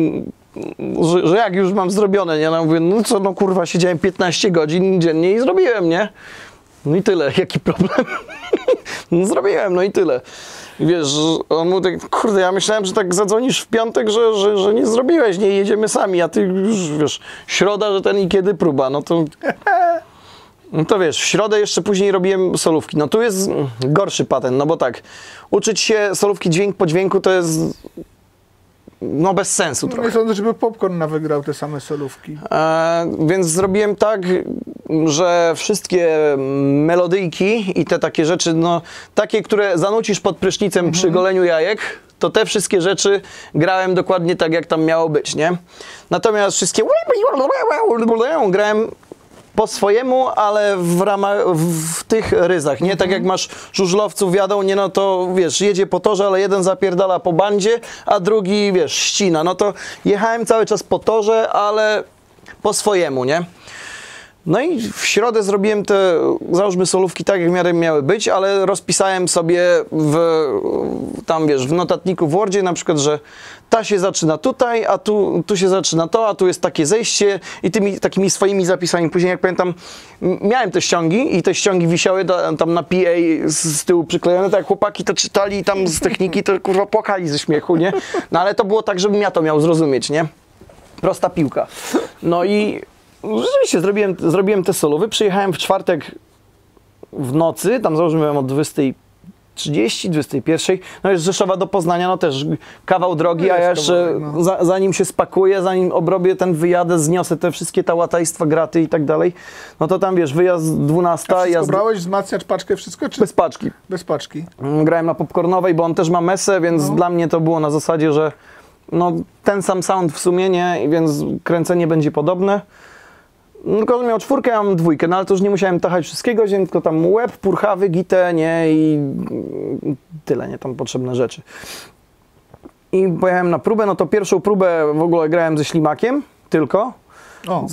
że, że jak już mam zrobione, nie? No mówię, no co, no kurwa, siedziałem piętnaście godzin dziennie i zrobiłem, nie? No i tyle, jaki problem? No zrobiłem, no i tyle. I wiesz, on mu tak, kurde, ja myślałem, że tak zadzwonisz w piątek, że, że, że nie zrobiłeś, nie jedziemy sami, a ty już, wiesz, środa, że ten i kiedy próba, no to... No to wiesz, w środę jeszcze później robiłem solówki. No tu jest gorszy patent, no bo tak, uczyć się solówki dźwięk po dźwięku to jest... No bez sensu No trochę. nie sądzę, żeby Popcorn nawet grał te same solówki. E, więc zrobiłem tak, że wszystkie melodyjki i te takie rzeczy, no takie, które zanucisz pod prysznicem mhm. przy goleniu jajek, to te wszystkie rzeczy grałem dokładnie tak, jak tam miało być, nie? Natomiast wszystkie grałem po swojemu, ale w ramach, w tych ryzach, nie? Tak jak masz żużlowców, wiadą, nie? No to wiesz, jedzie po torze, ale jeden zapierdala po bandzie, a drugi, wiesz, ścina. No to jechałem cały czas po torze, ale po swojemu, nie? No i w środę zrobiłem te, załóżmy, solówki tak, jak w miarę miały być, ale rozpisałem sobie w, tam wiesz, w notatniku w Wordzie na przykład, że ta się zaczyna tutaj, a tu, tu się zaczyna to, a tu jest takie zejście i tymi takimi swoimi zapisami. Później, jak pamiętam, miałem te ściągi i te ściągi wisiały da, tam na P A z, z tyłu przyklejone, tak jak chłopaki to czytali tam z techniki, to kurwa płakali ze śmiechu, nie? No ale to było tak, żebym ja to miał zrozumieć, nie? Prosta piłka. No i rzeczywiście zrobiłem, zrobiłem te solowy, przyjechałem w czwartek w nocy, tam założyłem od dwudziestej trzydzieści, dwudziestej pierwszej, no jest z Rzeszowa do Poznania, no też kawał drogi, No a ja jest jeszcze kawałek, no. za, zanim się spakuję, zanim obrobię ten wyjadę, zniosę te wszystkie tałatajstwa, graty i tak dalej, no to tam wiesz, wyjazd dwunasta, A wszystko jazd brałeś, wzmacniacz, paczkę, wszystko, czy bez paczki. bez paczki? Grałem na popcornowej, bo on też ma mesę, więc No. dla mnie to było na zasadzie, że no ten sam sound w sumie, nie, więc kręcenie będzie podobne. Tylko miał czwórkę, ja mam dwójkę, no ale to już nie musiałem tachać wszystkiego, tylko tam łeb, purchawy, gitę, nie, i tyle, nie, tam potrzebne rzeczy. I pojechałem na próbę, no to pierwszą próbę w ogóle grałem ze Ślimakiem, tylko. O.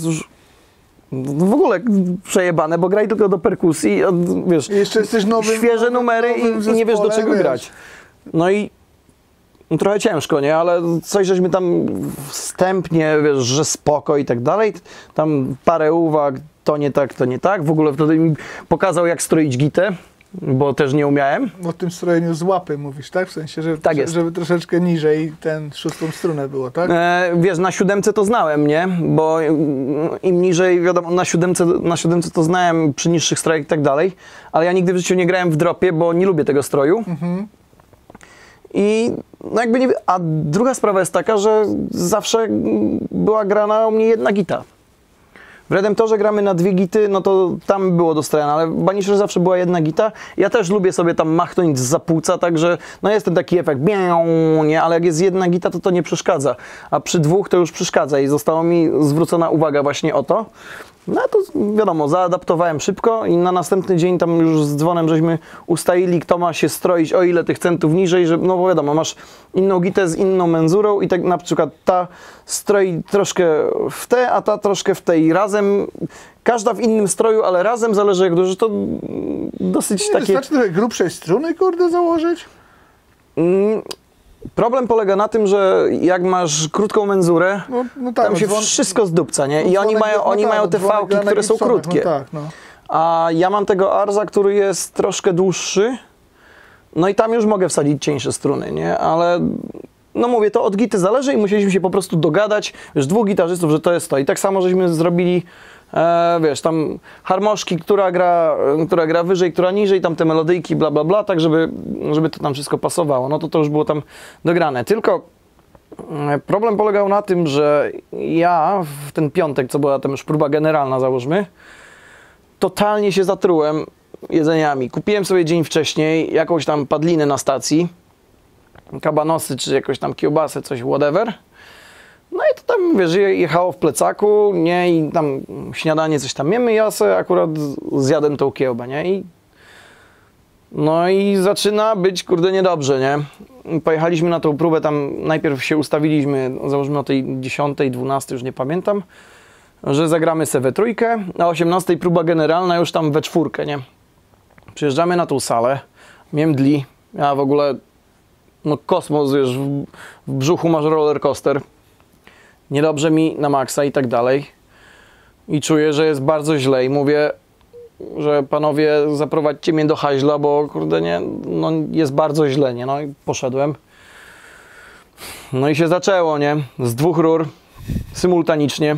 W ogóle przejebane, bo graj tylko do perkusji, wiesz, I jeszcze jesteś nowy, świeże numery i, i nie wiesz do czego wiesz. grać. No i no trochę ciężko, nie? Ale coś żeśmy tam wstępnie, wiesz, że spoko i tak dalej. Tam parę uwag, to nie tak, to nie tak. W ogóle wtedy mi pokazał, jak stroić gitę, bo też nie umiałem. O tym strojeniu z łapy mówisz, tak? W sensie, że, Tak jest. żeby troszeczkę niżej ten szóstą strunę było, tak? E, wiesz, na siódemce to znałem, nie? Bo im niżej, wiadomo, na siódemce, na siódemce to znałem przy niższych strojach i tak dalej, ale ja nigdy w życiu nie grałem w dropie, bo nie lubię tego stroju. Mhm. I no jakby nie, a druga sprawa jest taka, że zawsze była grana u mnie jedna gita. W Redemptorze gramy na dwie gity, no to tam było dostrojane, ale w Banisherze zawsze była jedna gita. Ja też lubię sobie tam machnąć zza płuca, także no jest ten taki efekt, miau, nie, ale jak jest jedna gita, to to nie przeszkadza. A przy dwóch to już przeszkadza i została mi zwrócona uwaga właśnie o to. No to wiadomo, zaadaptowałem szybko i na następny dzień tam już z dzwonem żeśmy ustawili, kto ma się stroić o ile tych centów niżej, że, no bo wiadomo, masz inną gitę z inną menzurą i tak na przykład ta stroi troszkę w te, a ta troszkę w tej. Razem, każda w innym stroju, ale razem zależy jak dużo, to dosyć Nie, takie... Wystarczy trochę grubszej struny, kurde, założyć? Mm, problem polega na tym, że jak masz krótką menzurę, No, no tak, tam się dzwon- wszystko zdupca, nie? I dzwonek oni mają, jest- no oni tak, mają no te dzwonek fałki, gra na które są gipsonach, krótkie. No tak, no. A ja mam tego Arza, który jest troszkę dłuższy, no i tam już mogę wsadzić cieńsze struny, nie? Ale no mówię, to od gity zależy i musieliśmy się po prostu dogadać, wiesz, dwóch gitarzystów, że to jest to. I tak samo żeśmy zrobili, e, wiesz, tam harmoszki, która gra, która gra wyżej, która niżej, tam te melodyjki, bla, bla, bla, tak żeby, żeby to tam wszystko pasowało. No to to już było tam dograne. Tylko e, problem polegał na tym, że ja w ten piątek, co była tam już próba generalna, załóżmy, totalnie się zatrułem jedzeniami. Kupiłem sobie dzień wcześniej jakąś tam padlinę na stacji, kabanosy czy jakąś tam kiełbasę, coś whatever. No i to tam, wiesz, jechało w plecaku, nie, i tam śniadanie coś tam jemy, ja sobie akurat zjadłem tą kiełbę, nie, i no i zaczyna być, kurde, niedobrze, nie. Pojechaliśmy na tą próbę, tam najpierw się ustawiliśmy, załóżmy o tej dziesiątej, dwunastej, już nie pamiętam, że zagramy se we trójkę, a o osiemnastej próba generalna już tam we czwórkę, nie. Przyjeżdżamy na tą salę, mnie mdli, ja w ogóle, no kosmos, wiesz, w, w brzuchu masz roller coaster, niedobrze mi na maksa i tak dalej. I czuję, że jest bardzo źle i mówię, że panowie, zaprowadźcie mnie do haźla, bo kurde, nie, no jest bardzo źle, nie, no i poszedłem. No i się zaczęło, nie, z dwóch rur, symultanicznie.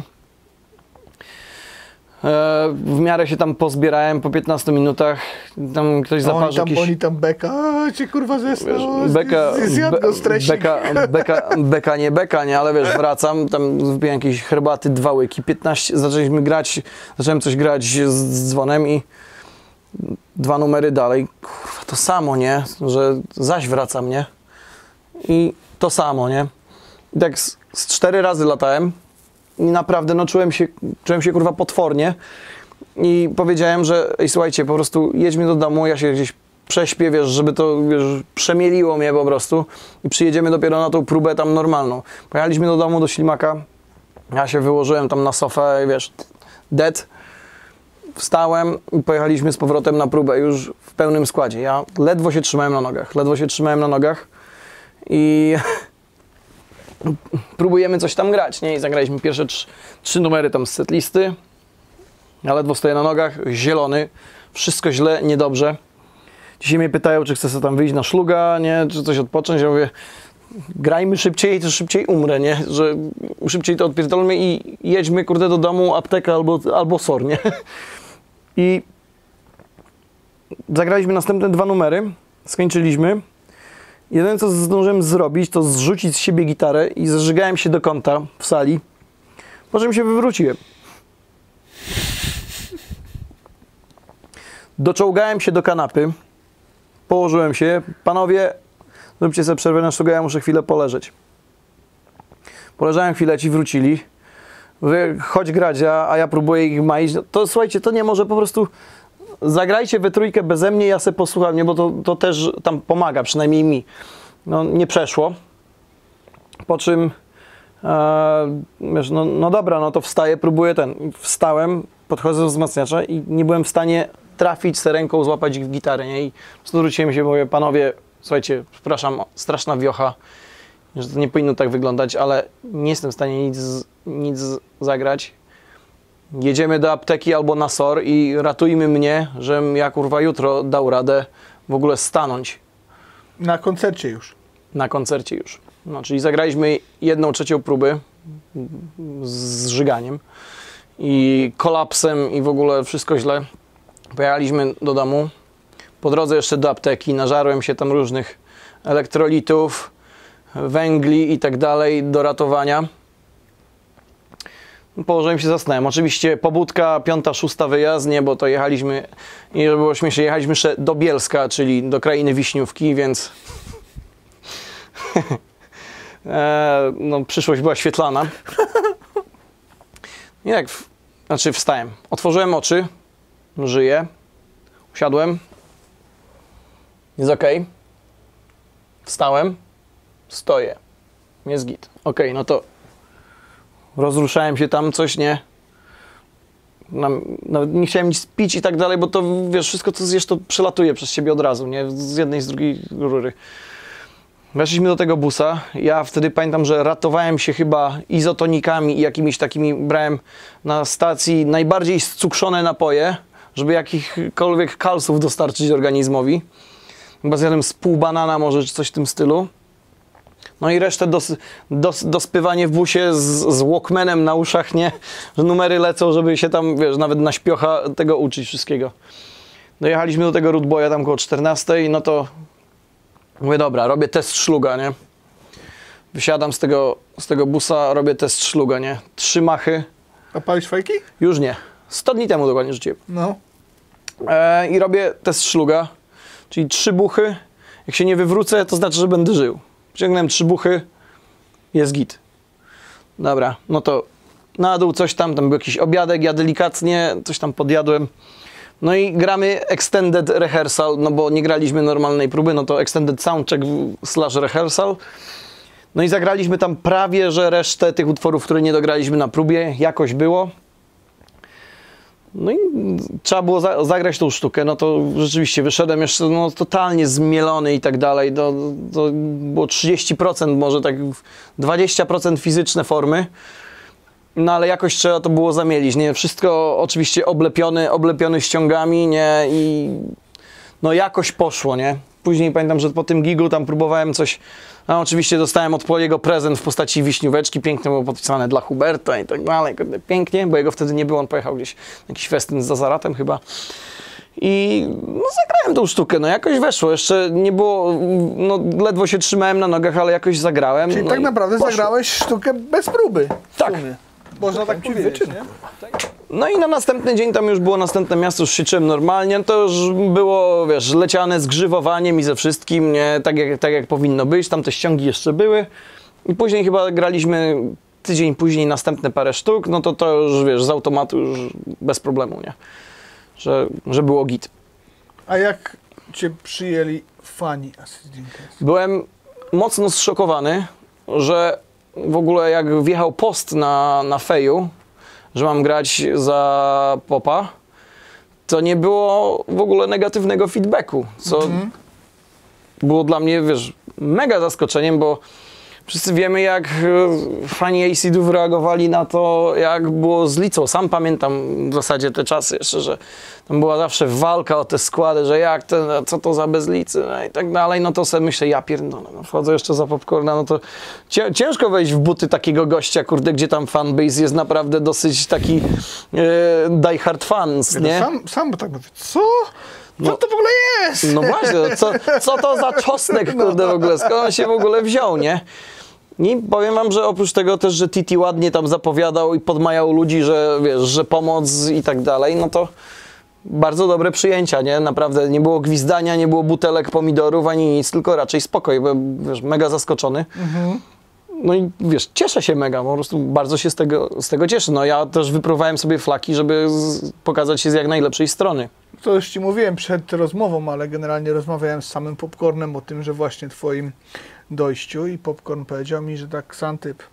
W miarę się tam pozbierałem po piętnastu minutach, tam ktoś zaparzył Oni tam, jakiś... oni tam beka, a cię kurwa zesnął, Beka, zjadł go stresik. beka, beka, beka, nie beka, nie, ale wiesz, wracam, tam wypiłem jakieś herbaty, dwa łyki, piętnaście, zaczęliśmy grać, zacząłem coś grać z, z dzwonem i dwa numery dalej, kurwa, to samo, nie, że zaś wracam, nie, i to samo, nie, i tak z, z cztery razy latałem i naprawdę, no czułem się, czułem się kurwa potwornie i powiedziałem, że ej, słuchajcie, po prostu jedźmy do domu, ja się gdzieś prześpię, wiesz, żeby to, wiesz, przemieliło mnie po prostu i przyjedziemy dopiero na tą próbę tam normalną. Pojechaliśmy do domu, do ślimaka, ja się wyłożyłem tam na sofę, wiesz, dead, wstałem i pojechaliśmy z powrotem na próbę już w pełnym składzie. Ja ledwo się trzymałem na nogach, ledwo się trzymałem na nogach i próbujemy coś tam grać, nie? I zagraliśmy pierwsze trzy, trzy numery tam z setlisty. Ja ledwo stoję na nogach, zielony, wszystko źle, niedobrze. Dzisiaj mnie pytają, czy chcę sobie tam wyjść na szluga, nie? Czy coś odpocząć. Ja mówię, grajmy szybciej, to szybciej umrę, nie? Że szybciej to odpierdolmy i jedźmy, kurde, do domu, apteka albo, albo sor, nie? I zagraliśmy następne dwa numery, skończyliśmy. Jedyne, co zdążyłem zrobić, to zrzucić z siebie gitarę i zżygałem się do kąta w sali, po czym się wywróciłem. Doczołgałem się do kanapy, położyłem się, panowie, zróbcie sobie przerwę na szluga, ja muszę chwilę poleżeć. Poleżałem chwilę, ci wrócili, mówię, chodź grać, a, a ja próbuję ich maić. To słuchajcie, to nie może po prostu... Zagrajcie we trójkę beze mnie, ja se posłucham, nie, bo to, to też tam pomaga, przynajmniej mi. No, nie przeszło. Po czym, e, wiesz, no, no dobra, no to wstaję, próbuję ten. Wstałem, podchodzę do wzmacniacza i nie byłem w stanie trafić se ręką, złapać gitary, nie? I zwróciłem się, mówię, panowie, słuchajcie, przepraszam, straszna wiocha, że to nie powinno tak wyglądać, ale nie jestem w stanie nic, nic zagrać. Jedziemy do apteki albo na sor i ratujmy mnie, żebym ja kurwa jutro dał radę w ogóle stanąć. Na koncercie już. Na koncercie już. No, czyli zagraliśmy jedną trzecią próby z żyganiem i kolapsem i w ogóle wszystko źle. Pojechaliśmy do domu. Po drodze jeszcze do apteki. Nażarłem się tam różnych elektrolitów, węgli i tak dalej do ratowania. Położyłem się, zasnąłem. Oczywiście pobudka, piąta, szósta wyjazd, nie, bo to jechaliśmy, i żeby było śmiesznie, jechaliśmy jeszcze do Bielska, czyli do krainy Wiśniówki, więc e, no, przyszłość była świetlana. I jak znaczy wstałem, otworzyłem oczy, żyję, usiadłem, jest ok, wstałem, stoję, jest git, ok, no to rozruszałem się tam, coś nie, nawet nie chciałem nic pić i tak dalej, bo to wiesz, wszystko co zjesz to przelatuje przez siebie od razu, nie, z jednej, z drugiej rury. Weszliśmy do tego busa, ja wtedy pamiętam, że ratowałem się chyba izotonikami i jakimiś takimi, brałem na stacji najbardziej scukrzone napoje, żeby jakichkolwiek kalsów dostarczyć organizmowi. Chyba zjadłem z pół banana może, czy coś w tym stylu. No i resztę dos, dos, dospywanie w busie z, z Walkmanem na uszach, nie? Że numery lecą, żeby się tam, wiesz, nawet na śpiocha tego uczyć wszystkiego. Dojechaliśmy do tego Rootboya tam koło czternastej, no to mówię, dobra, robię test szluga, nie? Wysiadam z tego, z tego busa, robię test szluga, nie? Trzy machy. A palisz fajki? Już nie. sto dni temu dokładnie rzuciłem. No. E, I robię test szluga, czyli trzy buchy. Jak się nie wywrócę, to znaczy, że będę żył. Wciągnąłem trzy buchy, jest git. Dobra, no to na dół coś tam, tam był jakiś obiadek, ja delikatnie coś tam podjadłem. No i gramy extended rehearsal, no bo nie graliśmy normalnej próby, no to extended soundcheck slash rehearsal. No i zagraliśmy tam prawie, że resztę tych utworów, które nie dograliśmy na próbie, jakoś było. No i trzeba było za zagrać tą sztukę, no to rzeczywiście wyszedłem jeszcze no, totalnie zmielony i tak dalej. To, to było trzydzieści procent, może tak dwadzieścia procent fizyczne formy. No ale jakoś trzeba to było zamielić, nie? Wszystko oczywiście oblepiony, oblepiony ściągami, nie? I no jakoś poszło, nie? Później pamiętam, że po tym gigu tam próbowałem coś, no oczywiście dostałem od Poliego prezent w postaci wiśnióweczki, pięknie było podpisane dla Huberta i tak dalej, pięknie, bo jego wtedy nie było, on pojechał gdzieś na jakiś festyn z Zazaratem chyba. I no zagrałem tą sztukę, no jakoś weszło, jeszcze nie było, no ledwo się trzymałem na nogach, ale jakoś zagrałem. Czyli no tak naprawdę poszło. Zagrałeś sztukę bez próby. Tak. Można tak powiedzieć, nie? No i na następny dzień tam już było następne miasto, już się czułem normalnie, to już było, wiesz, leciane z grzywowaniem i ze wszystkim, nie, tak jak, tak jak powinno być, tam te ściągi jeszcze były i później chyba graliśmy tydzień później następne parę sztuk, no to to już, wiesz, z automatu już bez problemu, nie, że, że było git. A jak cię przyjęli fani Acid Drinkers? Byłem mocno zszokowany, że w ogóle jak wjechał post na, na feju, że mam grać za popa, to nie było w ogóle negatywnego feedbacku, co mm-hmm. było dla mnie, wiesz, mega zaskoczeniem, bo wszyscy wiemy, jak fani Acidów reagowali na to, jak było z Licą. Sam pamiętam w zasadzie te czasy jeszcze, że tam była zawsze walka o te składy, że jak to, co to za bez Licy, no i tak dalej. No to sobie myślę, ja pierdolę, no wchodzę jeszcze za popcorna, no to ciężko wejść w buty takiego gościa, kurde, gdzie tam fanbase jest naprawdę dosyć taki e, die hard fans, nie? Sam, sam tak mówię, co? Co No, to w ogóle jest? No właśnie, co, co to za czosnek, kurde, w ogóle, skąd on się w ogóle wziął, nie? I powiem wam, że oprócz tego też, że Titi ładnie tam zapowiadał i podmajał ludzi, że wiesz, że pomoc i tak dalej, no to bardzo dobre przyjęcia, nie? Naprawdę nie było gwizdania, nie było butelek pomidorów ani nic, tylko raczej spokój, bo wiesz, mega zaskoczony. Mhm. No i wiesz, cieszę się mega, po prostu bardzo się z tego, z tego cieszę. No ja też wypróbowałem sobie flaki, żeby z, pokazać się z jak najlepszej strony. To już ci mówiłem przed rozmową, ale generalnie rozmawiałem z samym Popcornem o tym, że właśnie twoim dojściu i Popcorn powiedział mi, że tak Santyp,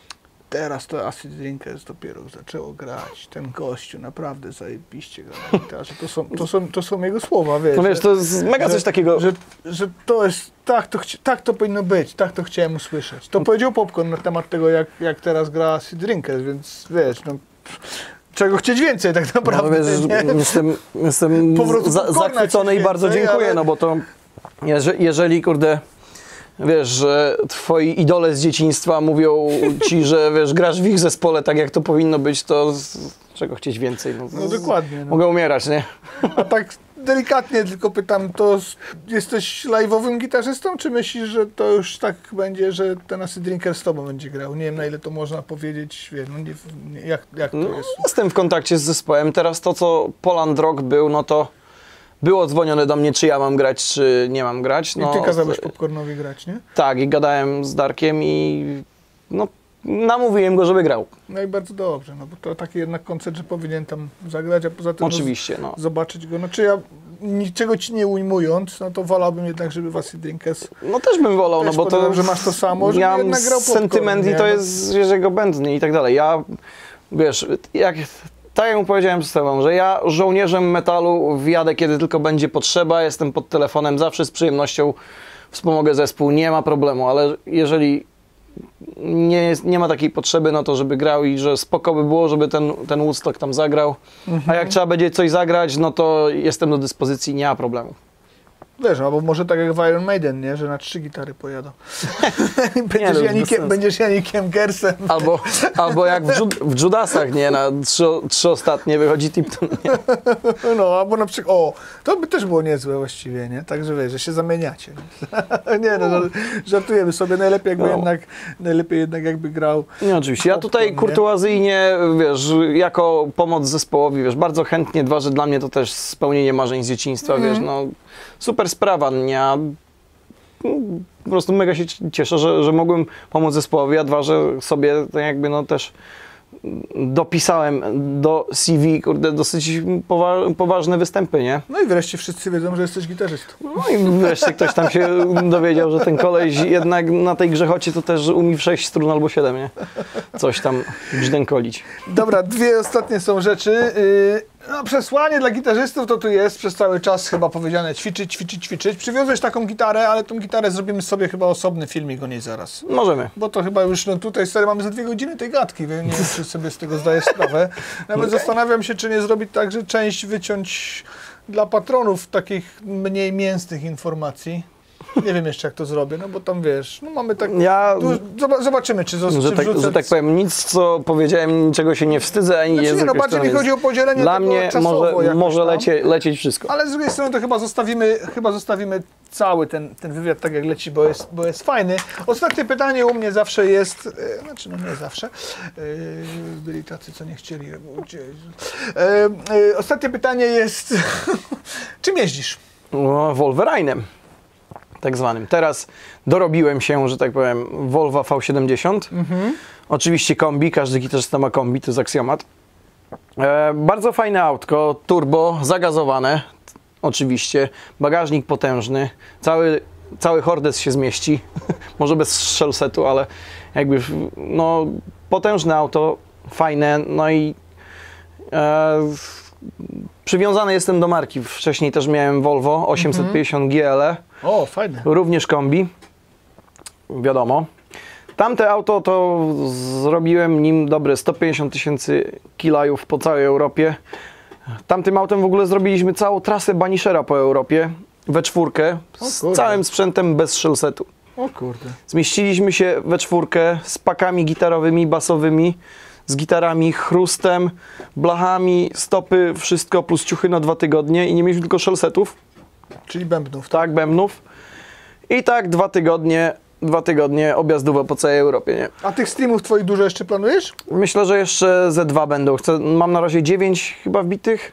teraz to Acid Drinkers dopiero zaczęło grać. Ten gościu naprawdę zajebiście gra na gitarze. To są, to są, to są jego słowa, wiesz. No wiesz, to jest mega że, coś takiego. Że, że to jest, tak to, tak to powinno być, tak to chciałem usłyszeć. To powiedział Popcorn na temat tego, jak, jak teraz gra Acid Drinkers, więc wiesz, no... Czego chcieć więcej tak naprawdę, no, wiesz, jestem jestem za, zachwycony i bardzo więcej, dziękuję, ale... no bo to jeżeli, jeżeli kurde, wiesz, że twoi idole z dzieciństwa mówią ci, że wiesz, grasz w ich zespole tak jak to powinno być, to z, czego chcieć więcej? No, no dokładnie. No. Mogę umierać, nie? A tak delikatnie tylko pytam, to jesteś live'owym gitarzystą, czy myślisz, że to już tak będzie, że ten Acid Drinker z tobą będzie grał? Nie wiem, na ile to można powiedzieć, wiem, no nie, nie, jak, jak to no, jest? Jestem w kontakcie z zespołem. Teraz to, co Poland Rock był, no to było dzwonione do mnie, czy ja mam grać, czy nie mam grać. No, i ty kazałeś Popcornowi grać, nie? Tak, i gadałem z Darkiem i no namówiłem go, żeby grał. No i bardzo dobrze, no bo to taki jednak koncert, że powinien tam zagrać, a poza tym Oczywiście, no. zobaczyć go. No czy ja niczego ci nie ujmując, no to wolałbym jednak, żeby Wasil Drinkers... No też bym wolał, też no bo to... że masz to samo, żeby ja jednak grał sentyment i to jest Jerzego Będny i tak dalej. Ja, wiesz, jak... Tak jak mu powiedziałem przed tobą, że ja żołnierzem metalu wjadę, kiedy tylko będzie potrzeba, jestem pod telefonem, zawsze z przyjemnością wspomogę zespół, nie ma problemu, ale jeżeli nie, jest, nie ma takiej potrzeby, no to żeby grał i że spoko by było, żeby ten, ten Woodstock tam zagrał, mhm. a jak trzeba będzie coś zagrać, no to jestem do dyspozycji, nie ma problemu. Wiesz, albo może tak jak w Iron Maiden, nie? Że na trzy gitary pojadą. będziesz, nie, Janikiem, będziesz Janikiem Gersem. Albo, albo jak w, Jud w Judasach, nie? Na trzy, trzy ostatnie wychodzi Tipton, nie? No, albo na przykład, o, to by też było niezłe właściwie, nie? Także wiesz, że się zamieniacie. nie, no, żartujemy sobie, najlepiej jakby, no. jednak, najlepiej jednak jakby grał. Nie, oczywiście. Ja tutaj kurtuazyjnie, wiesz, jako pomoc zespołowi, wiesz, bardzo chętnie, dwa, że dla mnie to też spełnienie marzeń z dzieciństwa, mm. wiesz, no. Super sprawa, nie? Po prostu mega się cieszę, że, że mogłem pomóc zespołowi, a dwa, że sobie jakby no też dopisałem do C V, kurde, dosyć powa poważne występy, nie? No i wreszcie wszyscy wiedzą, że jesteś gitarzystą. No i wreszcie ktoś tam się dowiedział, że ten koleś jednak na tej grzechocie to też umie w sześć strun albo siedem, nie? Coś tam brzdękolić. Dobra, dwie ostatnie są rzeczy. No, przesłanie dla gitarzystów to tu jest przez cały czas chyba powiedziane ćwiczyć, ćwiczyć, ćwiczyć. Przywiozłeś taką gitarę, ale tą gitarę zrobimy sobie chyba osobny filmik o niej zaraz. Możemy. Bo to chyba już, no tutaj stary, mamy za dwie godziny tej gadki, więc nie wiem, czy sobie z tego zdaję sprawę. Nawet okay. Zastanawiam się, czy nie zrobić tak, że część wyciąć dla patronów takich mniej mięsnych informacji. Nie wiem jeszcze, jak to zrobię, no bo tam wiesz, no mamy tak... Ja, tu, zobaczymy, czy, że, czy tak, że tak powiem, nic, co powiedziałem, niczego się nie wstydzę, ani znaczy, jest... Nie, no bardziej mi chodzi o podzielenie dla tego mnie czasowo może, może tam. lecie, lecieć wszystko. Ale z drugiej strony to chyba zostawimy, chyba zostawimy cały ten, ten wywiad tak, jak leci, bo jest, bo jest fajny. Ostatnie pytanie u mnie zawsze jest, e, znaczy no nie zawsze, e, byli tacy, co nie chcieli. E, e, ostatnie pytanie jest, czym jeździsz? No, Wolverine'em. Tak zwanym. Teraz dorobiłem się, że tak powiem, Volvo V siedemdziesiąt. Mhm. Oczywiście kombi, każdy gitarzysta ma kombi, to jest aksjomat. E, bardzo fajne autko, turbo, zagazowane, oczywiście, bagażnik potężny, cały, cały hordes się zmieści, może bez shellsetu, ale jakby, no, potężne auto, fajne, no i e, przywiązany jestem do marki. Wcześniej też miałem Volvo osiemset pięćdziesiąt G L E. O, fajne. Również kombi. Wiadomo. Tamte auto to zrobiłem nim dobre sto pięćdziesiąt tysięcy kilajów po całej Europie. Tamtym autem w ogóle zrobiliśmy całą trasę Banishera po Europie. We czwórkę. Z całym sprzętem bez shellsetu. O kurde. Zmieściliśmy się we czwórkę z pakami gitarowymi, basowymi. Z gitarami, chrustem, blachami, stopy, wszystko plus ciuchy na dwa tygodnie i nie mieliśmy tylko shellsetów. Czyli bębnów. Tak, bębnów. I tak dwa tygodnie, dwa tygodnie objazdowe po całej Europie, nie? A tych streamów twoich dużo jeszcze planujesz? Myślę, że jeszcze ze dwa będą. Chcę, mam na razie dziewięć chyba wbitych,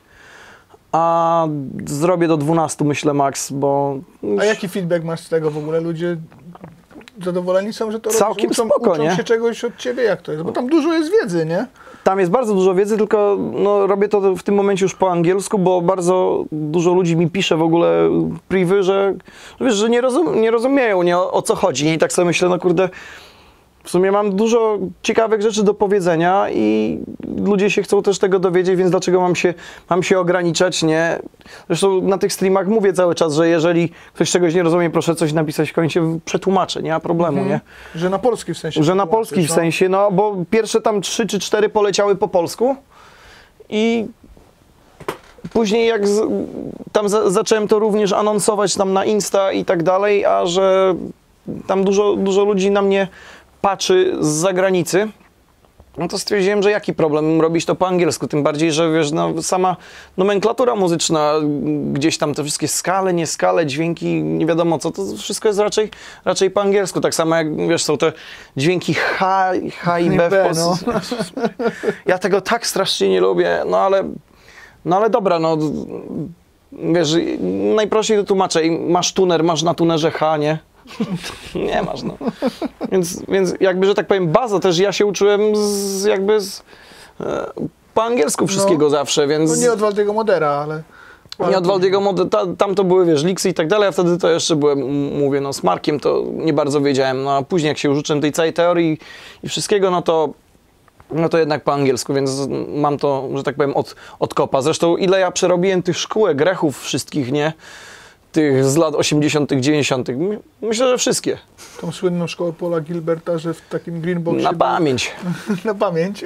a zrobię do dwunastu, myślę, max, bo... A jaki feedback masz z tego w ogóle? Ludzie zadowoleni są, że to całkiem robisz? Uczą, spoko, uczą nie? się czegoś od ciebie, jak to jest? Bo tam dużo jest wiedzy, nie? Tam jest bardzo dużo wiedzy, tylko no, robię to w tym momencie już po angielsku, bo bardzo dużo ludzi mi pisze w ogóle privy, że, wiesz, że nie, rozum, nie rozumieją, nie, o, o co chodzi. Nie? I tak sobie myślę, no kurde, w sumie mam dużo ciekawych rzeczy do powiedzenia i ludzie się chcą też tego dowiedzieć, więc dlaczego mam się, mam się ograniczać, nie? Zresztą na tych streamach mówię cały czas, że jeżeli ktoś czegoś nie rozumie, proszę coś napisać w końcu, przetłumaczę, nie ma problemu, mhm. nie? Że na polski w sensie. Że na polski w no. sensie, no bo pierwsze tam trzy czy cztery poleciały po polsku i później jak z, tam za, zacząłem to również anonsować tam na Insta i tak dalej, a że tam dużo, dużo ludzi na mnie patrzy z zagranicy, no to stwierdziłem, że jaki problem robić to po angielsku, tym bardziej, że wiesz, no, sama nomenklatura muzyczna, gdzieś tam te wszystkie skale, nie skale, dźwięki, nie wiadomo co, to wszystko jest raczej, raczej po angielsku, tak samo jak, wiesz, są te dźwięki H, H i B w Polsce. No. Ja tego tak strasznie nie lubię, no ale, no ale dobra, no, wiesz, najprościej to tłumaczę, masz tuner, masz na tunerze H, nie? Nie masz, no. Więc, więc jakby, że tak powiem, baza też, ja się uczyłem z, jakby z, e, po angielsku wszystkiego no, zawsze, więc... No nie od Waldiego Modera, ale... Nie od Waldiego Modera, ta, tam to były, wiesz, liksy i tak dalej, a wtedy to jeszcze byłem, mówię, no z Markiem to nie bardzo wiedziałem, no a później jak się już uczyłem tej całej teorii i wszystkiego, no to no to jednak po angielsku, więc mam to, że tak powiem, od, od kopa. Zresztą ile ja przerobiłem tych szkółek, grechów wszystkich, nie? Tych z lat osiemdziesiątych, dziewięćdziesiątych. Myślę, że wszystkie. Tą słynną szkołę Paula Gilberta, że w takim greenboxie... Na pamięć. Na pamięć.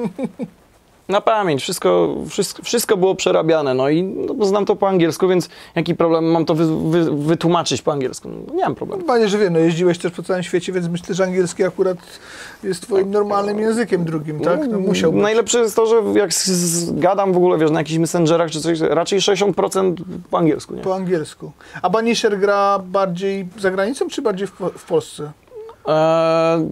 Na pamięć. Wszystko, wszystko, wszystko było przerabiane. No i no, znam to po angielsku, więc jaki problem mam to wy, wy, wytłumaczyć po angielsku? No, nie mam problemu. Panie, że wiem, no jeździłeś też po całym świecie, więc myślę, że angielski akurat jest twoim normalnym językiem drugim, tak? No, musiał być. Najlepsze jest to, że jak z, z, gadam w ogóle, wiesz, na jakichś messengerach czy coś, raczej sześćdziesiąt procent po angielsku, nie? Po angielsku. A Banisher gra bardziej za granicą, czy bardziej w, w Polsce? Eee,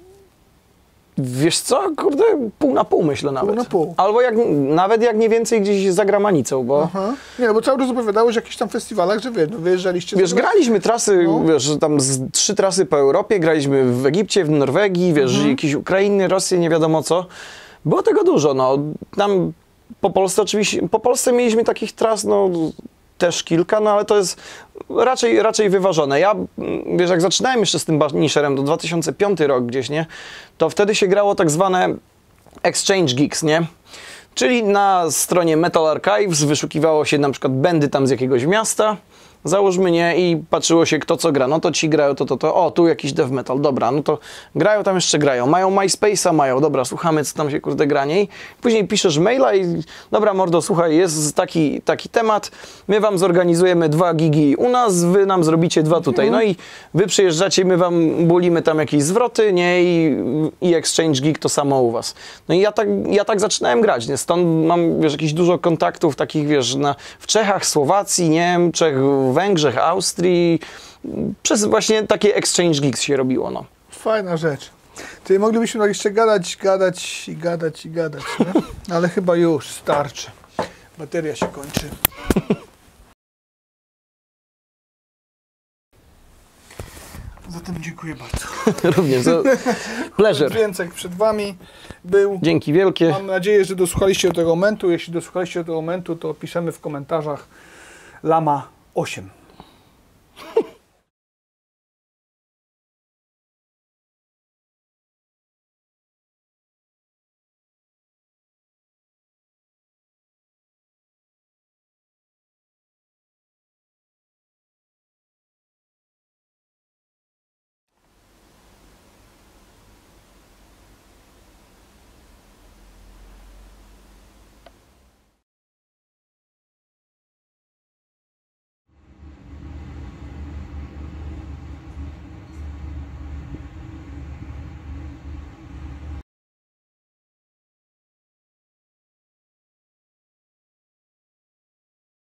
wiesz co, kurde, pół na pół myślę nawet. Pół na pół. Albo jak, nawet jak nie więcej gdzieś za granicą, bo... Aha. Nie, no bo cały czas opowiadałeś o jakichś tam festiwalach, że wie, no, wyjeżdżaliście... Wiesz, graliśmy trasy, no. wiesz, tam z, trzy trasy po Europie, graliśmy w Egipcie, w Norwegii, wiesz, mhm. jakieś Ukrainy, Rosję, nie wiadomo co. Było tego dużo, no. Tam po Polsce oczywiście, po Polsce mieliśmy takich tras, no... też kilka, no ale to jest raczej, raczej wyważone. Ja, wiesz, jak zaczynałem jeszcze z tym Banisherem, to dwa tysiące piąty rok gdzieś, nie? To wtedy się grało tak zwane Exchange Gigs, nie? Czyli na stronie Metal Archives wyszukiwało się na przykład bandy tam z jakiegoś miasta, załóżmy, nie, i patrzyło się kto co gra, no to ci grają to, to, to, o, tu jakiś death metal, dobra, no to grają tam jeszcze grają, mają MySpace'a, mają, dobra, słuchamy co tam się kurde gra, nie? I później piszesz maila i dobra mordo, słuchaj, jest taki, taki temat, my wam zorganizujemy dwa gigi u nas, wy nam zrobicie dwa tutaj, no i wy przyjeżdżacie, my wam bulimy tam jakieś zwroty, nie, i, i Exchange Gig to samo u was. No i ja tak, ja tak zaczynałem grać, nie, stąd mam, wiesz, jakieś dużo kontaktów takich, wiesz, na, w Czechach, Słowacji, Niemczech, Węgrzech, Austrii, przez właśnie takie exchange gigs się robiło, no. Fajna rzecz. Ty moglibyśmy tak jeszcze gadać, gadać i gadać i gadać, nie? Ale chyba już starczy. Bateria się kończy. Zatem dziękuję bardzo. Również, to pleasure. Więcej przed wami był. Dzięki wielkie. Mam nadzieję, że dosłuchaliście do tego momentu. Jeśli dosłuchaliście do tego momentu, to piszemy w komentarzach Lama osiem.